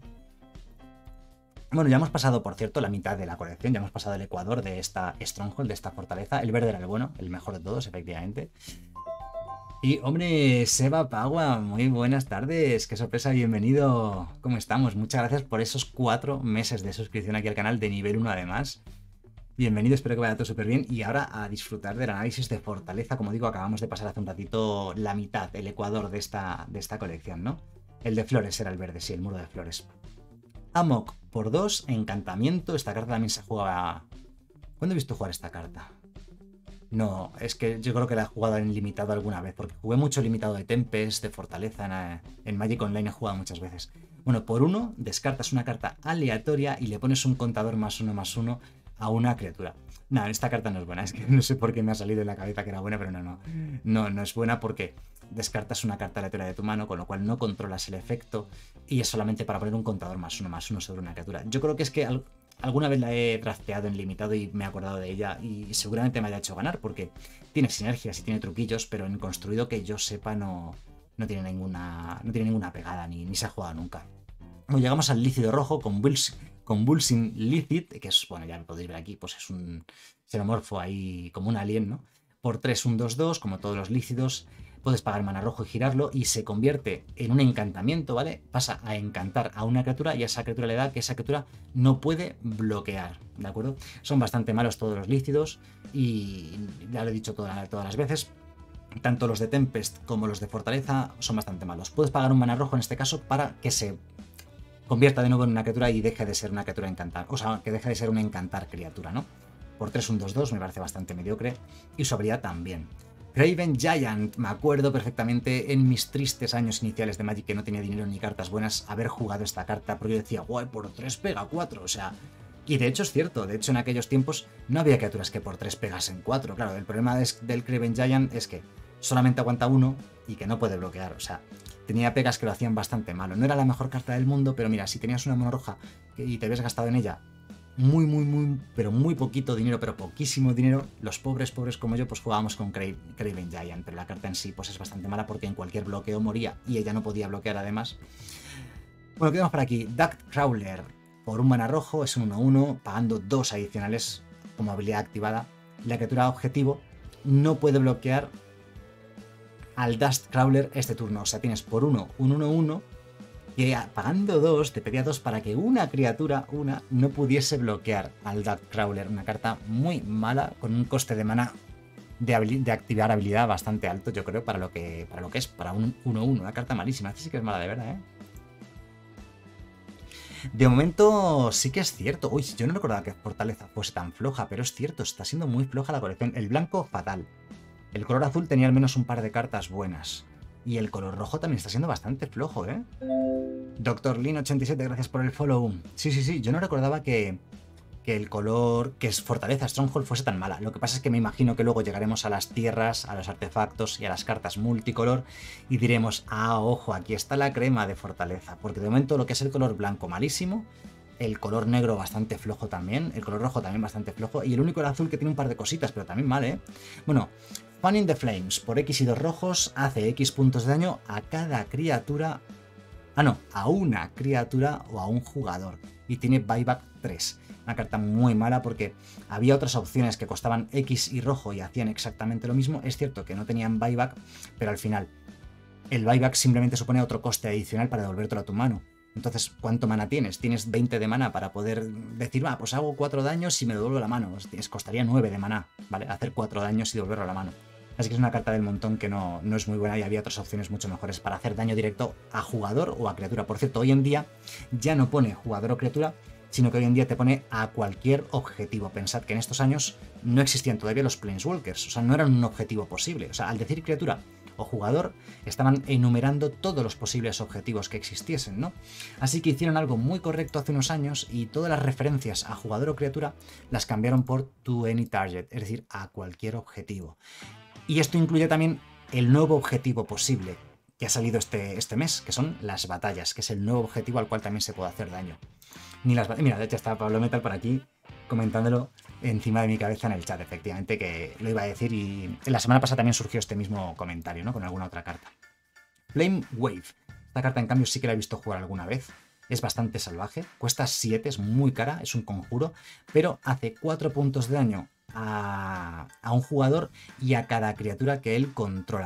Bueno, ya hemos pasado, por cierto, la mitad de la colección, ya hemos pasado el ecuador de esta Stronghold, de esta fortaleza. El verde era el bueno, el mejor de todos, efectivamente. Y hombre, Seba Pagua, muy buenas tardes, qué sorpresa, bienvenido. ¿Cómo estamos? Muchas gracias por esos cuatro meses de suscripción aquí al canal de nivel uno además. Bienvenido, espero que vaya todo súper bien. Y ahora a disfrutar del análisis de Fortaleza. Como digo, acabamos de pasar hace un ratito la mitad, el ecuador de esta, de esta colección, ¿no? El de flores era el verde, sí, el muro de flores. Amok por dos, encantamiento. Esta carta también se juega... ¿Cuándo he visto jugar esta carta? No, es que yo creo que la he jugado en limitado alguna vez, porque jugué mucho limitado de Tempest, de Fortaleza, en, en Magic Online he jugado muchas veces. Bueno, por uno, descartas una carta aleatoria y le pones un contador más uno más uno a una criatura. No, esta carta no es buena, es que no sé por qué me ha salido en la cabeza que era buena, pero no, no. No, no es buena porque descartas una carta aleatoria de tu mano, con lo cual no controlas el efecto y es solamente para poner un contador más uno más uno sobre una criatura. Yo creo que es que... Al, Alguna vez la he drafteado en limitado y me he acordado de ella y seguramente me haya hecho ganar porque tiene sinergias y tiene truquillos, pero en construido que yo sepa no, no tiene ninguna no tiene ninguna pegada ni, ni se ha jugado nunca. Bueno, llegamos al lícido rojo con Convulsing Lícid, que es, bueno, ya lo podéis ver aquí, pues es un xenomorfo ahí como un alien, ¿no? Por tres, un dos dos, como todos los lícidos. Puedes pagar mana rojo y girarlo y se convierte en un encantamiento, ¿vale? Pasa a encantar a una criatura y a esa criatura le da que esa criatura no puede bloquear, ¿de acuerdo? Son bastante malos todos los lícidos y ya lo he dicho todas, todas las veces, tanto los de Tempest como los de Fortaleza son bastante malos. Puedes pagar un mana rojo en este caso para que se convierta de nuevo en una criatura y deje de ser una criatura encantar, o sea, que deje de ser un encantar criatura, ¿no? Por tres, un dos dos me parece bastante mediocre y su habilidad también. Craven Giant, me acuerdo perfectamente en mis tristes años iniciales de Magic que no tenía dinero ni cartas buenas haber jugado esta carta porque yo decía, guay, por tres pega cuatro, o sea... Y de hecho es cierto, de hecho en aquellos tiempos no había criaturas que por tres pegasen cuatro, claro, el problema es, del Craven Giant es que solamente aguanta uno y que no puede bloquear, o sea, tenía pegas que lo hacían bastante malo, no era la mejor carta del mundo, pero mira, si tenías una mono roja y te habías gastado en ella muy, muy, muy, pero muy poquito dinero, pero poquísimo dinero, los pobres, pobres como yo, pues jugábamos con Craven Giant, pero la carta en sí pues es bastante mala porque en cualquier bloqueo moría y ella no podía bloquear además. Bueno, quedamos por aquí. Duct Crawler, por un mana rojo, es un uno uno, pagando dos adicionales como habilidad activada. La criatura objetivo no puede bloquear al Dust Crawler este turno, o sea, tienes por uno, un uno uno, que pagando dos te pedía dos para que una criatura, una, no pudiese bloquear al Duct Crawler. Una carta muy mala, con un coste de mana de, de activar habilidad bastante alto, yo creo, para lo que, para lo que es, para un uno uno. Una carta malísima, sí que es mala de verdad, ¿eh? De momento sí que es cierto. Uy, yo no recordaba que Fortaleza fuese tan floja, pero es cierto, está siendo muy floja la colección. El blanco, fatal. El color azul tenía al menos un par de cartas buenas. Y el color rojo también está siendo bastante flojo, ¿eh? Doctor Lin ochenta y siete, gracias por el follow. Sí, sí, sí, yo no recordaba que, que el color, que es Fortaleza Stronghold fuese tan mala. Lo que pasa es que me imagino que luego llegaremos a las tierras, a los artefactos y a las cartas multicolor y diremos, ah, ojo, aquí está la crema de Fortaleza. Porque de momento lo que es el color blanco malísimo, el color negro bastante flojo también, el color rojo también bastante flojo y el único el azul que tiene un par de cositas, pero también mal, ¿eh? Bueno... Fanning the Flames, por X y dos rojos, hace X puntos de daño a cada criatura... Ah, no, a una criatura o a un jugador. Y tiene buyback tres. Una carta muy mala porque había otras opciones que costaban X y rojo y hacían exactamente lo mismo. Es cierto que no tenían buyback, pero al final el buyback simplemente supone otro coste adicional para devolvértelo a tu mano. Entonces, ¿cuánto mana tienes? Tienes veinte de mana para poder decir, va, pues hago cuatro daños y me devuelvo la mano. Os costaría nueve de mana, ¿vale? Hacer cuatro daños y devolverlo a la mano. Así que es una carta del montón que no, no es muy buena y había otras opciones mucho mejores para hacer daño directo a jugador o a criatura. Por cierto, hoy en día ya no pone jugador o criatura, sino que hoy en día te pone a cualquier objetivo. Pensad que en estos años no existían todavía los Planeswalkers, o sea, no eran un objetivo posible. O sea, al decir criatura o jugador, estaban enumerando todos los posibles objetivos que existiesen, ¿no? Así que hicieron algo muy correcto hace unos años y todas las referencias a jugador o criatura las cambiaron por to any target, es decir, a cualquier objetivo. Y esto incluye también el nuevo objetivo posible que ha salido este, este mes, que son las batallas, que es el nuevo objetivo al cual también se puede hacer daño. Ni las Mira, de hecho está Pablo Metal por aquí comentándolo encima de mi cabeza en el chat, efectivamente, que lo iba a decir y la semana pasada también surgió este mismo comentario, ¿no? Con alguna otra carta. Flame Wave. Esta carta, en cambio, sí que la he visto jugar alguna vez. Es bastante salvaje, cuesta siete, es muy cara, es un conjuro, pero hace cuatro puntos de daño a, a un jugador y a cada criatura que él controla.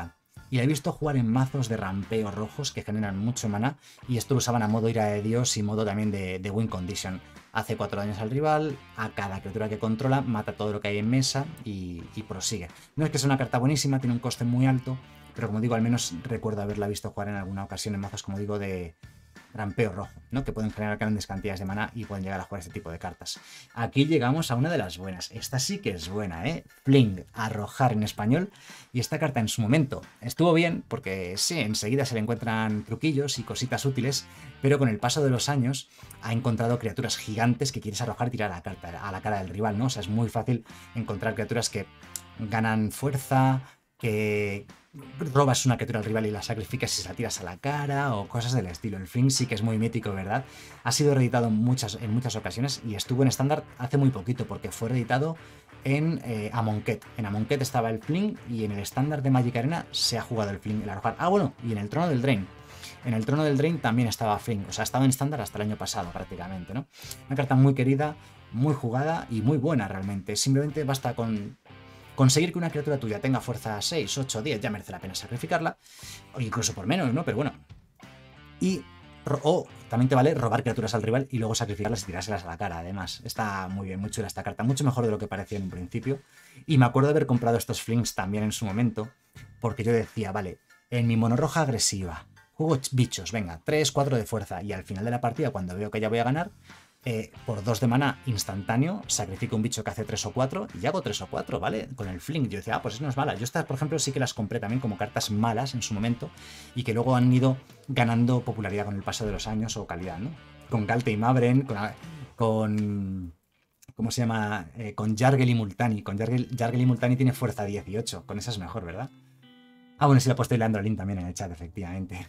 Y la he visto jugar en mazos de rampeo rojos que generan mucho maná, y esto lo usaban a modo ira de Dios y modo también de, de win condition. Hace cuatro daños al rival, a cada criatura que controla, mata todo lo que hay en mesa y, y prosigue. No es que sea una carta buenísima, tiene un coste muy alto, pero como digo, al menos recuerdo haberla visto jugar en alguna ocasión en mazos, como digo, de rampeo rojo, ¿no? Que pueden generar grandes cantidades de maná y pueden llegar a jugar este tipo de cartas. Aquí llegamos a una de las buenas. Esta sí que es buena, ¿eh? Fling, arrojar en español. Y esta carta en su momento estuvo bien, porque sí, enseguida se le encuentran truquillos y cositas útiles, pero con el paso de los años ha encontrado criaturas gigantes que quieres arrojar y tirar a la, carta, a la cara del rival, ¿no? O sea, es muy fácil encontrar criaturas que ganan fuerza, que robas una criatura al rival y la sacrificas y se la tiras a la cara, o cosas del estilo. El Fling sí que es muy mítico, ¿verdad? Ha sido reeditado en muchas, en muchas ocasiones y estuvo en estándar hace muy poquito, porque fue reeditado en eh, Amonkhet. En Amonkhet estaba el Fling y en el estándar de Magic Arena se ha jugado el Fling, el arrojar. Ah, bueno, y en el Trono del Drain. En el Trono del Drain también estaba Fling, o sea, estaba en estándar hasta el año pasado prácticamente, ¿no? Una carta muy querida, muy jugada y muy buena realmente. Simplemente basta con conseguir que una criatura tuya tenga fuerza seis, ocho, diez, ya merece la pena sacrificarla, o incluso por menos, ¿no? Pero bueno. Y o también te vale robar criaturas al rival y luego sacrificarlas y tirárselas a la cara. Además, está muy bien, muy chula esta carta, mucho mejor de lo que parecía en un principio. Y me acuerdo de haber comprado estos Flings también en su momento, porque yo decía, vale, en mi mono roja agresiva, juego bichos, venga, tres, cuatro de fuerza, y al final de la partida, cuando veo que ya voy a ganar, Eh, por dos de maná instantáneo, sacrifico un bicho que hace tres o cuatro y hago tres o cuatro, ¿vale? Con el Fling. Yo decía, ah, pues eso no es mala. Yo estas, por ejemplo, sí que las compré también como cartas malas en su momento y que luego han ido ganando popularidad con el paso de los años o calidad, ¿no? Con Galte y Mavren, con... con ¿cómo se llama? Eh, con Jargel y Multani. Con Jargel, Jargel y Multani tiene fuerza dieciocho. Con esa es mejor, ¿verdad? Ah, bueno, sí, la he puesto Leandro Lin también en el chat, efectivamente.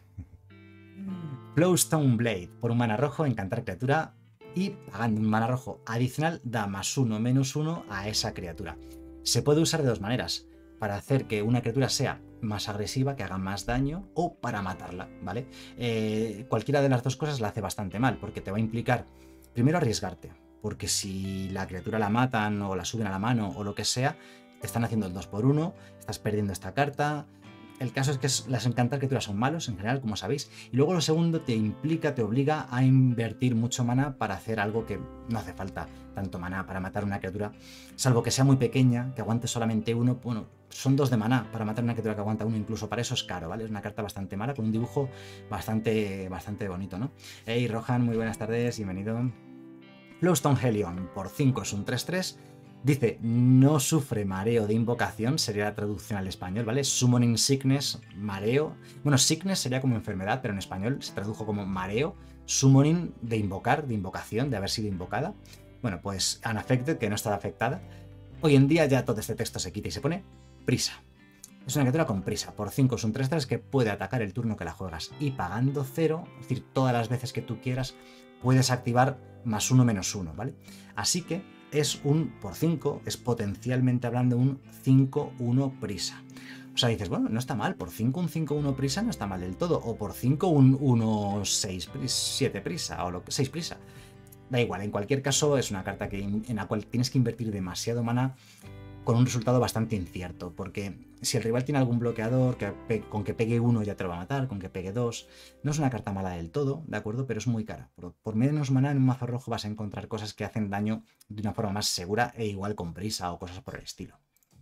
Flowstone Blade. Por un mana rojo, encantar criatura. Y pagando un mana rojo adicional da más uno, menos uno a esa criatura. Se puede usar de dos maneras, para hacer que una criatura sea más agresiva, que haga más daño, o para matarla, ¿vale? Eh, cualquiera de las dos cosas la hace bastante mal, porque te va a implicar, primero, arriesgarte, porque si la criatura la matan o la suben a la mano o lo que sea, te están haciendo el dos por uno, estás perdiendo esta carta. El caso es que las encantar criaturas son malos en general, como sabéis. Y luego lo segundo te implica, te obliga a invertir mucho mana para hacer algo que no hace falta tanto maná para matar una criatura. Salvo que sea muy pequeña, que aguante solamente uno. Bueno, son dos de maná para matar una criatura que aguanta uno, incluso para eso es caro, ¿vale? Es una carta bastante mala, con un dibujo bastante, bastante bonito, ¿no? Hey, Rohan, muy buenas tardes, bienvenido. Flowstone Helion, por cinco es un tres tres. Dice, no sufre mareo de invocación, sería la traducción al español, ¿vale? Summoning Sickness, mareo. Bueno, Sickness sería como enfermedad, pero en español se tradujo como mareo. Summoning, de invocar, de invocación, de haber sido invocada. Bueno, pues Unaffected, que no está afectada. Hoy en día ya todo este texto se quita y se pone prisa. Es una criatura con prisa. Por cinco es un tres tres que puede atacar el turno que la juegas. Y pagando cero, es decir, todas las veces que tú quieras, puedes activar más uno menos uno, ¿vale? Así que es un, por cinco, es potencialmente hablando un cinco uno prisa. O sea, dices, bueno, no está mal, por cinco un cinco uno prisa no está mal del todo, o por cinco un uno seis siete prisa, o lo que seis prisa. Da igual, en cualquier caso es una carta que, en la cual tienes que invertir demasiado mana con un resultado bastante incierto, porque si el rival tiene algún bloqueador, que con que pegue uno ya te lo va a matar, con que pegue dos, no es una carta mala del todo, ¿de acuerdo? Pero es muy cara. Por, por menos mana en un mazo rojo vas a encontrar cosas que hacen daño de una forma más segura e igual con prisa o cosas por el estilo.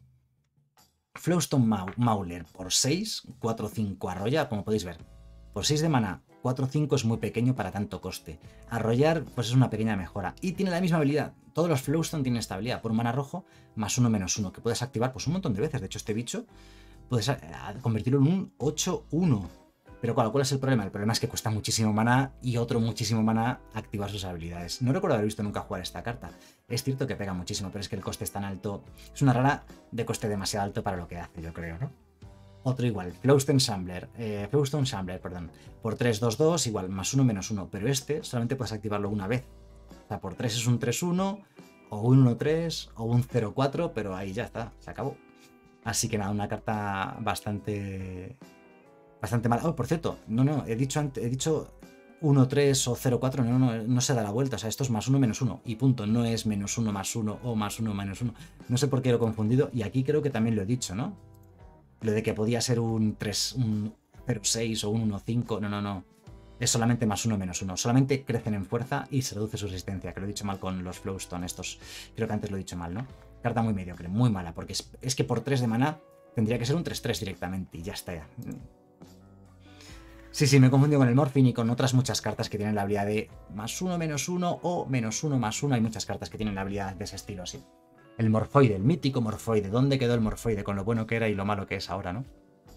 Flowstone Mauler por seis, cuatro cinco arrolla, como podéis ver. Por seis de mana, cuatro cinco es muy pequeño para tanto coste. Arrollar, pues es una pequeña mejora. Y tiene la misma habilidad. Todos los Flowstone tienen esta habilidad. Por un mana rojo, más uno menos uno, que puedes activar pues un montón de veces. De hecho, este bicho puedes convertirlo en un ocho uno. Pero claro, ¿cuál es el problema? El problema es que cuesta muchísimo mana y otro muchísimo mana activar sus habilidades. No recuerdo haber visto nunca jugar esta carta. Es cierto que pega muchísimo, pero es que el coste es tan alto. Es una rara de coste demasiado alto para lo que hace, yo creo, ¿no? Otro igual, Flowstone Shambler, eh, Flowstone Shambler, perdón, por tres dos dos, igual, más uno menos uno, pero este solamente puedes activarlo una vez. O sea, por tres es un tres uno, o un uno tres, o un cero cuatro, pero ahí ya está, se acabó. Así que nada, una carta bastante... Bastante mala. Oh, por cierto, no, no, he dicho antes, he dicho uno tres o cero cuatro, no, no, no se da la vuelta, o sea, esto es más uno menos uno, y punto, no es menos uno más uno o más uno menos uno. No sé por qué lo he confundido, y aquí creo que también lo he dicho, ¿no? Lo de que podía ser un tres, un cero seis o un uno cinco, no, no, no. Es solamente más uno menos uno. Solamente crecen en fuerza y se reduce su resistencia, que lo he dicho mal con los Flowstone estos. Creo que antes lo he dicho mal, ¿no? Carta muy mediocre, muy mala, porque es, es que por tres de maná tendría que ser un tres tres directamente y ya está. Ya. Sí, sí, me he confundido con el Morphine y con otras muchas cartas que tienen la habilidad de más uno menos uno o menos uno más uno. Hay muchas cartas que tienen la habilidad de ese estilo así. El Morphoide, el mítico Morphoide. ¿Dónde quedó el Morphoide? Con lo bueno que era y lo malo que es ahora, ¿no?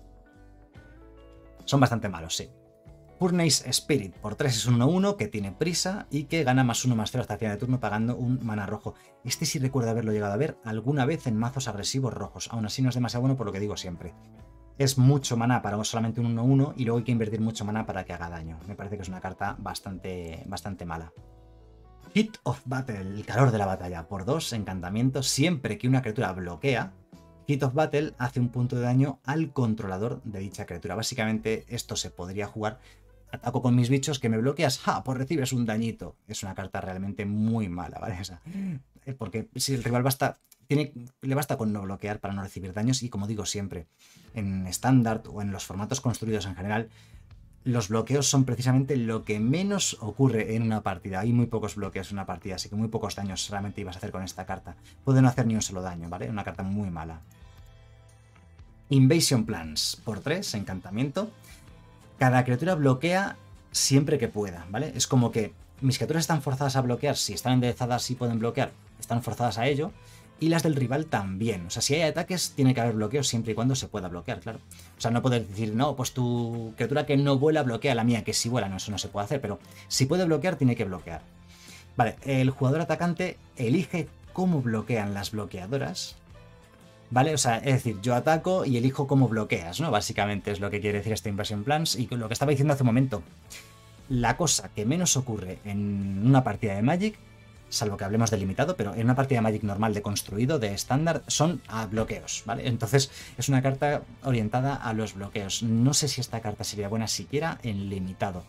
Son bastante malos, sí. Furnace Spirit, por tres es un uno uno que tiene prisa y que gana más uno más cero hasta el final de turno pagando un mana rojo. Este sí recuerdo haberlo llegado a ver alguna vez en mazos agresivos rojos. Aún así no es demasiado bueno por lo que digo siempre. Es mucho maná para solamente un uno uno y luego hay que invertir mucho maná para que haga daño. Me parece que es una carta bastante, bastante mala. Heat of Battle, el calor de la batalla. Por dos, encantamiento. Siempre que una criatura bloquea, Heat of Battle hace un punto de daño al controlador de dicha criatura. Básicamente esto se podría jugar. Ataco con mis bichos, que me bloqueas, ¡ja! Pues recibes un dañito. Es una carta realmente muy mala, ¿vale? O sea, porque si el rival basta, tiene, le basta con no bloquear para no recibir daños y como digo siempre, en estándar o en los formatos construidos en general, los bloqueos son precisamente lo que menos ocurre en una partida. Hay muy pocos bloqueos en una partida, así que muy pocos daños solamente ibas a hacer con esta carta. Puede no hacer ni un solo daño, ¿vale? Una carta muy mala. Invasion Plans, por tres, encantamiento. Cada criatura bloquea siempre que pueda, ¿vale? Es como que mis criaturas están forzadas a bloquear, si están enderezadas y pueden bloquear, están forzadas a ello, y las del rival también. O sea, si hay ataques, tiene que haber bloqueos siempre y cuando se pueda bloquear, claro. O sea, no puedes decir, no, pues tu criatura que no vuela bloquea, la mía que sí vuela, no, eso no se puede hacer, pero si puede bloquear, tiene que bloquear. Vale, el jugador atacante elige cómo bloquean las bloqueadoras, ¿vale? O sea, es decir, yo ataco y elijo cómo bloqueas, ¿no? Básicamente es lo que quiere decir este Invasion Plans y lo que estaba diciendo hace un momento. La cosa que menos ocurre en una partida de Magic, salvo que hablemos de limitado, pero en una partida de Magic normal de construido, de estándar, son a bloqueos, ¿vale? Entonces es una carta orientada a los bloqueos. No sé si esta carta sería buena siquiera en limitado.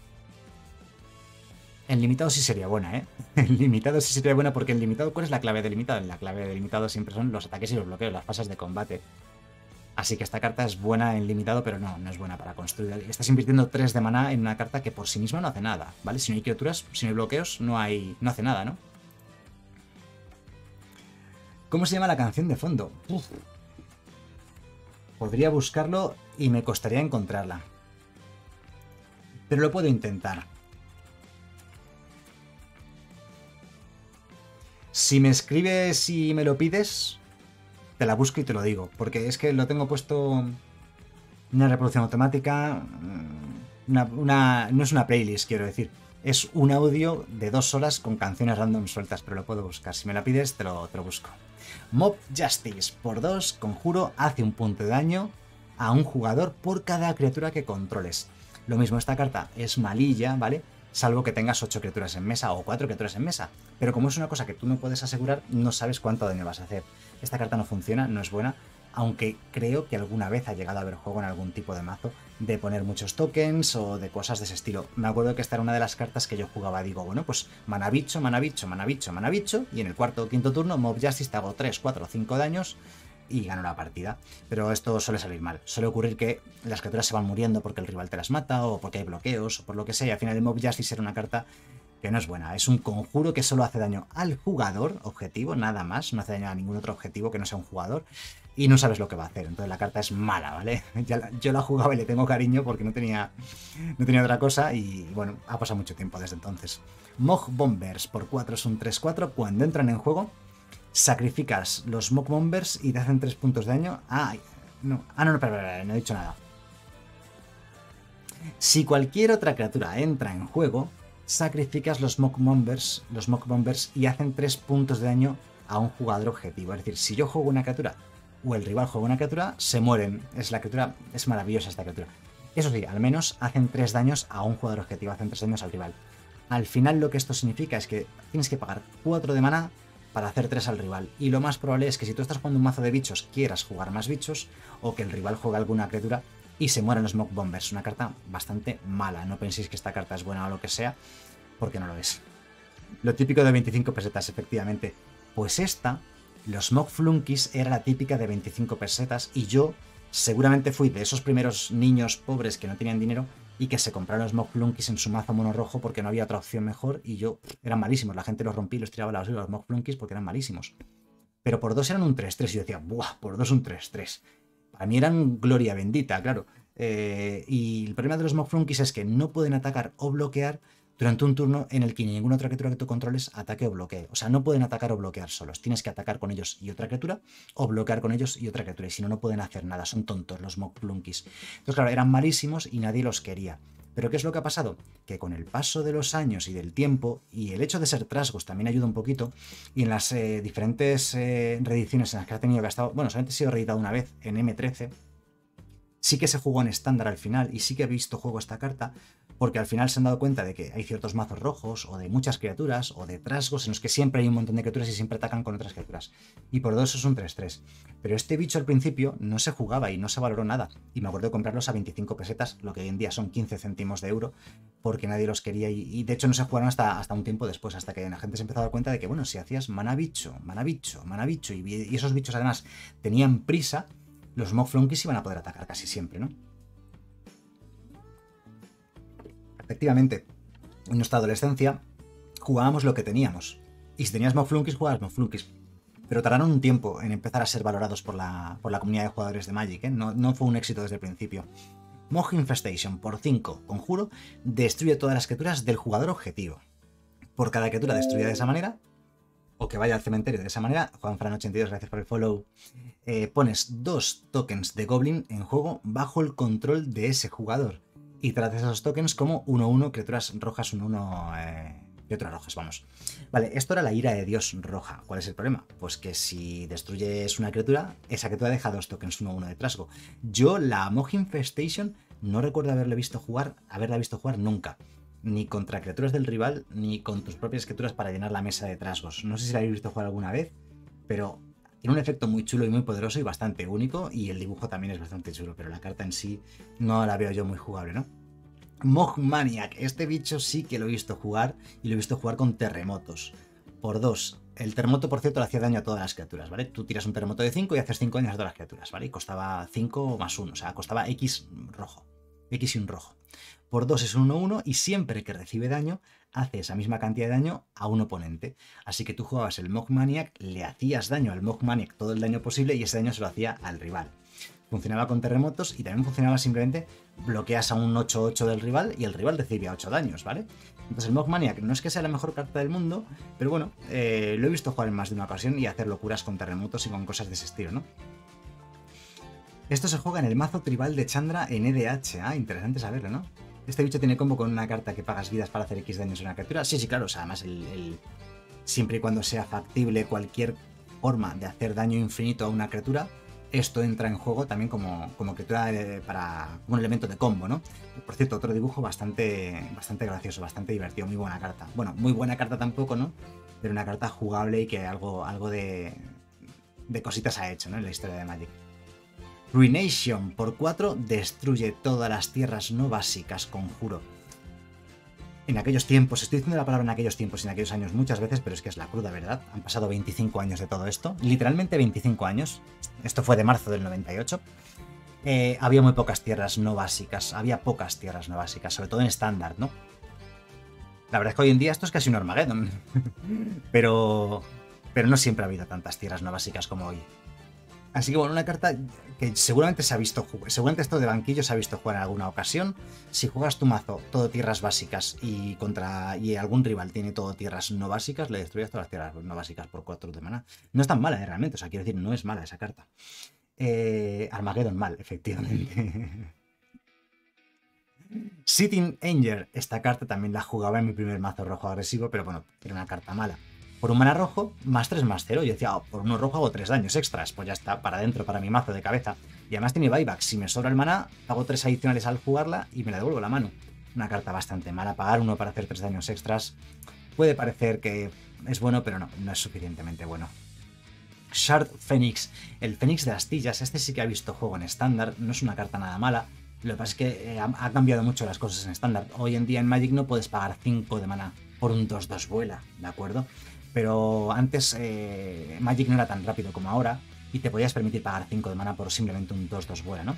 En limitado sí sería buena, ¿eh? En limitado sí sería buena porque en limitado, ¿cuál es la clave de limitado? La clave de limitado siempre son los ataques y los bloqueos, las fases de combate. Así que esta carta es buena en limitado, pero no, no es buena para construir. Estás invirtiendo tres de maná en una carta que por sí misma no hace nada, ¿vale? Si no hay criaturas, si no hay bloqueos, no hay, no hace nada, ¿no? ¿Cómo se llama la canción de fondo? Uf. Podría buscarlo y me costaría encontrarla. Pero lo puedo intentar. Si me escribes y me lo pides, te la busco y te lo digo, porque es que lo tengo puesto en una reproducción automática, una, una, no es una playlist, quiero decir, es un audio de dos horas con canciones random sueltas, pero lo puedo buscar. Si me la pides, te lo, te lo busco. Mob Justice, por dos, conjuro, hace un punto de daño a un jugador por cada criatura que controles. Lo mismo, esta carta es malilla, ¿vale? Salvo que tengas ocho criaturas en mesa o cuatro criaturas en mesa. Pero como es una cosa que tú no puedes asegurar, no sabes cuánto daño vas a hacer. Esta carta no funciona, no es buena, aunque creo que alguna vez ha llegado a haber juego en algún tipo de mazo de poner muchos tokens o de cosas de ese estilo. Me acuerdo que esta era una de las cartas que yo jugaba. Digo, bueno, pues manabicho, manabicho, manabicho, manabicho, y en el cuarto o quinto turno Mob Justice te hago tres, cuatro, cinco daños y gano la partida. Pero esto suele salir mal. Suele ocurrir que las criaturas se van muriendo porque el rival te las mata o porque hay bloqueos o por lo que sea, y al final el Mob Justice era una carta que no es buena. Es un conjuro que solo hace daño al jugador objetivo, nada más. No hace daño a ningún otro objetivo que no sea un jugador. Y no sabes lo que va a hacer. Entonces la carta es mala, ¿vale? Ya la, yo la jugaba y le tengo cariño porque no tenía, no tenía otra cosa. Y bueno, ha pasado mucho tiempo desde entonces. Mog Bombers por cuatro es un tres cuatro. Cuando entran en juego, sacrificas los Mog Bombers y te hacen tres puntos de daño. Ah, no, ah, no, no, espera, espera, no he dicho nada. Si cualquier otra criatura entra en juego, sacrificas los Mog Bombers, los Mog Bombers y hacen tres puntos de daño a un jugador objetivo. Es decir, si yo juego una criatura o el rival juega una criatura, se mueren. Es la criatura, es maravillosa esta criatura. Eso sí, al menos hacen tres daños a un jugador objetivo, hacen tres daños al rival. Al final lo que esto significa es que tienes que pagar cuatro de maná para hacer tres al rival. Y lo más probable es que si tú estás jugando un mazo de bichos, quieras jugar más bichos, o que el rival juegue alguna criatura y se mueran los Mog Bombers. Una carta bastante mala. No penséis que esta carta es buena o lo que sea, porque no lo es. Lo típico de veinticinco pesetas, efectivamente. Pues esta, los Mog Flunkies, era la típica de veinticinco pesetas y yo Seguramente fui de esos primeros niños pobres que no tenían dinero y que se compraron los Mogflunkies en su mazo mono rojo porque no había otra opción mejor y yo, eran malísimos, la gente los rompía y los tiraba a la basura los Mogflunkies porque eran malísimos. Pero por dos eran un tres tres y yo decía, ¡buah! Por dos un tres tres. Para mí eran gloria bendita, claro. Eh, y el problema de los Mogflunkies es que no pueden atacar o bloquear durante un turno en el que ninguna otra criatura que tú controles ataque o bloquee. O sea, no pueden atacar o bloquear solos. Tienes que atacar con ellos y otra criatura, o bloquear con ellos y otra criatura. Y si no, no pueden hacer nada. Son tontos los Mogflunkies. Entonces, claro, eran malísimos y nadie los quería. Pero ¿qué es lo que ha pasado? Que con el paso de los años y del tiempo, y el hecho de ser trasgos también ayuda un poquito, y en las eh, diferentes eh, reediciones en las que ha tenido que ha estado, bueno, solamente ha sido reeditado una vez en eme trece, sí que se jugó en estándar al final, y sí que he visto juego esta carta, porque al final se han dado cuenta de que hay ciertos mazos rojos, o de muchas criaturas, o de trasgos, en los que siempre hay un montón de criaturas y siempre atacan con otras criaturas. Y por dos eso es un tres tres. Pero este bicho al principio no se jugaba y no se valoró nada. Y me acuerdo de comprarlos a veinticinco pesetas, lo que hoy en día son quince céntimos de euro, porque nadie los quería. Y, y de hecho no se jugaron hasta, hasta un tiempo después, hasta que la gente se empezó a dar cuenta de que, bueno, si hacías mana bicho, mana bicho, mana bicho, y, y esos bichos además tenían prisa, los Mogflunkies iban a poder atacar casi siempre, ¿no? Efectivamente, en nuestra adolescencia jugábamos lo que teníamos. Y si tenías Mogflunkies, jugabas Mogflunkies. Pero tardaron un tiempo en empezar a ser valorados por la, por la comunidad de jugadores de Magic, ¿eh? No, no fue un éxito desde el principio. Mog Infestation, por cinco, conjuro, destruye todas las criaturas del jugador objetivo. Por cada criatura destruida de esa manera, o que vaya al cementerio de esa manera, Juanfran ochenta y dos, gracias por el follow, eh, pones dos tokens de Goblin en juego bajo el control de ese jugador. Y tratas esos tokens como uno uno, criaturas rojas uno uno, eh, criaturas rojas, vamos. Vale, esto era la ira de Dios roja. ¿Cuál es el problema? Pues que si destruyes una criatura, esa criatura deja dos tokens uno uno de trasgo. Yo la Mog Infestation no recuerdo haberle visto jugar, haberla visto jugar nunca. Ni contra criaturas del rival, ni con tus propias criaturas para llenar la mesa de trasgos. No sé si la habéis visto jugar alguna vez, pero tiene un efecto muy chulo y muy poderoso y bastante único, y el dibujo también es bastante chulo, pero la carta en sí no la veo yo muy jugable, ¿no? Mogmaniac, este bicho sí que lo he visto jugar, y lo he visto jugar con terremotos. Por dos. El terremoto, por cierto, le hacía daño a todas las criaturas, ¿vale? Tú tiras un terremoto de cinco y haces cinco daños a todas las criaturas, ¿vale? Y costaba cinco más uno, o sea, costaba X rojo. X y un rojo. Por dos es un uno uno y siempre que recibe daño, hace esa misma cantidad de daño a un oponente. Así que tú jugabas el Mogmaniac, le hacías daño al Mogmaniac, todo el daño posible, y ese daño se lo hacía al rival. Funcionaba con terremotos y también funcionaba simplemente bloqueas a un ocho ocho del rival y el rival recibía ocho daños, ¿vale? Entonces el Mogmaniac no es que sea la mejor carta del mundo, pero bueno, eh, lo he visto jugar en más de una ocasión y hacer locuras con terremotos y con cosas de ese estilo, ¿no? Esto se juega en el mazo tribal de Chandra en E D H. Ah, interesante saberlo, ¿no? Este bicho tiene combo con una carta que pagas vidas para hacer X daños en una criatura. Sí, sí, claro. O sea, además, el, el... siempre y cuando sea factible cualquier forma de hacer daño infinito a una criatura, esto entra en juego también como, como criatura de, para como un elemento de combo, ¿no? Por cierto, otro dibujo bastante, bastante gracioso, bastante divertido, muy buena carta. Bueno, muy buena carta tampoco, ¿no? Pero una carta jugable y que algo, algo de, de cositas ha hecho, ¿no? En la historia de Magic. Ruination, por cuatro, destruye todas las tierras no básicas, conjuro. En aquellos tiempos, estoy diciendo la palabra en aquellos tiempos y en aquellos años muchas veces, pero es que es la cruda verdad. Han pasado veinticinco años de todo esto, literalmente veinticinco años. Esto fue de marzo del noventa y ocho. Eh, había muy pocas tierras no básicas, había pocas tierras no básicas, sobre todo en estándar, ¿no? La verdad es que hoy en día esto es casi un Armageddon, pero, pero no siempre ha habido tantas tierras no básicas como hoy. Así que bueno, una carta que seguramente se ha visto jugar, seguramente esto de banquillo se ha visto jugar en alguna ocasión. Si juegas tu mazo todo tierras básicas y contra y algún rival tiene todo tierras no básicas, le destruyes todas las tierras no básicas por cuatro de mana. No es tan mala, ¿eh? Realmente, o sea, quiero decir, no es mala esa carta. Eh, Armageddon mal, efectivamente. Sitting Anger, esta carta también la jugaba en mi primer mazo rojo agresivo, pero bueno, era una carta mala. Por un mana rojo, más tres más cero. Yo decía, oh, por uno rojo hago tres daños extras. Pues ya está, para adentro, para mi mazo de cabeza. Y además tiene buyback. Si me sobra el mana, hago tres adicionales al jugarla y me la devuelvo la mano. Una carta bastante mala. Pagar uno para hacer tres daños extras puede parecer que es bueno, pero no, no es suficientemente bueno. Shard Phoenix, el Fénix de Astillas. Este sí que ha visto juego en estándar. No es una carta nada mala. Lo que pasa es que ha, ha cambiado mucho las cosas en estándar. Hoy en día en Magic no puedes pagar cinco de mana por un dos dos vuela, ¿de acuerdo? Pero antes eh, Magic no era tan rápido como ahora y te podías permitir pagar cinco de mana por simplemente un dos dos vuela, ¿no?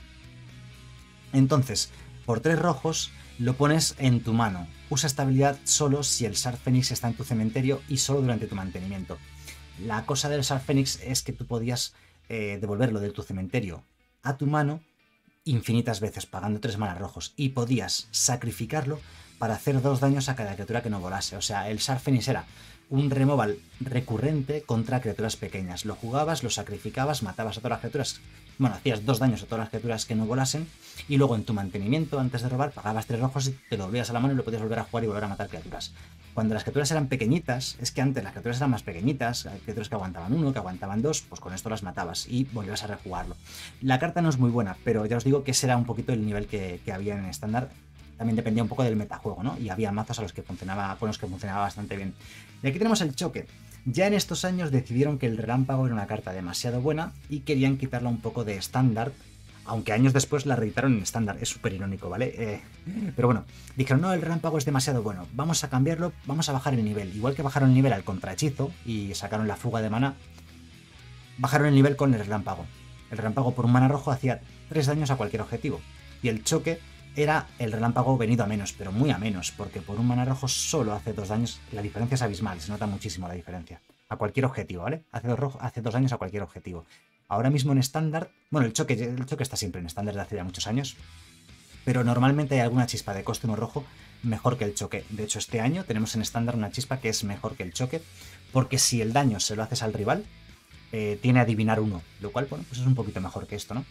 Entonces, por tres rojos lo pones en tu mano. Usa esta habilidad solo si el Sharp Phoenix está en tu cementerio y solo durante tu mantenimiento. La cosa del Sharp Phoenix es que tú podías eh, devolverlo de tu cementerio a tu mano infinitas veces, pagando tres manas rojos, y podías sacrificarlo para hacer dos daños a cada criatura que no volase. O sea, el Sharp Phoenix era un removal recurrente contra criaturas pequeñas. Lo jugabas, lo sacrificabas, matabas a todas las criaturas, bueno, hacías dos daños a todas las criaturas que no volasen, y luego en tu mantenimiento, antes de robar, pagabas tres rojos y te lo volvías a la mano y lo podías volver a jugar y volver a matar criaturas. Cuando las criaturas eran pequeñitas, es que antes las criaturas eran más pequeñitas, hay criaturas que aguantaban uno, que aguantaban dos, pues con esto las matabas y volvías a rejugarlo. La carta no es muy buena, pero ya os digo que ese era un poquito el nivel que, que había en estándar. También dependía un poco del metajuego, ¿no? Y había mazos a los que funcionaba, con los que funcionaba bastante bien. Y aquí tenemos el choque. Ya en estos años decidieron que el relámpago era una carta demasiado buena y querían quitarla un poco de estándar, aunque años después la reeditaron en estándar. Es súper irónico, ¿vale? Eh, pero bueno, dijeron, no, el relámpago es demasiado bueno, vamos a cambiarlo, vamos a bajar el nivel. Igual que bajaron el nivel al contrahechizo y sacaron la fuga de mana, bajaron el nivel con el relámpago. El relámpago por un mana rojo hacía tres daños a cualquier objetivo. Y el choque era el relámpago venido a menos, pero muy a menos, porque por un mana rojo solo hace dos daños. La diferencia es abismal, se nota muchísimo la diferencia. A cualquier objetivo, ¿vale? Hace dos, rojo, hace dos daños a cualquier objetivo. Ahora mismo en estándar, bueno, el choque, el choque está siempre en estándar de hace ya muchos años, pero normalmente hay alguna chispa de coste uno rojo mejor que el choque. De hecho, este año tenemos en estándar una chispa que es mejor que el choque, porque si el daño se lo haces al rival, eh, tiene adivinar uno, lo cual, bueno, pues es un poquito mejor que esto, ¿no?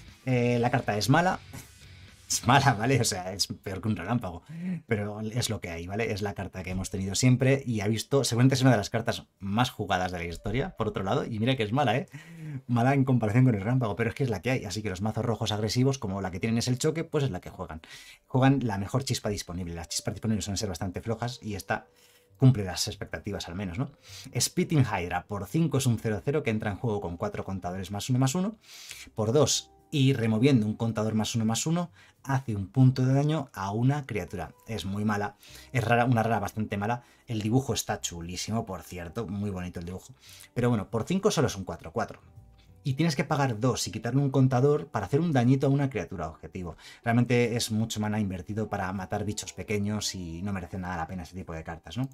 Eh, la carta es mala. Es mala, ¿vale? O sea, es peor que un relámpago, pero es lo que hay, ¿vale? Es la carta que hemos tenido siempre y ha visto, seguramente es una de las cartas más jugadas de la historia, por otro lado, y mira que es mala, ¿eh? Mala en comparación con el relámpago, pero es que es la que hay, así que los mazos rojos agresivos, como la que tienen es el choque, pues es la que juegan. Juegan la mejor chispa disponible, las chispas disponibles suelen ser bastante flojas y esta cumple las expectativas al menos, ¿no? Spitting Hydra, por cinco es un cero cero que entra en juego con cuatro contadores más uno más uno, por dos y removiendo un contador más uno más uno, hace un punto de daño a una criatura. Es muy mala, es rara, una rara bastante mala. El dibujo está chulísimo, por cierto, muy bonito el dibujo. Pero bueno, por cinco solo es un cuatro cuatro. Y tienes que pagar dos y quitarle un contador para hacer un dañito a una criatura objetivo. Realmente es mucho mana invertido para matar bichos pequeños y no merece nada la pena ese tipo de cartas, ¿no?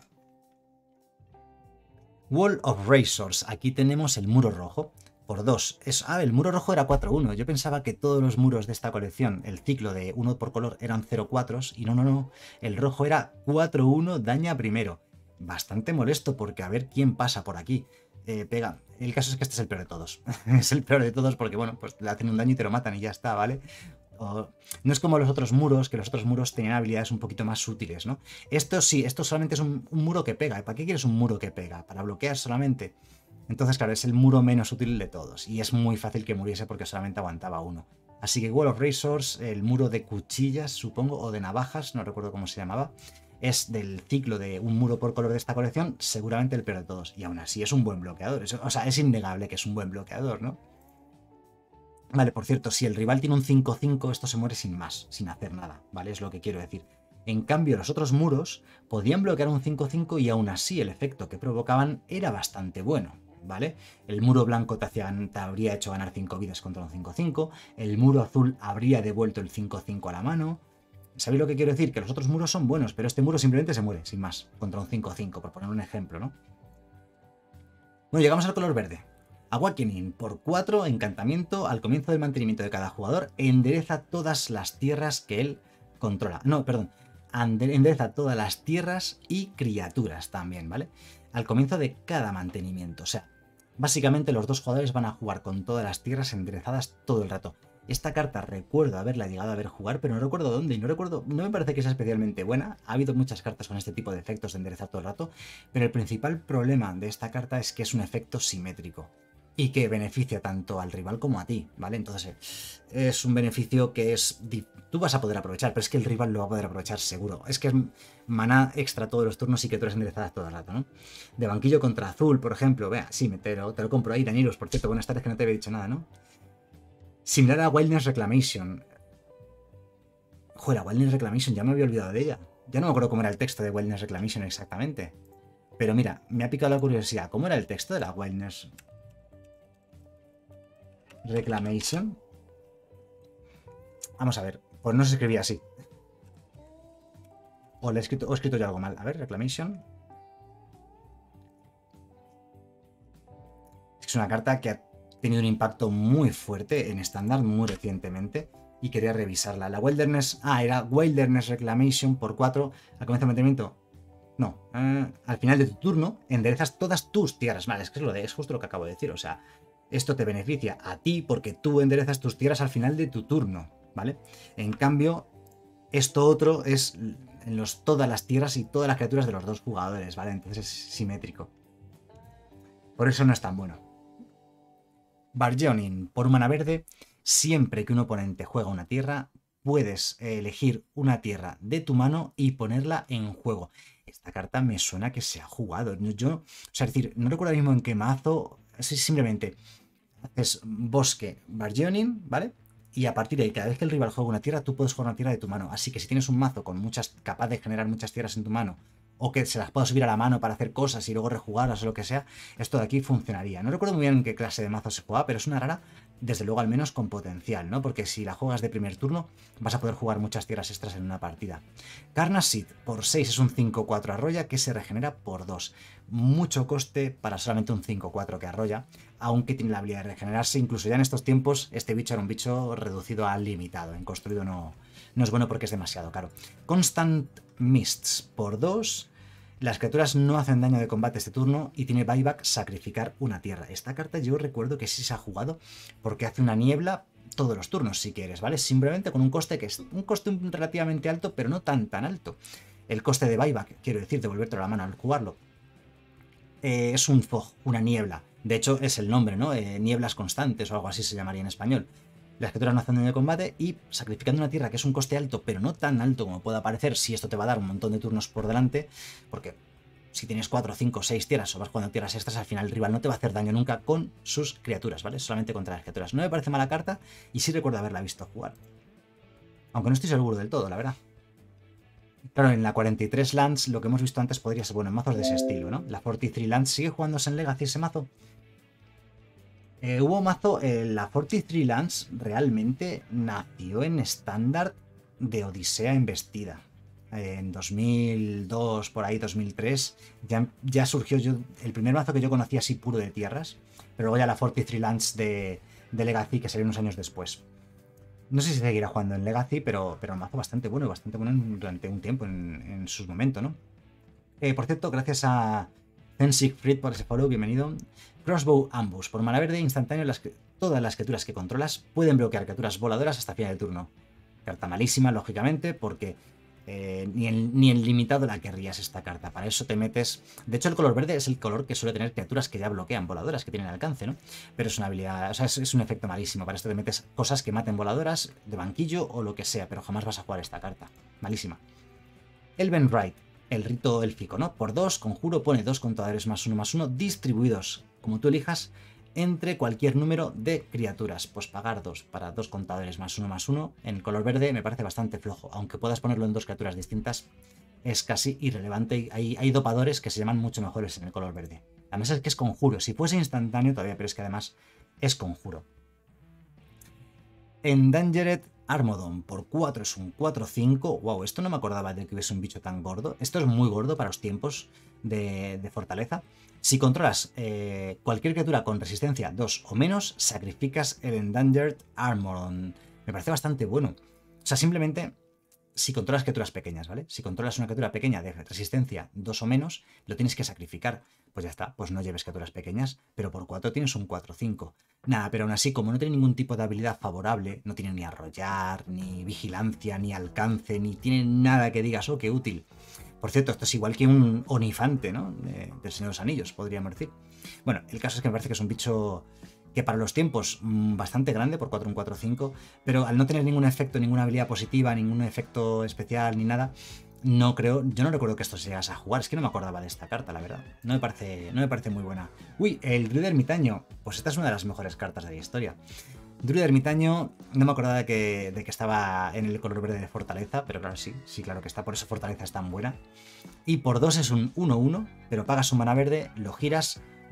Wall of Razors. Aquí tenemos el muro rojo. Por dos. Es, ah, el muro rojo era cuatro uno. Yo pensaba que todos los muros de esta colección, el ciclo de uno por color, eran cero cuatro y no, no, no. El rojo era cuatro uno, daña primero. Bastante molesto porque a ver quién pasa por aquí. Eh, pega. El caso es que este es el peor de todos. Es el peor de todos porque, bueno, pues le hacen un daño y te lo matan y ya está, ¿vale? O, no es como los otros muros, que los otros muros tenían habilidades un poquito más útiles, ¿no? Esto sí, esto solamente es un, un muro que pega. ¿Para qué quieres un muro que pega? ¿Para bloquear solamente? Entonces, claro, es el muro menos útil de todos. Y es muy fácil que muriese porque solamente aguantaba uno. Así que Wall of Razors, el muro de cuchillas, supongo, o de navajas, no recuerdo cómo se llamaba, es del ciclo de un muro por color de esta colección, seguramente el peor de todos. Y aún así es un buen bloqueador. Es, o sea, es innegable que es un buen bloqueador, ¿no? Vale, por cierto, si el rival tiene un cinco cinco, esto se muere sin más, sin hacer nada, ¿vale? Es lo que quiero decir. En cambio, los otros muros podían bloquear un cinco cinco y aún así el efecto que provocaban era bastante bueno, ¿vale? El muro blanco te, hacía, te habría hecho ganar cinco vidas contra un cinco cinco, el muro azul habría devuelto el cinco cinco a la mano. ¿Sabéis lo que quiero decir? Que los otros muros son buenos, pero este muro simplemente se muere, sin más, contra un cinco cinco, por poner un ejemplo, ¿no? Bueno, llegamos al color verde. Awakening, por cuatro, encantamiento, al comienzo del mantenimiento de cada jugador, endereza todas las tierras que él controla. No, perdón, endereza todas las tierras y criaturas también, ¿vale? Al comienzo de cada mantenimiento, o sea, básicamente los dos jugadores van a jugar con todas las tierras enderezadas todo el rato. Esta carta recuerdo haberla llegado a ver jugar, pero no recuerdo dónde, y no recuerdo, no me parece que sea especialmente buena. Ha habido muchas cartas con este tipo de efectos de enderezar todo el rato, pero el principal problema de esta carta es que es un efecto simétrico y que beneficia tanto al rival como a ti, ¿vale? Entonces es un beneficio que es tú vas a poder aprovechar, pero es que el rival lo va a poder aprovechar seguro. Es que es maná extra todos los turnos y que tú eres enderezadas todo el rato, ¿no? De banquillo contra azul, por ejemplo, vea, sí, me te, lo, te lo compro ahí, Danilos, por cierto, buenas tardes, que no te había dicho nada, ¿no? Similar a Wildness Reclamation. Joder, la Wildness Reclamation, ya me había olvidado de ella. Ya no me acuerdo cómo era el texto de Wildness Reclamation exactamente. Pero mira, me ha picado la curiosidad. ¿Cómo era el texto de la Wildness? Reclamation. Vamos a ver, pues no se escribía así. O le he escrito, o he escrito yo algo mal. A ver, Reclamation. Es una carta que ha tenido un impacto muy fuerte en estándar muy recientemente y quería revisarla. La Wilderness... Ah, era Wilderness Reclamation por cuatro. Al comienzo del mantenimiento... No. Eh, al final de tu turno enderezas todas tus tierras. Vale, es que es, lo de, es justo lo que acabo de decir. O sea, esto te beneficia a ti porque tú enderezas tus tierras al final de tu turno, ¿vale? En cambio, esto otro es en los, todas las tierras y todas las criaturas de los dos jugadores, ¿vale? Entonces es simétrico. Por eso no es tan bueno. Barjonin, por mana verde, siempre que un oponente juega una tierra, puedes elegir una tierra de tu mano y ponerla en juego. Esta carta me suena que se ha jugado. Yo, o sea, es decir, no recuerdo ahora mismo en qué mazo. Es simplemente haces bosque Barjonin, ¿vale? Y a partir de ahí, cada vez que el rival juega una tierra, tú puedes jugar una tierra de tu mano. Así que si tienes un mazo con muchas, capaz de generar muchas tierras en tu mano, o que se las pueda subir a la mano para hacer cosas y luego rejugarlas o lo que sea, esto de aquí funcionaría. No recuerdo muy bien en qué clase de mazo se juega, pero es una rara, desde luego al menos con potencial, ¿no? Porque si la juegas de primer turno, vas a poder jugar muchas tierras extras en una partida. Carnasit, por seis es un cinco cuatro arrolla que se regenera por dos. Mucho coste para solamente un cinco cuatro que arrolla, aunque tiene la habilidad de regenerarse. Incluso ya en estos tiempos, este bicho era un bicho reducido al limitado. En construido no, no es bueno porque es demasiado caro. Constant Mists, por dos. Las criaturas no hacen daño de combate este turno y tiene buyback sacrificar una tierra. Esta carta yo recuerdo que sí se ha jugado porque hace una niebla todos los turnos si quieres, ¿vale? Simplemente con un coste que es un coste relativamente alto, pero no tan tan alto. El coste de buyback, quiero decir, devolverte a la mano al jugarlo, eh, es un fog, una niebla. De hecho es el nombre, ¿no? Eh, nieblas constantes o algo así se llamaría en español. Las criaturas no hacen daño de combate y sacrificando una tierra que es un coste alto, pero no tan alto como pueda parecer, si esto te va a dar un montón de turnos por delante, porque si tienes cuatro, cinco, seis tierras o vas jugando tierras extras, al final el rival no te va a hacer daño nunca con sus criaturas, ¿vale? Solamente contra las criaturas. No me parece mala carta y sí recuerdo haberla visto jugar. Aunque no estoy seguro del todo, la verdad. Claro, en la cuarenta y tres Lands lo que hemos visto antes podría ser, bueno, en mazos de ese estilo, ¿no? La cuarenta y tres Lands sigue jugándose en Legacy ese mazo. Eh, hubo mazo, eh, la cuarenta y tres Lands realmente nació en estándar de Odisea Embestida. Eh, en dos mil dos, por ahí, dos mil tres, ya, ya surgió yo, el primer mazo que yo conocía así puro de tierras, pero luego ya la cuarenta y tres Lands de, de Legacy, que salió unos años después. No sé si seguirá jugando en Legacy, pero, pero un mazo bastante bueno y bastante bueno durante un tiempo en, en sus momentos, ¿no? Eh, por cierto, gracias a Zen Siegfried por ese follow, bienvenido. Crossbow Ambush, por mana verde instantáneo, las, todas las criaturas que controlas pueden bloquear criaturas voladoras hasta final de turno. Carta malísima, lógicamente, porque eh, ni, en, ni en limitado la querrías esta carta. Para eso te metes... De hecho, el color verde es el color que suele tener criaturas que ya bloquean voladoras, que tienen alcance, ¿no? Pero es una habilidad... O sea, es, es un efecto malísimo. Para esto te metes cosas que maten voladoras, de banquillo o lo que sea, pero jamás vas a jugar esta carta. Malísima. Elven Rite, el rito élfico, ¿no? Por dos, conjuro, pone dos contadores más uno más uno distribuidos, como tú elijas, entre cualquier número de criaturas. Pues pagar dos para dos contadores más uno más uno en color verde me parece bastante flojo. Aunque puedas ponerlo en dos criaturas distintas, es casi irrelevante. Hay, hay dopadores que se llaman mucho mejores en el color verde. Además es que es conjuro. Si fuese instantáneo todavía, pero es que además es conjuro. Endangered Armodon por cuatro es un cuatro cinco. Wow, esto no me acordaba de que hubiese un bicho tan gordo. Esto es muy gordo para los tiempos de, de fortaleza. Si controlas eh, cualquier criatura con resistencia dos o menos, sacrificas el Endangered Armodon. Me parece bastante bueno. O sea, simplemente si controlas criaturas pequeñas, ¿vale? Si controlas una criatura pequeña de resistencia dos o menos, lo tienes que sacrificar. Pues ya está, pues no lleves criaturas pequeñas, pero por cuatro tienes un cuatro cinco. Nada, pero aún así, como no tiene ningún tipo de habilidad favorable, no tiene ni arrollar, ni vigilancia, ni alcance, ni tiene nada que digas, oh, qué útil. Por cierto, esto es igual que un onifante, ¿no? De, del Señor de los Anillos, podríamos decir. Bueno, el caso es que me parece que es un bicho que para los tiempos mmm, bastante grande, por cuatro un cuatro cinco, pero al no tener ningún efecto, ninguna habilidad positiva, ningún efecto especial, ni nada, no creo, yo no recuerdo que esto se llegase a jugar, es que no me acordaba de esta carta, la verdad. No me parece, no me parece muy buena. Uy, el Druid Ermitaño, pues esta es una de las mejores cartas de la historia. Druid Ermitaño, no me acordaba de que, de que estaba en el color verde de Fortaleza, pero claro, sí, sí, claro que está, por eso Fortaleza es tan buena. Y por dos es un uno uno, pero pagas un mana verde, lo giras,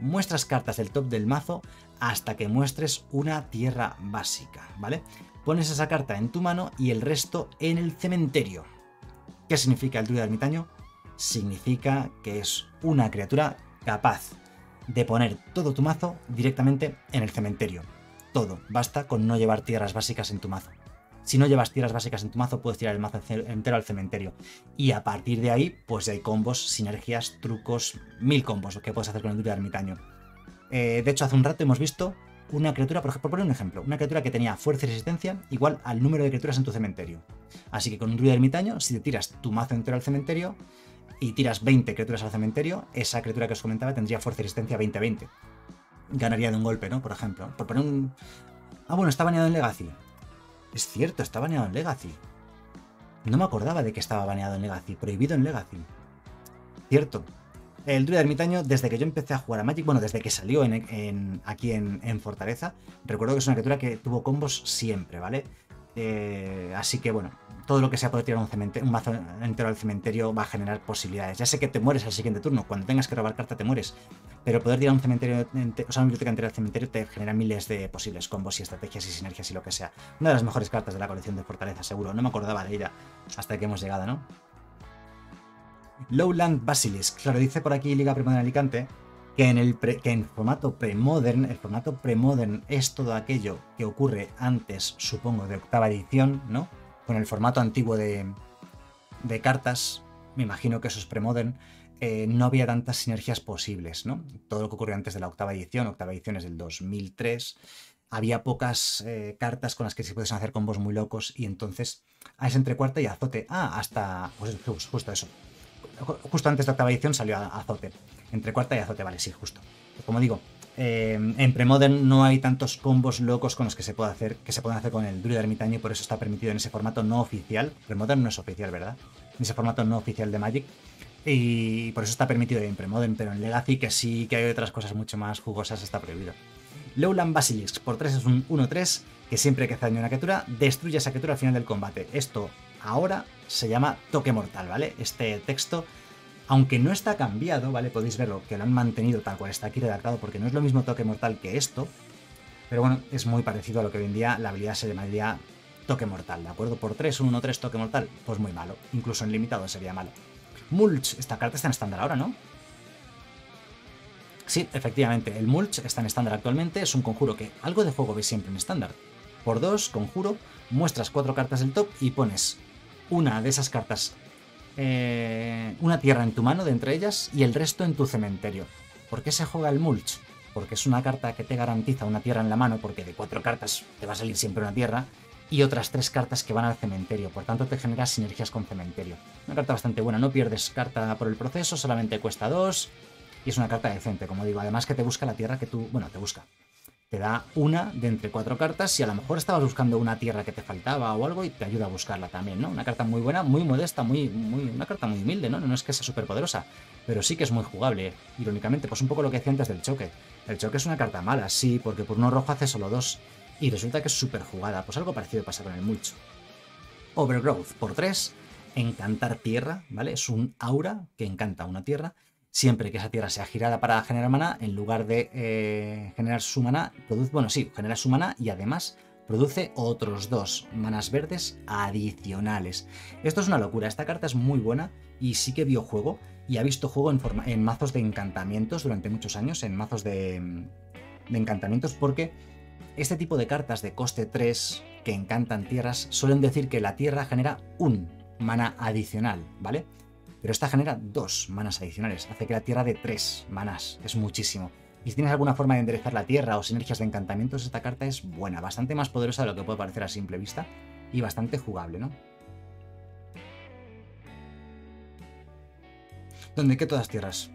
muestras cartas del top del mazo hasta que muestres una tierra básica, ¿vale? Pones esa carta en tu mano y el resto en el cementerio. ¿Qué significa el druida ermitaño? Significa que es una criatura capaz de poner todo tu mazo directamente en el cementerio. Todo, basta con no llevar tierras básicas en tu mazo. Si no llevas tierras básicas en tu mazo, puedes tirar el mazo entero al cementerio. Y a partir de ahí, pues hay combos, sinergias, trucos, mil combos que puedes hacer con el druida ermitaño. Eh, de hecho, hace un rato hemos visto una criatura, por ejemplo, por poner un ejemplo, una criatura que tenía fuerza y resistencia igual al número de criaturas en tu cementerio. Así que con un druida ermitaño, si te tiras tu mazo entero al cementerio y tiras veinte criaturas al cementerio, esa criatura que os comentaba tendría fuerza y resistencia veinte veinte. Ganaría de un golpe, ¿no? Por ejemplo. Por poner un... Ah, bueno, está baneado en Legacy. Es cierto, está baneado en Legacy. No me acordaba de que estaba baneado en Legacy. Prohibido en Legacy. Cierto. El druida ermitaño, desde que yo empecé a jugar a Magic, bueno, desde que salió en, en, aquí en, en Fortaleza, recuerdo que es una criatura que tuvo combos siempre, ¿vale? Eh, así que bueno, todo lo que sea poder tirar un, cementerio, un mazo entero al cementerio va a generar posibilidades. Ya sé que te mueres al siguiente turno, cuando tengas que robar carta te mueres, pero poder tirar un cementerio, o sea, una biblioteca entera al cementerio te genera miles de posibles combos y estrategias y sinergias y lo que sea. Una de las mejores cartas de la colección de Fortaleza, seguro. No me acordaba de ella hasta que hemos llegado, ¿no? Lowland Basilisk. Claro, dice por aquí Liga Premodern Alicante que en el pre, que en formato premodern, el formato premodern es todo aquello que ocurre antes, supongo, de octava edición, ¿no? Con el formato antiguo de, de cartas, me imagino que eso es premodern, eh, no había tantas sinergias posibles, ¿no? Todo lo que ocurrió antes de la octava edición, octava edición es del dos mil tres, había pocas eh, cartas con las que se pueden hacer combos muy locos y entonces ah, es entre cuarta y azote. Ah, hasta... pues justo eso. Justo antes de octava edición salió a azote. Entre cuarta y azote, vale, sí, justo. Como digo, eh, en Premodern no hay tantos combos locos con los que se puede hacer, que se pueden hacer con el druida ermitaño y por eso está permitido en ese formato no oficial. Premodern no es oficial, ¿verdad? En ese formato no oficial de Magic. Y por eso está permitido en Premodern, pero en Legacy, que sí que hay otras cosas mucho más jugosas, está prohibido. Lowland Basilisk, por tres es un uno tres, que siempre que hace daño a una criatura, destruye esa criatura al final del combate. Esto ahora se llama toque mortal, ¿vale? Este texto, aunque no está cambiado, ¿vale? Podéis verlo, que lo han mantenido tal cual está aquí redactado, porque no es lo mismo toque mortal que esto, pero bueno, es muy parecido a lo que hoy en día la habilidad se llamaría toque mortal, ¿de acuerdo? Por tres, un uno tres toque mortal, pues muy malo, incluso en limitado sería malo. Mulch, esta carta está en estándar ahora, ¿no? Sí, efectivamente, el Mulch está en estándar actualmente, es un conjuro que algo de juego veis siempre en estándar. Por dos, conjuro, muestras cuatro cartas del top y pones una de esas cartas, eh, una tierra en tu mano de entre ellas y el resto en tu cementerio. ¿Por qué se juega el Mulch? Porque es una carta que te garantiza una tierra en la mano, porque de cuatro cartas te va a salir siempre una tierra, y otras tres cartas que van al cementerio, por tanto te genera sinergias con cementerio. Una carta bastante buena, no pierdes carta por el proceso, solamente cuesta dos... Y es una carta decente, como digo. Además que te busca la tierra que tú... Bueno, te busca. Te da una de entre cuatro cartas y a lo mejor estabas buscando una tierra que te faltaba o algo y te ayuda a buscarla también, ¿no? Una carta muy buena, muy modesta, muy, muy, una carta muy humilde, ¿no? No es que sea súper poderosa, pero sí que es muy jugable. Irónicamente, pues un poco lo que decía antes del choque. El choque es una carta mala, sí, porque por uno rojo hace solo dos. Y resulta que es súper jugada. Pues algo parecido pasa con el Mulch. Overgrowth, por tres. Encantar tierra, ¿vale? Es un aura que encanta una tierra. Siempre que esa tierra sea girada para generar maná, en lugar de eh, generar su maná, produce, bueno, sí, genera su maná y además produce otros dos manas verdes adicionales. Esto es una locura, esta carta es muy buena y sí que vio juego y ha visto juego en, forma, en mazos de encantamientos durante muchos años, en mazos de, de encantamientos, porque este tipo de cartas de coste tres que encantan tierras suelen decir que la tierra genera un maná adicional, ¿vale? Pero esta genera dos manas adicionales, hace que la tierra de tres manas, es muchísimo. Y si tienes alguna forma de enderezar la tierra o sinergias de encantamientos, esta carta es buena, bastante más poderosa de lo que puede parecer a simple vista y bastante jugable, ¿no? ¿Dónde? ¿Qué todas tierras?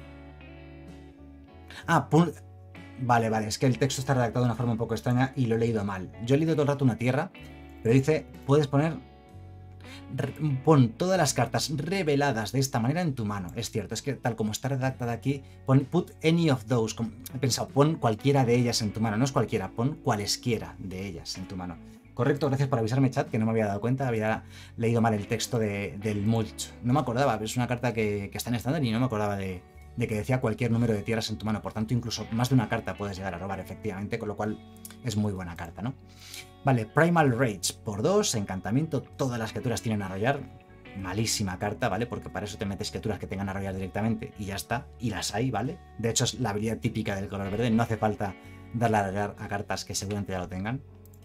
Ah, pun... Vale, vale, es que el texto está redactado de una forma un poco extraña y lo he leído mal. Yo he leído todo el rato una tierra, pero dice, puedes poner... Pon todas las cartas reveladas de esta manera en tu mano. Es cierto, es que tal como está redactada aquí, pon put any of those. He pensado, pon cualquiera de ellas en tu mano. No es cualquiera, pon cualesquiera de ellas en tu mano. Correcto, gracias por avisarme, chat, que no me había dado cuenta, había leído mal el texto de, del Mulch. No me acordaba, es una carta que, que está en estándar y no me acordaba de, de que decía cualquier número de tierras en tu mano. Por tanto, incluso más de una carta puedes llegar a robar, efectivamente, con lo cual es muy buena carta, ¿no? Vale, Primal Rage por dos, encantamiento, todas las criaturas tienen arrollar. Malísima carta, ¿vale? Porque para eso te metes criaturas que tengan arrollar directamente y ya está, y las hay, ¿vale? De hecho, es la habilidad típica del color verde, no hace falta darle a arrollar a cartas que seguramente ya lo tengan.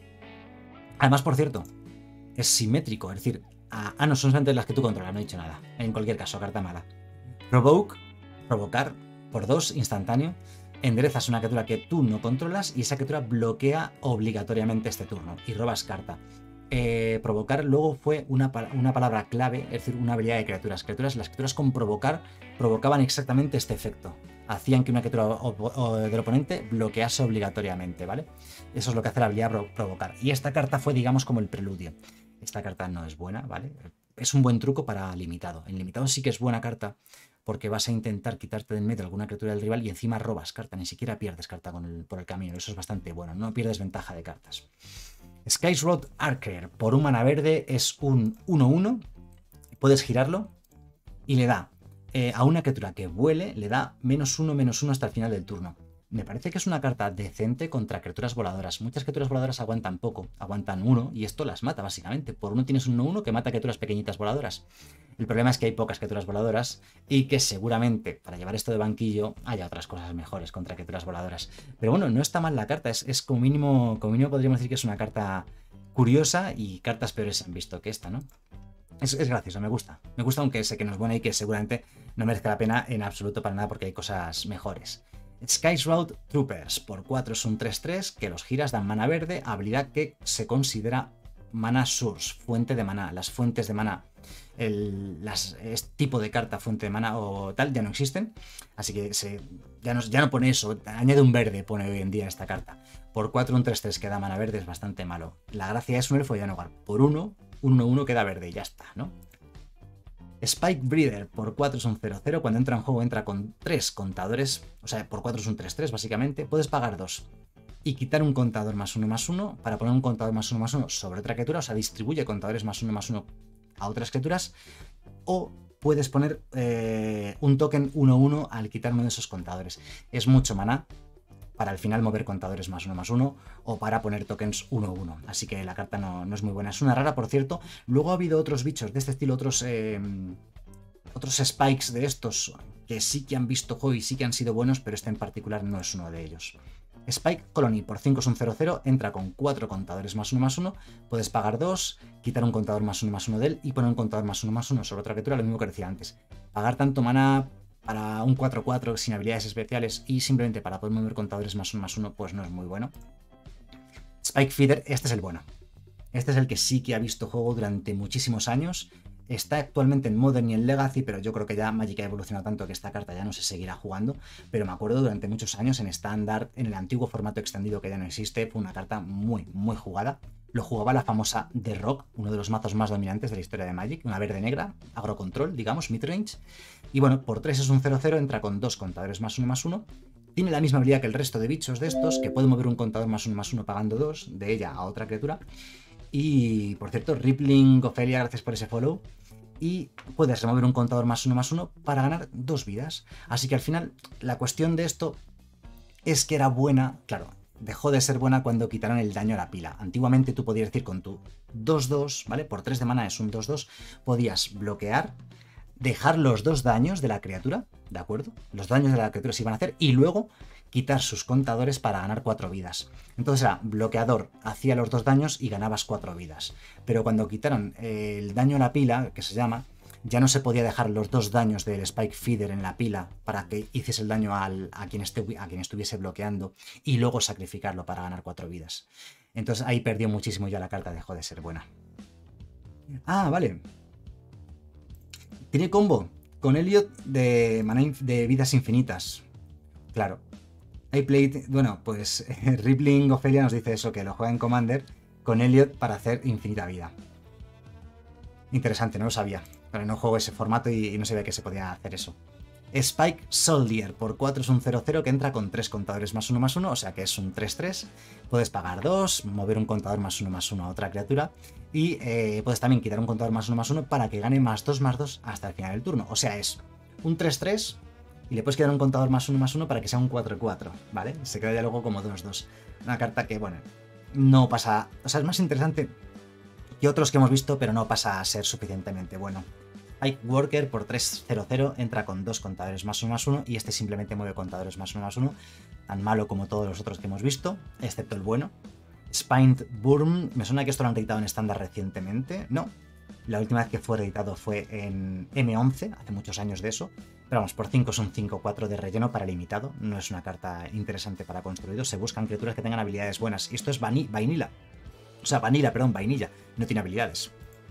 Además, por cierto, es simétrico, es decir, a, ah, no, son solamente las que tú controlas, no he dicho nada. En cualquier caso, carta mala. Provoke, provocar, por dos, instantáneo. Enderezas una criatura que tú no controlas y esa criatura bloquea obligatoriamente este turno y robas carta. Eh, provocar luego fue una, una palabra clave, es decir, una habilidad de criaturas. criaturas. Las criaturas con provocar provocaban exactamente este efecto. Hacían que una criatura o, o del oponente bloquease obligatoriamente, ¿vale? Eso es lo que hace la habilidad pro provocar. Y esta carta fue, digamos, como el preludio. Esta carta no es buena, ¿vale? Es un buen truco para limitado. En limitado sí que es buena carta porque vas a intentar quitarte de en medio alguna criatura del rival y encima robas carta. Ni siquiera pierdes carta con el, por el camino. Eso es bastante bueno. No pierdes ventaja de cartas. Sky's Road Archer, por un mana verde, es un uno uno, puedes girarlo y le da eh, a una criatura que vuele, le da menos uno, menos uno hasta el final del turno. Me parece que es una carta decente contra criaturas voladoras. Muchas criaturas voladoras aguantan poco, aguantan uno y esto las mata básicamente. Por uno tienes un uno uno que mata criaturas pequeñitas voladoras. El problema es que hay pocas criaturas voladoras y que seguramente para llevar esto de banquillo haya otras cosas mejores contra criaturas voladoras. Pero bueno, no está mal la carta, es, es como mínimo, como mínimo podríamos decir que es una carta curiosa y cartas peores se han visto que esta, ¿no? Es, es gracioso, me gusta. Me gusta aunque sé que no es buena y que seguramente no merezca la pena en absoluto para nada porque hay cosas mejores. Sky's Road Troopers, por cuatro es un tres tres, que los giras dan mana verde, habilidad que se considera mana source, fuente de mana. Las fuentes de mana, el las, este tipo de carta, fuente de mana o tal, ya no existen, así que se, ya, no, ya no pone eso, añade un verde, pone hoy en día esta carta. Por cuatro un tres tres que da mana verde es bastante malo. La gracia es un elfo de Nogar, por uno, un uno uno que da verde y ya está, ¿no? Spike Breeder, por cuatro es un cero cero, cuando entra en juego entra con tres contadores, o sea, por cuatro es un tres tres básicamente, puedes pagar dos y quitar un contador más uno más uno para poner un contador más uno más uno sobre otra criatura, o sea, distribuye contadores más uno más uno a otras criaturas, o puedes poner eh, un token uno uno al quitar uno de esos contadores. Es mucho maná para al final mover contadores más uno más uno o para poner tokens uno uno, así que la carta no, no es muy buena. Es una rara, por cierto. Luego ha habido otros bichos de este estilo, otros eh, otros spikes de estos que sí que han visto juego y sí que han sido buenos, pero este en particular no es uno de ellos. Spike Colony, por cinco es un cero cero, entra con cuatro contadores más uno más uno, puedes pagar dos, quitar un contador más uno más uno de él y poner un contador más uno más uno sobre otra criatura, lo mismo que decía antes. Pagar tanto mana para un cuatro cuatro sin habilidades especiales y simplemente para poder mover contadores más uno más uno, pues no es muy bueno. Spike Feeder, este es el bueno. Este es el que sí que ha visto juego durante muchísimos años. Está actualmente en Modern y en Legacy, pero yo creo que ya Magic ha evolucionado tanto que esta carta ya no se seguirá jugando. Pero me acuerdo durante muchos años en Standard, en el antiguo formato extendido que ya no existe, fue una carta muy, muy jugada. Lo jugaba la famosa The Rock, uno de los mazos más dominantes de la historia de Magic, una verde-negra, agrocontrol, digamos, midrange. Y bueno, por tres es un cero cero, entra con dos contadores más uno más uno. Tiene la misma habilidad que el resto de bichos de estos, que puede mover un contador más uno más uno pagando dos de ella a otra criatura. Y, por cierto, Rippling Ophelia, gracias por ese follow. Y puedes remover un contador más uno más uno para ganar dos vidas. Así que al final, la cuestión de esto es que era buena, claro, dejó de ser buena cuando quitaron el daño a la pila. Antiguamente tú podías decir con tu dos dos, ¿vale? Por tres de mana es un dos dos, podías bloquear, dejar los dos daños de la criatura, ¿de acuerdo? Los daños de la criatura se iban a hacer y luego quitar sus contadores para ganar cuatro vidas. Entonces era bloqueador, hacía los dos daños y ganabas cuatro vidas. Pero cuando quitaron el daño a la pila, que se llama, ya no se podía dejar los dos daños del Spike Feeder en la pila para que hiciese el daño al, a, quien estu a quien estuviese bloqueando y luego sacrificarlo para ganar cuatro vidas. Entonces ahí perdió muchísimo, ya la carta dejó de ser buena. Ah, vale. Tiene combo con Elliot de, de vidas infinitas. Claro. I played, bueno, pues Rippling Ophelia nos dice eso, que lo juega en Commander con Elliot para hacer infinita vida. Interesante, no lo sabía. Pero no juego ese formato y, y no sabía que se podía hacer eso. Spike Soldier, por cuatro es un cero cero que entra con tres contadores más uno más uno, o sea que es un tres tres. Puedes pagar dos, mover un contador más uno más uno a otra criatura y eh, puedes también quitar un contador más uno más uno para que gane más dos más dos hasta el final del turno. O sea, es un tres tres y le puedes quitar un contador más uno más uno para que sea un cuatro cuatro, ¿vale? Se queda ya luego como dos dos. Una carta que, bueno, no pasa... O sea, es más interesante que otros que hemos visto, pero no pasa a ser suficientemente bueno. Ike Worker por tres cero cero entra con dos contadores más uno más uno y este simplemente mueve contadores más uno más uno, tan malo como todos los otros que hemos visto, excepto el bueno. Spined Burn, me suena que esto lo han reeditado en estándar recientemente, no. La última vez que fue reeditado fue en eme once, hace muchos años de eso. Pero vamos, por cinco son cinco cuatro de relleno para limitado. No es una carta interesante para construido. Se buscan criaturas que tengan habilidades buenas. Y esto es vanilla. O sea, vanilla, perdón, vainilla. No tiene habilidades.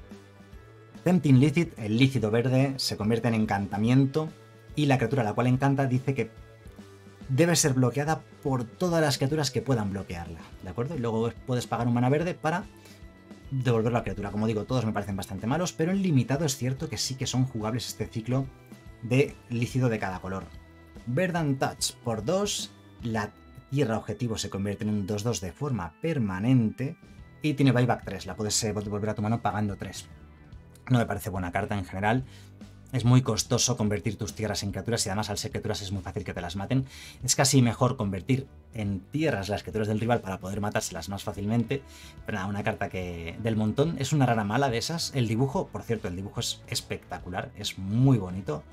Tempting Licit, el lícido verde, se convierte en encantamiento. Y la criatura a la cual encanta dice que debe ser bloqueada por todas las criaturas que puedan bloquearla. ¿De acuerdo? Y luego puedes pagar un mana verde para devolver la criatura. Como digo, todos me parecen bastante malos, pero en limitado es cierto que sí que son jugables este ciclo de lícido de cada color. Verdant Touch por dos, la tierra objetivo se convierte en un dos dos de forma permanente y tiene buyback tres, la puedes devolver a tu mano pagando tres. No me parece buena carta en general. Es muy costoso convertir tus tierras en criaturas y además al ser criaturas es muy fácil que te las maten. Es casi mejor convertir en tierras las criaturas del rival para poder matárselas más fácilmente. Pero nada, una carta que del montón, es una rara mala de esas. El dibujo, por cierto, el dibujo es espectacular, es muy bonito.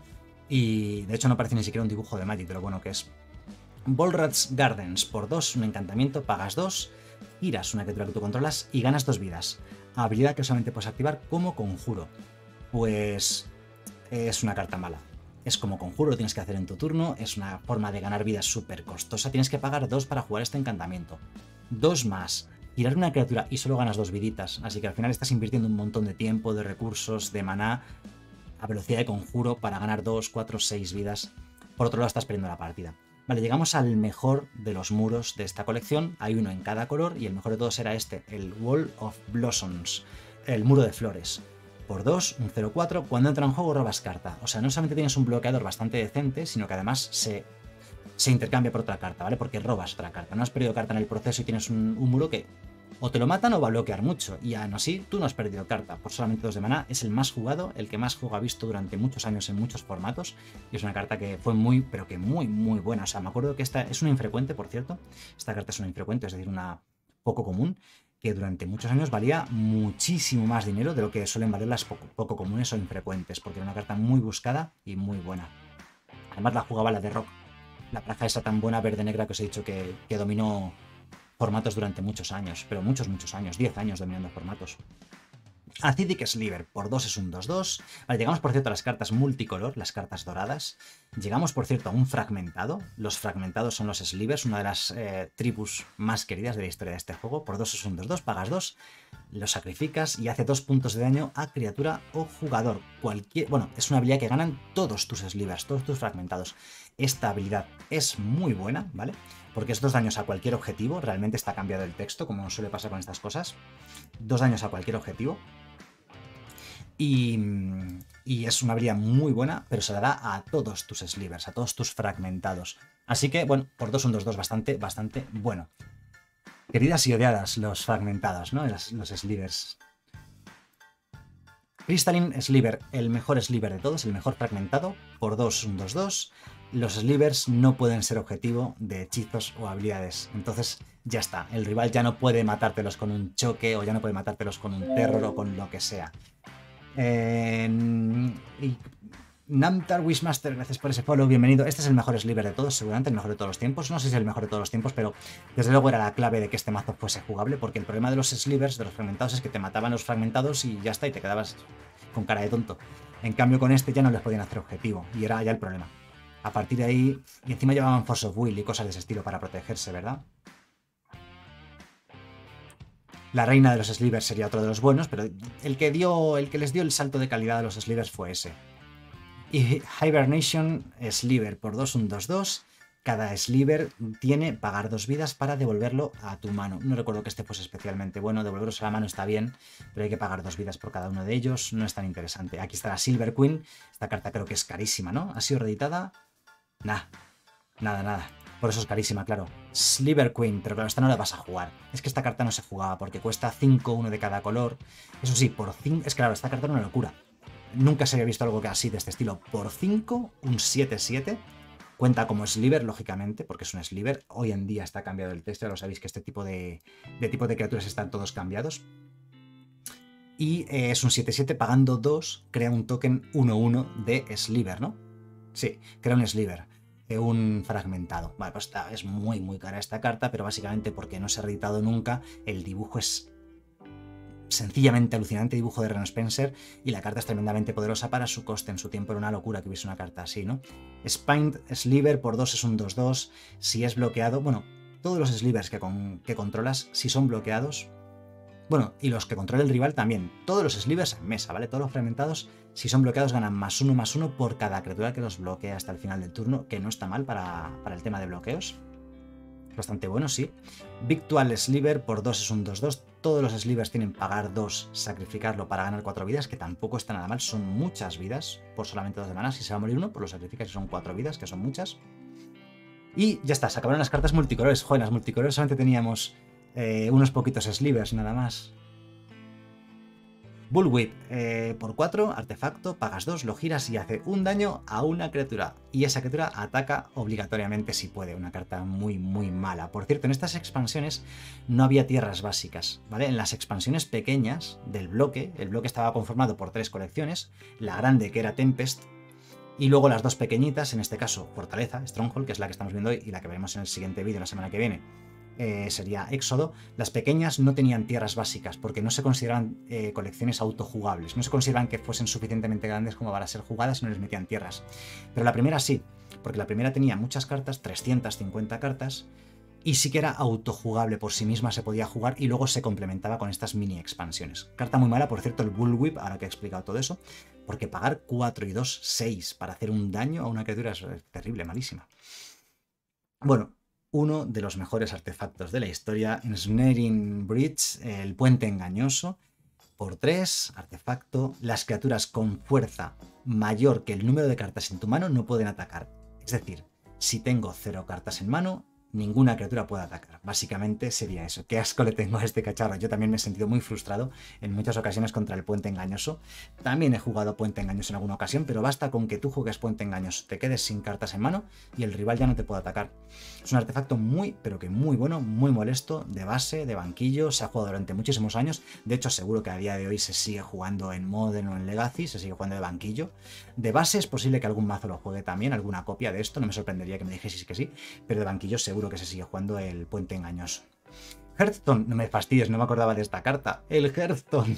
Y de hecho no parece ni siquiera un dibujo de Magic de lo bueno que es. Bolrat's Gardens, por dos, un encantamiento, pagas dos, giras una criatura que tú controlas y ganas dos vidas. Habilidad que solamente puedes activar como conjuro. Pues es una carta mala. Es como conjuro, lo tienes que hacer en tu turno, es una forma de ganar vidas súper costosa, tienes que pagar dos para jugar este encantamiento. Dos más, girar una criatura y solo ganas dos viditas, así que al final estás invirtiendo un montón de tiempo, de recursos, de maná, a velocidad de conjuro para ganar dos, cuatro, seis vidas. Por otro lado estás perdiendo la partida. Vale, llegamos al mejor de los muros de esta colección, hay uno en cada color y el mejor de todos era este, el Wall of Blossoms, el muro de flores. Por dos, un cero cuatro, cuando entra en juego robas carta. O sea, no solamente tienes un bloqueador bastante decente, sino que además se, se intercambia por otra carta, ¿vale? Porque robas otra carta. No has perdido carta en el proceso y tienes un, un muro que o te lo matan o va a bloquear mucho. Y aún así, tú no has perdido carta. Por solamente dos de maná, es el más jugado, el que más juego ha visto durante muchos años en muchos formatos. Y es una carta que fue muy, pero que muy, muy buena. O sea, me acuerdo que esta es una infrecuente, por cierto. Esta carta es una infrecuente, es decir, una poco común, que durante muchos años valía muchísimo más dinero de lo que suelen valer las poco, poco comunes o infrecuentes, porque era una carta muy buscada y muy buena. Además la jugaba la de Rock, la plaza esa tan buena verde-negra que os he dicho que, que dominó formatos durante muchos años, pero muchos, muchos años, diez años dominando formatos. Acidic Sliver, por dos es un dos dos. Vale, llegamos por cierto a las cartas multicolor, las cartas doradas. Llegamos por cierto a un fragmentado. Los fragmentados son los Slivers, una de las eh, tribus más queridas de la historia de este juego. Por dos es un dos dos, pagas dos, lo sacrificas y hace dos puntos de daño a criatura o jugador. Cualquier, bueno, es una habilidad que ganan todos tus Slivers, todos tus fragmentados. Esta habilidad es muy buena, ¿vale? Porque es dos daños a cualquier objetivo. Realmente está cambiado el texto, como suele pasar con estas cosas. Dos daños a cualquier objetivo. Y, y es una habilidad muy buena, pero se la da a todos tus Slivers, a todos tus fragmentados. Así que, bueno, por dos un dos dos bastante, bastante bueno. Queridas y odiadas los fragmentados, ¿no? Los, los Slivers. Crystalline Sliver, el mejor Sliver de todos, el mejor fragmentado, por dos un dos dos. Los Slivers no pueden ser objetivo de hechizos o habilidades. Entonces ya está, el rival ya no puede matártelos con un choque o ya no puede matártelos con un terror o con lo que sea. Eh, y Namtar Wishmaster, gracias por ese follow, bienvenido. Este es el mejor Sliver de todos, seguramente el mejor de todos los tiempos. No sé si es el mejor de todos los tiempos, pero desde luego era la clave de que este mazo fuese jugable, porque el problema de los Slivers, de los fragmentados, es que te mataban los fragmentados y ya está, y te quedabas con cara de tonto. En cambio con este ya no les podían hacer objetivo, y era ya el problema. A partir de ahí, y encima llevaban Force of Will y cosas de ese estilo para protegerse, ¿verdad? La reina de los Slivers sería otro de los buenos, pero el que, dio, el que les dio el salto de calidad a los Slivers fue ese. Y Hibernation Sliver por dos un dos dos. Cada Sliver tiene pagar dos vidas para devolverlo a tu mano. No recuerdo que este fuese especialmente bueno, devolverlos a la mano está bien, pero hay que pagar dos vidas por cada uno de ellos, no es tan interesante. Aquí está la Silver Queen, esta carta creo que es carísima, ¿no? ¿Ha sido reeditada? Nah, nada, nada. Por eso es carísima, claro. Sliver Queen, pero claro, esta no la vas a jugar. Es que esta carta no se jugaba porque cuesta cinco, uno de cada color. Eso sí, por cinco... Es que claro, esta carta era una locura. Nunca se había visto algo que así de este estilo. Por cinco, un siete siete. Cuenta como sliver, lógicamente, porque es un sliver. Hoy en día está cambiado el texto, ya lo sabéis que este tipo de, de tipo de criaturas están todos cambiados. Y eh, es un siete siete, pagando dos, crea un token uno uno de sliver, ¿no? Sí, crea un sliver, eh, un fragmentado. Vale, pues está, es muy, muy cara esta carta, pero básicamente porque no se ha reeditado nunca, el dibujo es sencillamente alucinante, dibujo de Ren Spencer, y la carta es tremendamente poderosa para su coste. En su tiempo era una locura que hubiese una carta así, ¿no? Spined Sliver por dos es un dos dos, si es bloqueado, bueno, todos los slivers que, con, que controlas, si son bloqueados, bueno, y los que controla el rival también, todos los slivers en mesa, ¿vale? Todos los fragmentados, si son bloqueados, ganan más uno, más uno por cada criatura que los bloquea hasta el final del turno, que no está mal para, para el tema de bloqueos. Bastante bueno, sí. Victual Sliver por dos es un dos dos. Todos los slivers tienen pagar dos, sacrificarlo para ganar cuatro vidas, que tampoco está nada mal. Son muchas vidas por solamente dos de mana. Si se va a morir uno, pues lo sacrificas y son cuatro vidas, que son muchas. Y ya está, se acabaron las cartas multicolores. Joder, las multicolores solamente teníamos eh, unos poquitos slivers, nada más. Bullwhip, eh, por cuatro, artefacto, pagas dos, lo giras y hace un daño a una criatura. Y esa criatura ataca obligatoriamente si puede. Una carta muy, muy mala. Por cierto, en estas expansiones no había tierras básicas, ¿vale? En las expansiones pequeñas del bloque, el bloque estaba conformado por tres colecciones. La grande, que era Tempest, y luego las dos pequeñitas, en este caso Fortaleza, Stronghold, que es la que estamos viendo hoy y la que veremos en el siguiente vídeo la semana que viene. Eh, sería Éxodo. Las pequeñas no tenían tierras básicas porque no se consideraban eh, colecciones autojugables, no se consideraban que fuesen suficientemente grandes como para ser jugadas y no les metían tierras. Pero la primera sí, porque la primera tenía muchas cartas, trescientas cincuenta cartas, y sí que era autojugable por sí misma, se podía jugar y luego se complementaba con estas mini expansiones. Carta muy mala, por cierto, el Bullwhip, ahora que he explicado todo eso, porque pagar cuatro y dos, seis para hacer un daño a una criatura es terrible, malísima. Bueno, uno de los mejores artefactos de la historia, Ensnaring Bridge, el puente engañoso, por tres, artefacto, las criaturas con fuerza mayor que el número de cartas en tu mano no pueden atacar. Es decir, si tengo cero cartas en mano, ninguna criatura puede atacar. Básicamente sería eso. Qué asco le tengo a este cacharro. Yo también me he sentido muy frustrado en muchas ocasiones contra el puente engañoso. También he jugado puente engañoso en alguna ocasión, pero basta con que tú juegues puente engañoso, te quedes sin cartas en mano y el rival ya no te puede atacar. Es un artefacto muy, pero que muy bueno, muy molesto, de base, de banquillo. Se ha jugado durante muchísimos años. De hecho, seguro que a día de hoy se sigue jugando en Modern o en Legacy, se sigue jugando de banquillo. De base es posible que algún mazo lo juegue también, alguna copia de esto, no me sorprendería que me dijeseis que sí, pero de banquillo seguro que se sigue jugando el puente engañoso. Hearthstone, no me fastidies, no me acordaba de esta carta. El Hearthstone.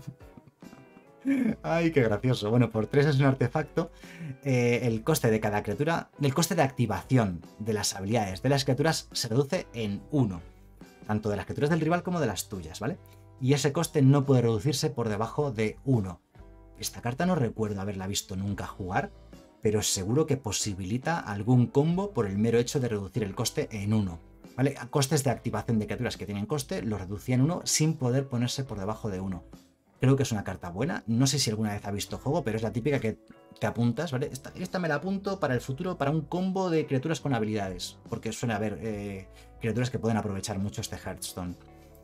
Ay, qué gracioso. Bueno, por tres es un artefacto. Eh, el coste de cada criatura, el coste de activación de las habilidades de las criaturas se reduce en uno. Tanto de las criaturas del rival como de las tuyas, ¿vale? Y ese coste no puede reducirse por debajo de uno. Esta carta no recuerdo haberla visto nunca jugar, pero seguro que posibilita algún combo por el mero hecho de reducir el coste en uno. ¿Vale? A costes de activación de criaturas que tienen coste, lo reducía en uno sin poder ponerse por debajo de uno. Creo que es una carta buena. No sé si alguna vez ha visto juego, pero es la típica que te apuntas, ¿vale? Esta, esta me la apunto para el futuro, para un combo de criaturas con habilidades, porque suele haber eh, criaturas que pueden aprovechar mucho este Hearthstone.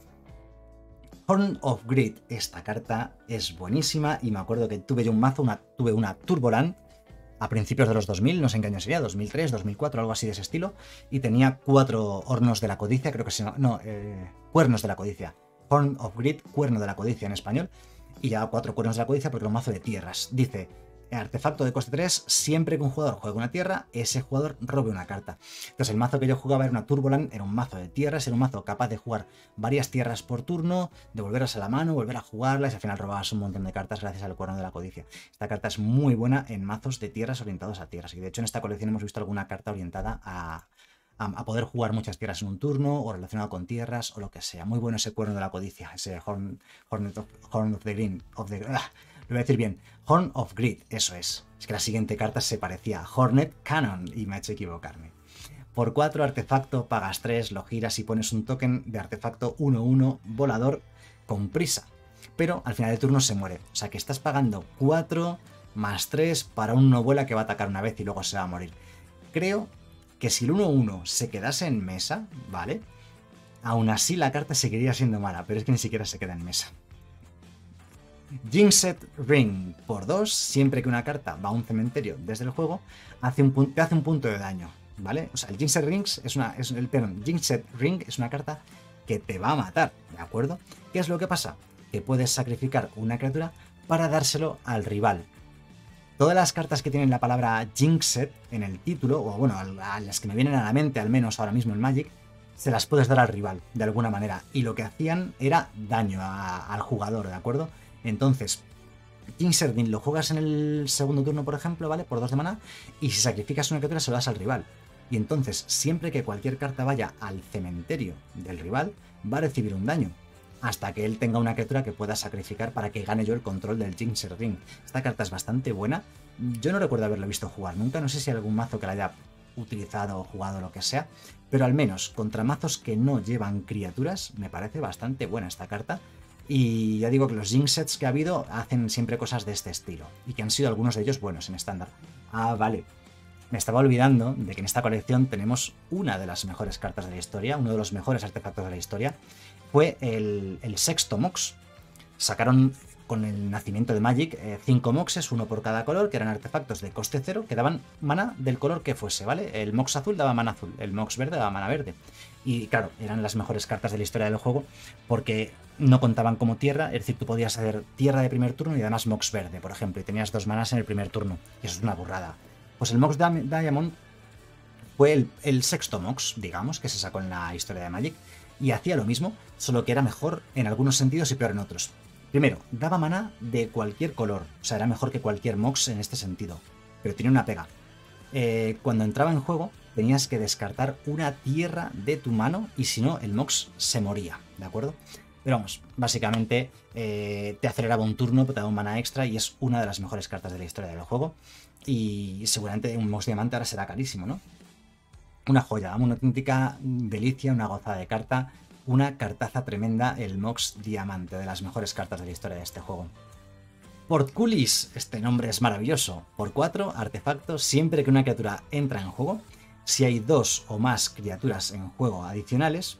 Horn of Greed. Esta carta es buenísima y me acuerdo que tuve yo un mazo, una, tuve una Turboland a principios de los dos mil, no sé en qué año sería, dos mil tres, dos mil cuatro, algo así de ese estilo, y tenía cuatro hornos de la codicia, creo que se llama, no, eh, cuernos de la codicia. Horn of Greed, cuerno de la codicia en español, y ya cuatro cuernos de la codicia porque era un mazo de tierras. Dice, artefacto de coste tres, siempre que un jugador juegue una tierra, ese jugador robe una carta. Entonces el mazo que yo jugaba era una Turboland, era un mazo de tierras, era un mazo capaz de jugar varias tierras por turno, devolverlas a la mano, volver a jugarlas y al final robabas un montón de cartas gracias al cuerno de la codicia. Esta carta es muy buena en mazos de tierras orientados a tierras, y de hecho en esta colección hemos visto alguna carta orientada a... a poder jugar muchas tierras en un turno o relacionado con tierras o lo que sea. Muy bueno ese cuerno de la codicia, ese Horn, Horn, of, Horn of the Green, of the, ah, lo voy a decir bien, Horn of Greed, eso es. Es que la siguiente carta se parecía a Hornet Cannon y me ha hecho equivocarme. Por cuatro, artefacto, pagas tres, lo giras y pones un token de artefacto uno uno volador con prisa. Pero al final del turno se muere. O sea que estás pagando cuatro más tres para un no vuela que va a atacar una vez y luego se va a morir. Creo que si el uno uno se quedase en mesa, ¿vale? Aún así la carta seguiría siendo mala, pero es que ni siquiera se queda en mesa. Jinxed Ring por dos, siempre que una carta va a un cementerio desde el juego, hace un te hace un punto de daño, ¿vale? O sea, el Jinxed Rings es una. Es, el, perdón, Jinxed Ring es una carta que te va a matar, ¿de acuerdo? ¿Qué es lo que pasa? Que puedes sacrificar una criatura para dárselo al rival. Todas las cartas que tienen la palabra Jinxed en el título, o bueno, a las que me vienen a la mente, al menos ahora mismo en Magic, se las puedes dar al rival, de alguna manera. Y lo que hacían era daño a, al jugador, ¿de acuerdo? Entonces, Jinxed Ring lo juegas en el segundo turno, por ejemplo, ¿vale? Por dos de maná, y si sacrificas una criatura se lo das al rival. Y entonces, siempre que cualquier carta vaya al cementerio del rival, va a recibir un daño, hasta que él tenga una criatura que pueda sacrificar para que gane yo el control del Jinxed Ring. Esta carta es bastante buena. Yo no recuerdo haberlo visto jugar nunca, no sé si hay algún mazo que la haya utilizado o jugado lo que sea, pero al menos contra mazos que no llevan criaturas, me parece bastante buena esta carta. Y ya digo que los Jinxeds que ha habido hacen siempre cosas de este estilo, y que han sido algunos de ellos buenos en estándar. Ah, vale. Me estaba olvidando de que en esta colección tenemos una de las mejores cartas de la historia, uno de los mejores artefactos de la historia. Fue el, el sexto Mox. Sacaron con el nacimiento de Magic eh, cinco Moxes, uno por cada color, que eran artefactos de coste cero, que daban mana del color que fuese, ¿vale? El Mox azul daba mana azul, el Mox verde daba mana verde. Y claro, eran las mejores cartas de la historia del juego, porque no contaban como tierra, es decir, tú podías hacer tierra de primer turno y además Mox verde, por ejemplo, y tenías dos manas en el primer turno, y eso es una burrada. Pues el Mox Diamond fue el, el sexto Mox, digamos, que se sacó en la historia de Magic, y hacía lo mismo, solo que era mejor en algunos sentidos y peor en otros. Primero, daba mana de cualquier color, o sea, era mejor que cualquier Mox en este sentido, pero tenía una pega. Eh, cuando entraba en juego, tenías que descartar una tierra de tu mano y si no, el Mox se moría, ¿de acuerdo? Pero vamos, básicamente eh, te aceleraba un turno, te daba un mana extra y es una de las mejores cartas de la historia del juego. Y seguramente un Mox Diamante ahora será carísimo, ¿no? Una joya, una auténtica delicia, una gozada de carta, una cartaza tremenda, el Mox Diamante, de las mejores cartas de la historia de este juego. Portcullis, este nombre es maravilloso. Por cuatro, artefactos, siempre que una criatura entra en juego, si hay dos o más criaturas en juego adicionales,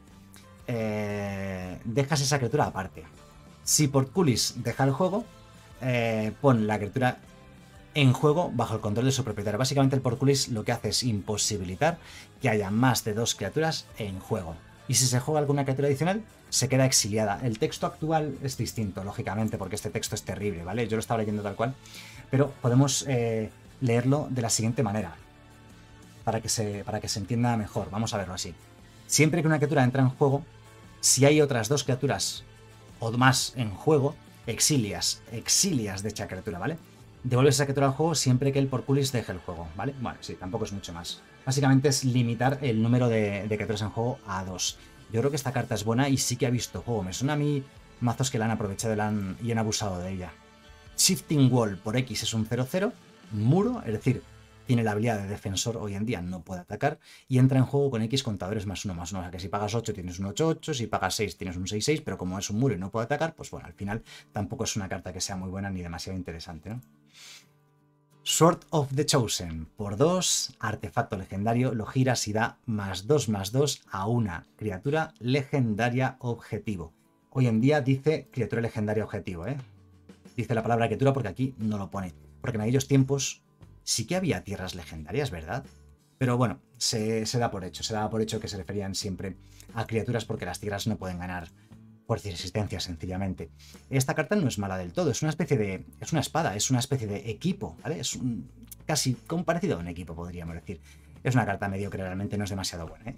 eh, dejas esa criatura aparte. Si Portcullis deja el juego, eh, pon la criatura en juego bajo el control de su propietario. Básicamente el Portcullis lo que hace es imposibilitar que haya más de dos criaturas en juego. Y si se juega alguna criatura adicional, se queda exiliada. El texto actual es distinto, lógicamente, porque este texto es terrible, ¿vale? Yo lo estaba leyendo tal cual, pero podemos eh, leerlo de la siguiente manera, para que, se, para que se entienda mejor. Vamos a verlo así. Siempre que una criatura entra en juego, si hay otras dos criaturas o más en juego, exilias, exilias de dicha criatura, ¿vale? Devuelves esa criatura al juego siempre que el Portcullis deje el juego, ¿vale? Bueno, sí, tampoco es mucho más. Básicamente es limitar el número de, de criaturas en juego a dos. Yo creo que esta carta es buena y sí que ha visto juego. Me suena a mí mazos que la han aprovechado y, la han, y han abusado de ella. Shifting Wall por X es un cero cero, muro, es decir, tiene la habilidad de defensor, hoy en día no puede atacar, y entra en juego con X contadores más uno más uno. O sea que si pagas ocho tienes un ocho ocho, si pagas seis tienes un seis seis, pero como es un muro y no puede atacar, pues bueno, al final tampoco es una carta que sea muy buena ni demasiado interesante, ¿no? Sword of the Chosen, por dos, artefacto legendario, lo giras y da más dos más dos a una criatura legendaria objetivo. Hoy en día dice criatura legendaria objetivo, ¿eh? Dice la palabra criatura porque aquí no lo pone. Porque en aquellos tiempos sí que había tierras legendarias, ¿verdad? Pero bueno, se, se da por hecho, se da por hecho que se referían siempre a criaturas porque las tierras no pueden ganar por resistencia, sencillamente. Esta carta no es mala del todo, es una especie de... es una espada, es una especie de equipo, ¿vale? Es un, casi como parecido a un equipo, podríamos decir. Es una carta mediocre, realmente no es demasiado buena, ¿eh?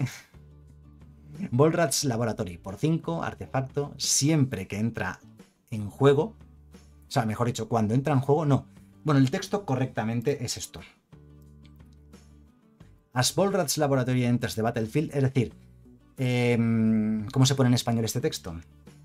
Volrath's Laboratory, por cinco, artefacto, siempre que entra en juego, o sea, mejor dicho, cuando entra en juego, no. Bueno, el texto correctamente es esto. As Volrath's Laboratory enters the battlefield, es decir, eh, ¿cómo se pone en español este texto?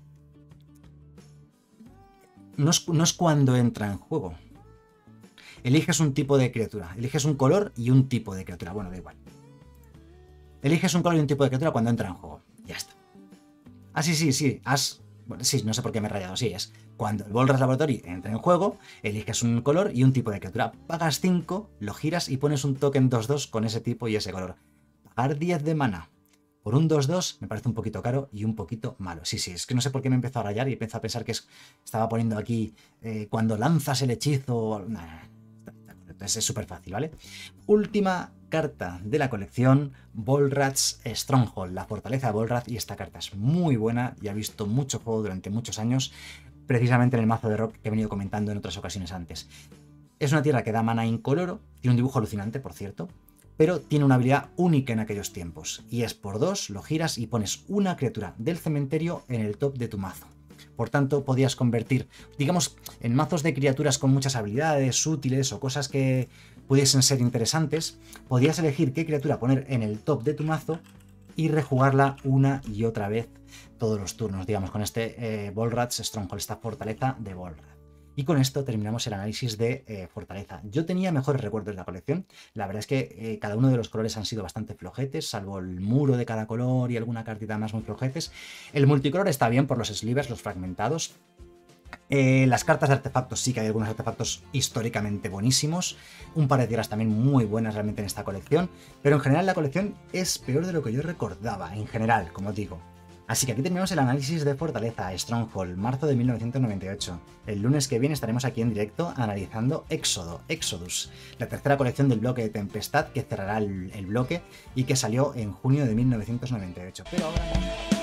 No es, no es cuando entra en juego. Eliges un tipo de criatura. Eliges un color y un tipo de criatura. Bueno, da igual. Eliges un color y un tipo de criatura cuando entra en juego. Ya está. Ah, sí, sí, sí. Has... Bueno, sí, no sé por qué me he rayado. Sí, es cuando el Volrath's Laboratory entra en juego, eliges un color y un tipo de criatura. Pagas cinco, lo giras y pones un token dos dos con ese tipo y ese color. Pagar diez de mana Por un dos dos me parece un poquito caro y un poquito malo. Sí, sí, es que no sé por qué me empezó a rayar y empezó a pensar que es, estaba poniendo aquí eh, cuando lanzas el hechizo... Nah, entonces es súper fácil, ¿vale? Última carta de la colección, Volrath's Stronghold, la fortaleza de Volrath, y esta carta es muy buena y ha visto mucho juego durante muchos años, precisamente en el mazo de rock que he venido comentando en otras ocasiones antes. Es una tierra que da mana incoloro, tiene un dibujo alucinante, por cierto, pero tiene una habilidad única en aquellos tiempos, y es por dos, lo giras y pones una criatura del cementerio en el top de tu mazo. Por tanto, podías convertir, digamos, en mazos de criaturas con muchas habilidades útiles o cosas que pudiesen ser interesantes, podías elegir qué criatura poner en el top de tu mazo y rejugarla una y otra vez todos los turnos, digamos, con este eh, Volrath's Stronghold, esta fortaleza de Volrath. Y con esto terminamos el análisis de eh, Fortaleza. Yo tenía mejores recuerdos de la colección. La verdad es que eh, cada uno de los colores han sido bastante flojetes, salvo el muro de cada color y alguna cartita más muy flojetes. El multicolor está bien por los slivers, los fragmentados. Eh, las cartas de artefactos, sí que hay algunos artefactos históricamente buenísimos. Un par de tierras también muy buenas realmente en esta colección. Pero en general la colección es peor de lo que yo recordaba, en general, como digo. Así que aquí terminamos el análisis de Fortaleza, Stronghold, marzo de mil novecientos noventa y ocho. El lunes que viene estaremos aquí en directo analizando Éxodo, Exodus, la tercera colección del bloque de Tempestad que cerrará el, el bloque y que salió en junio de mil novecientos noventa y ocho. Pero ahora...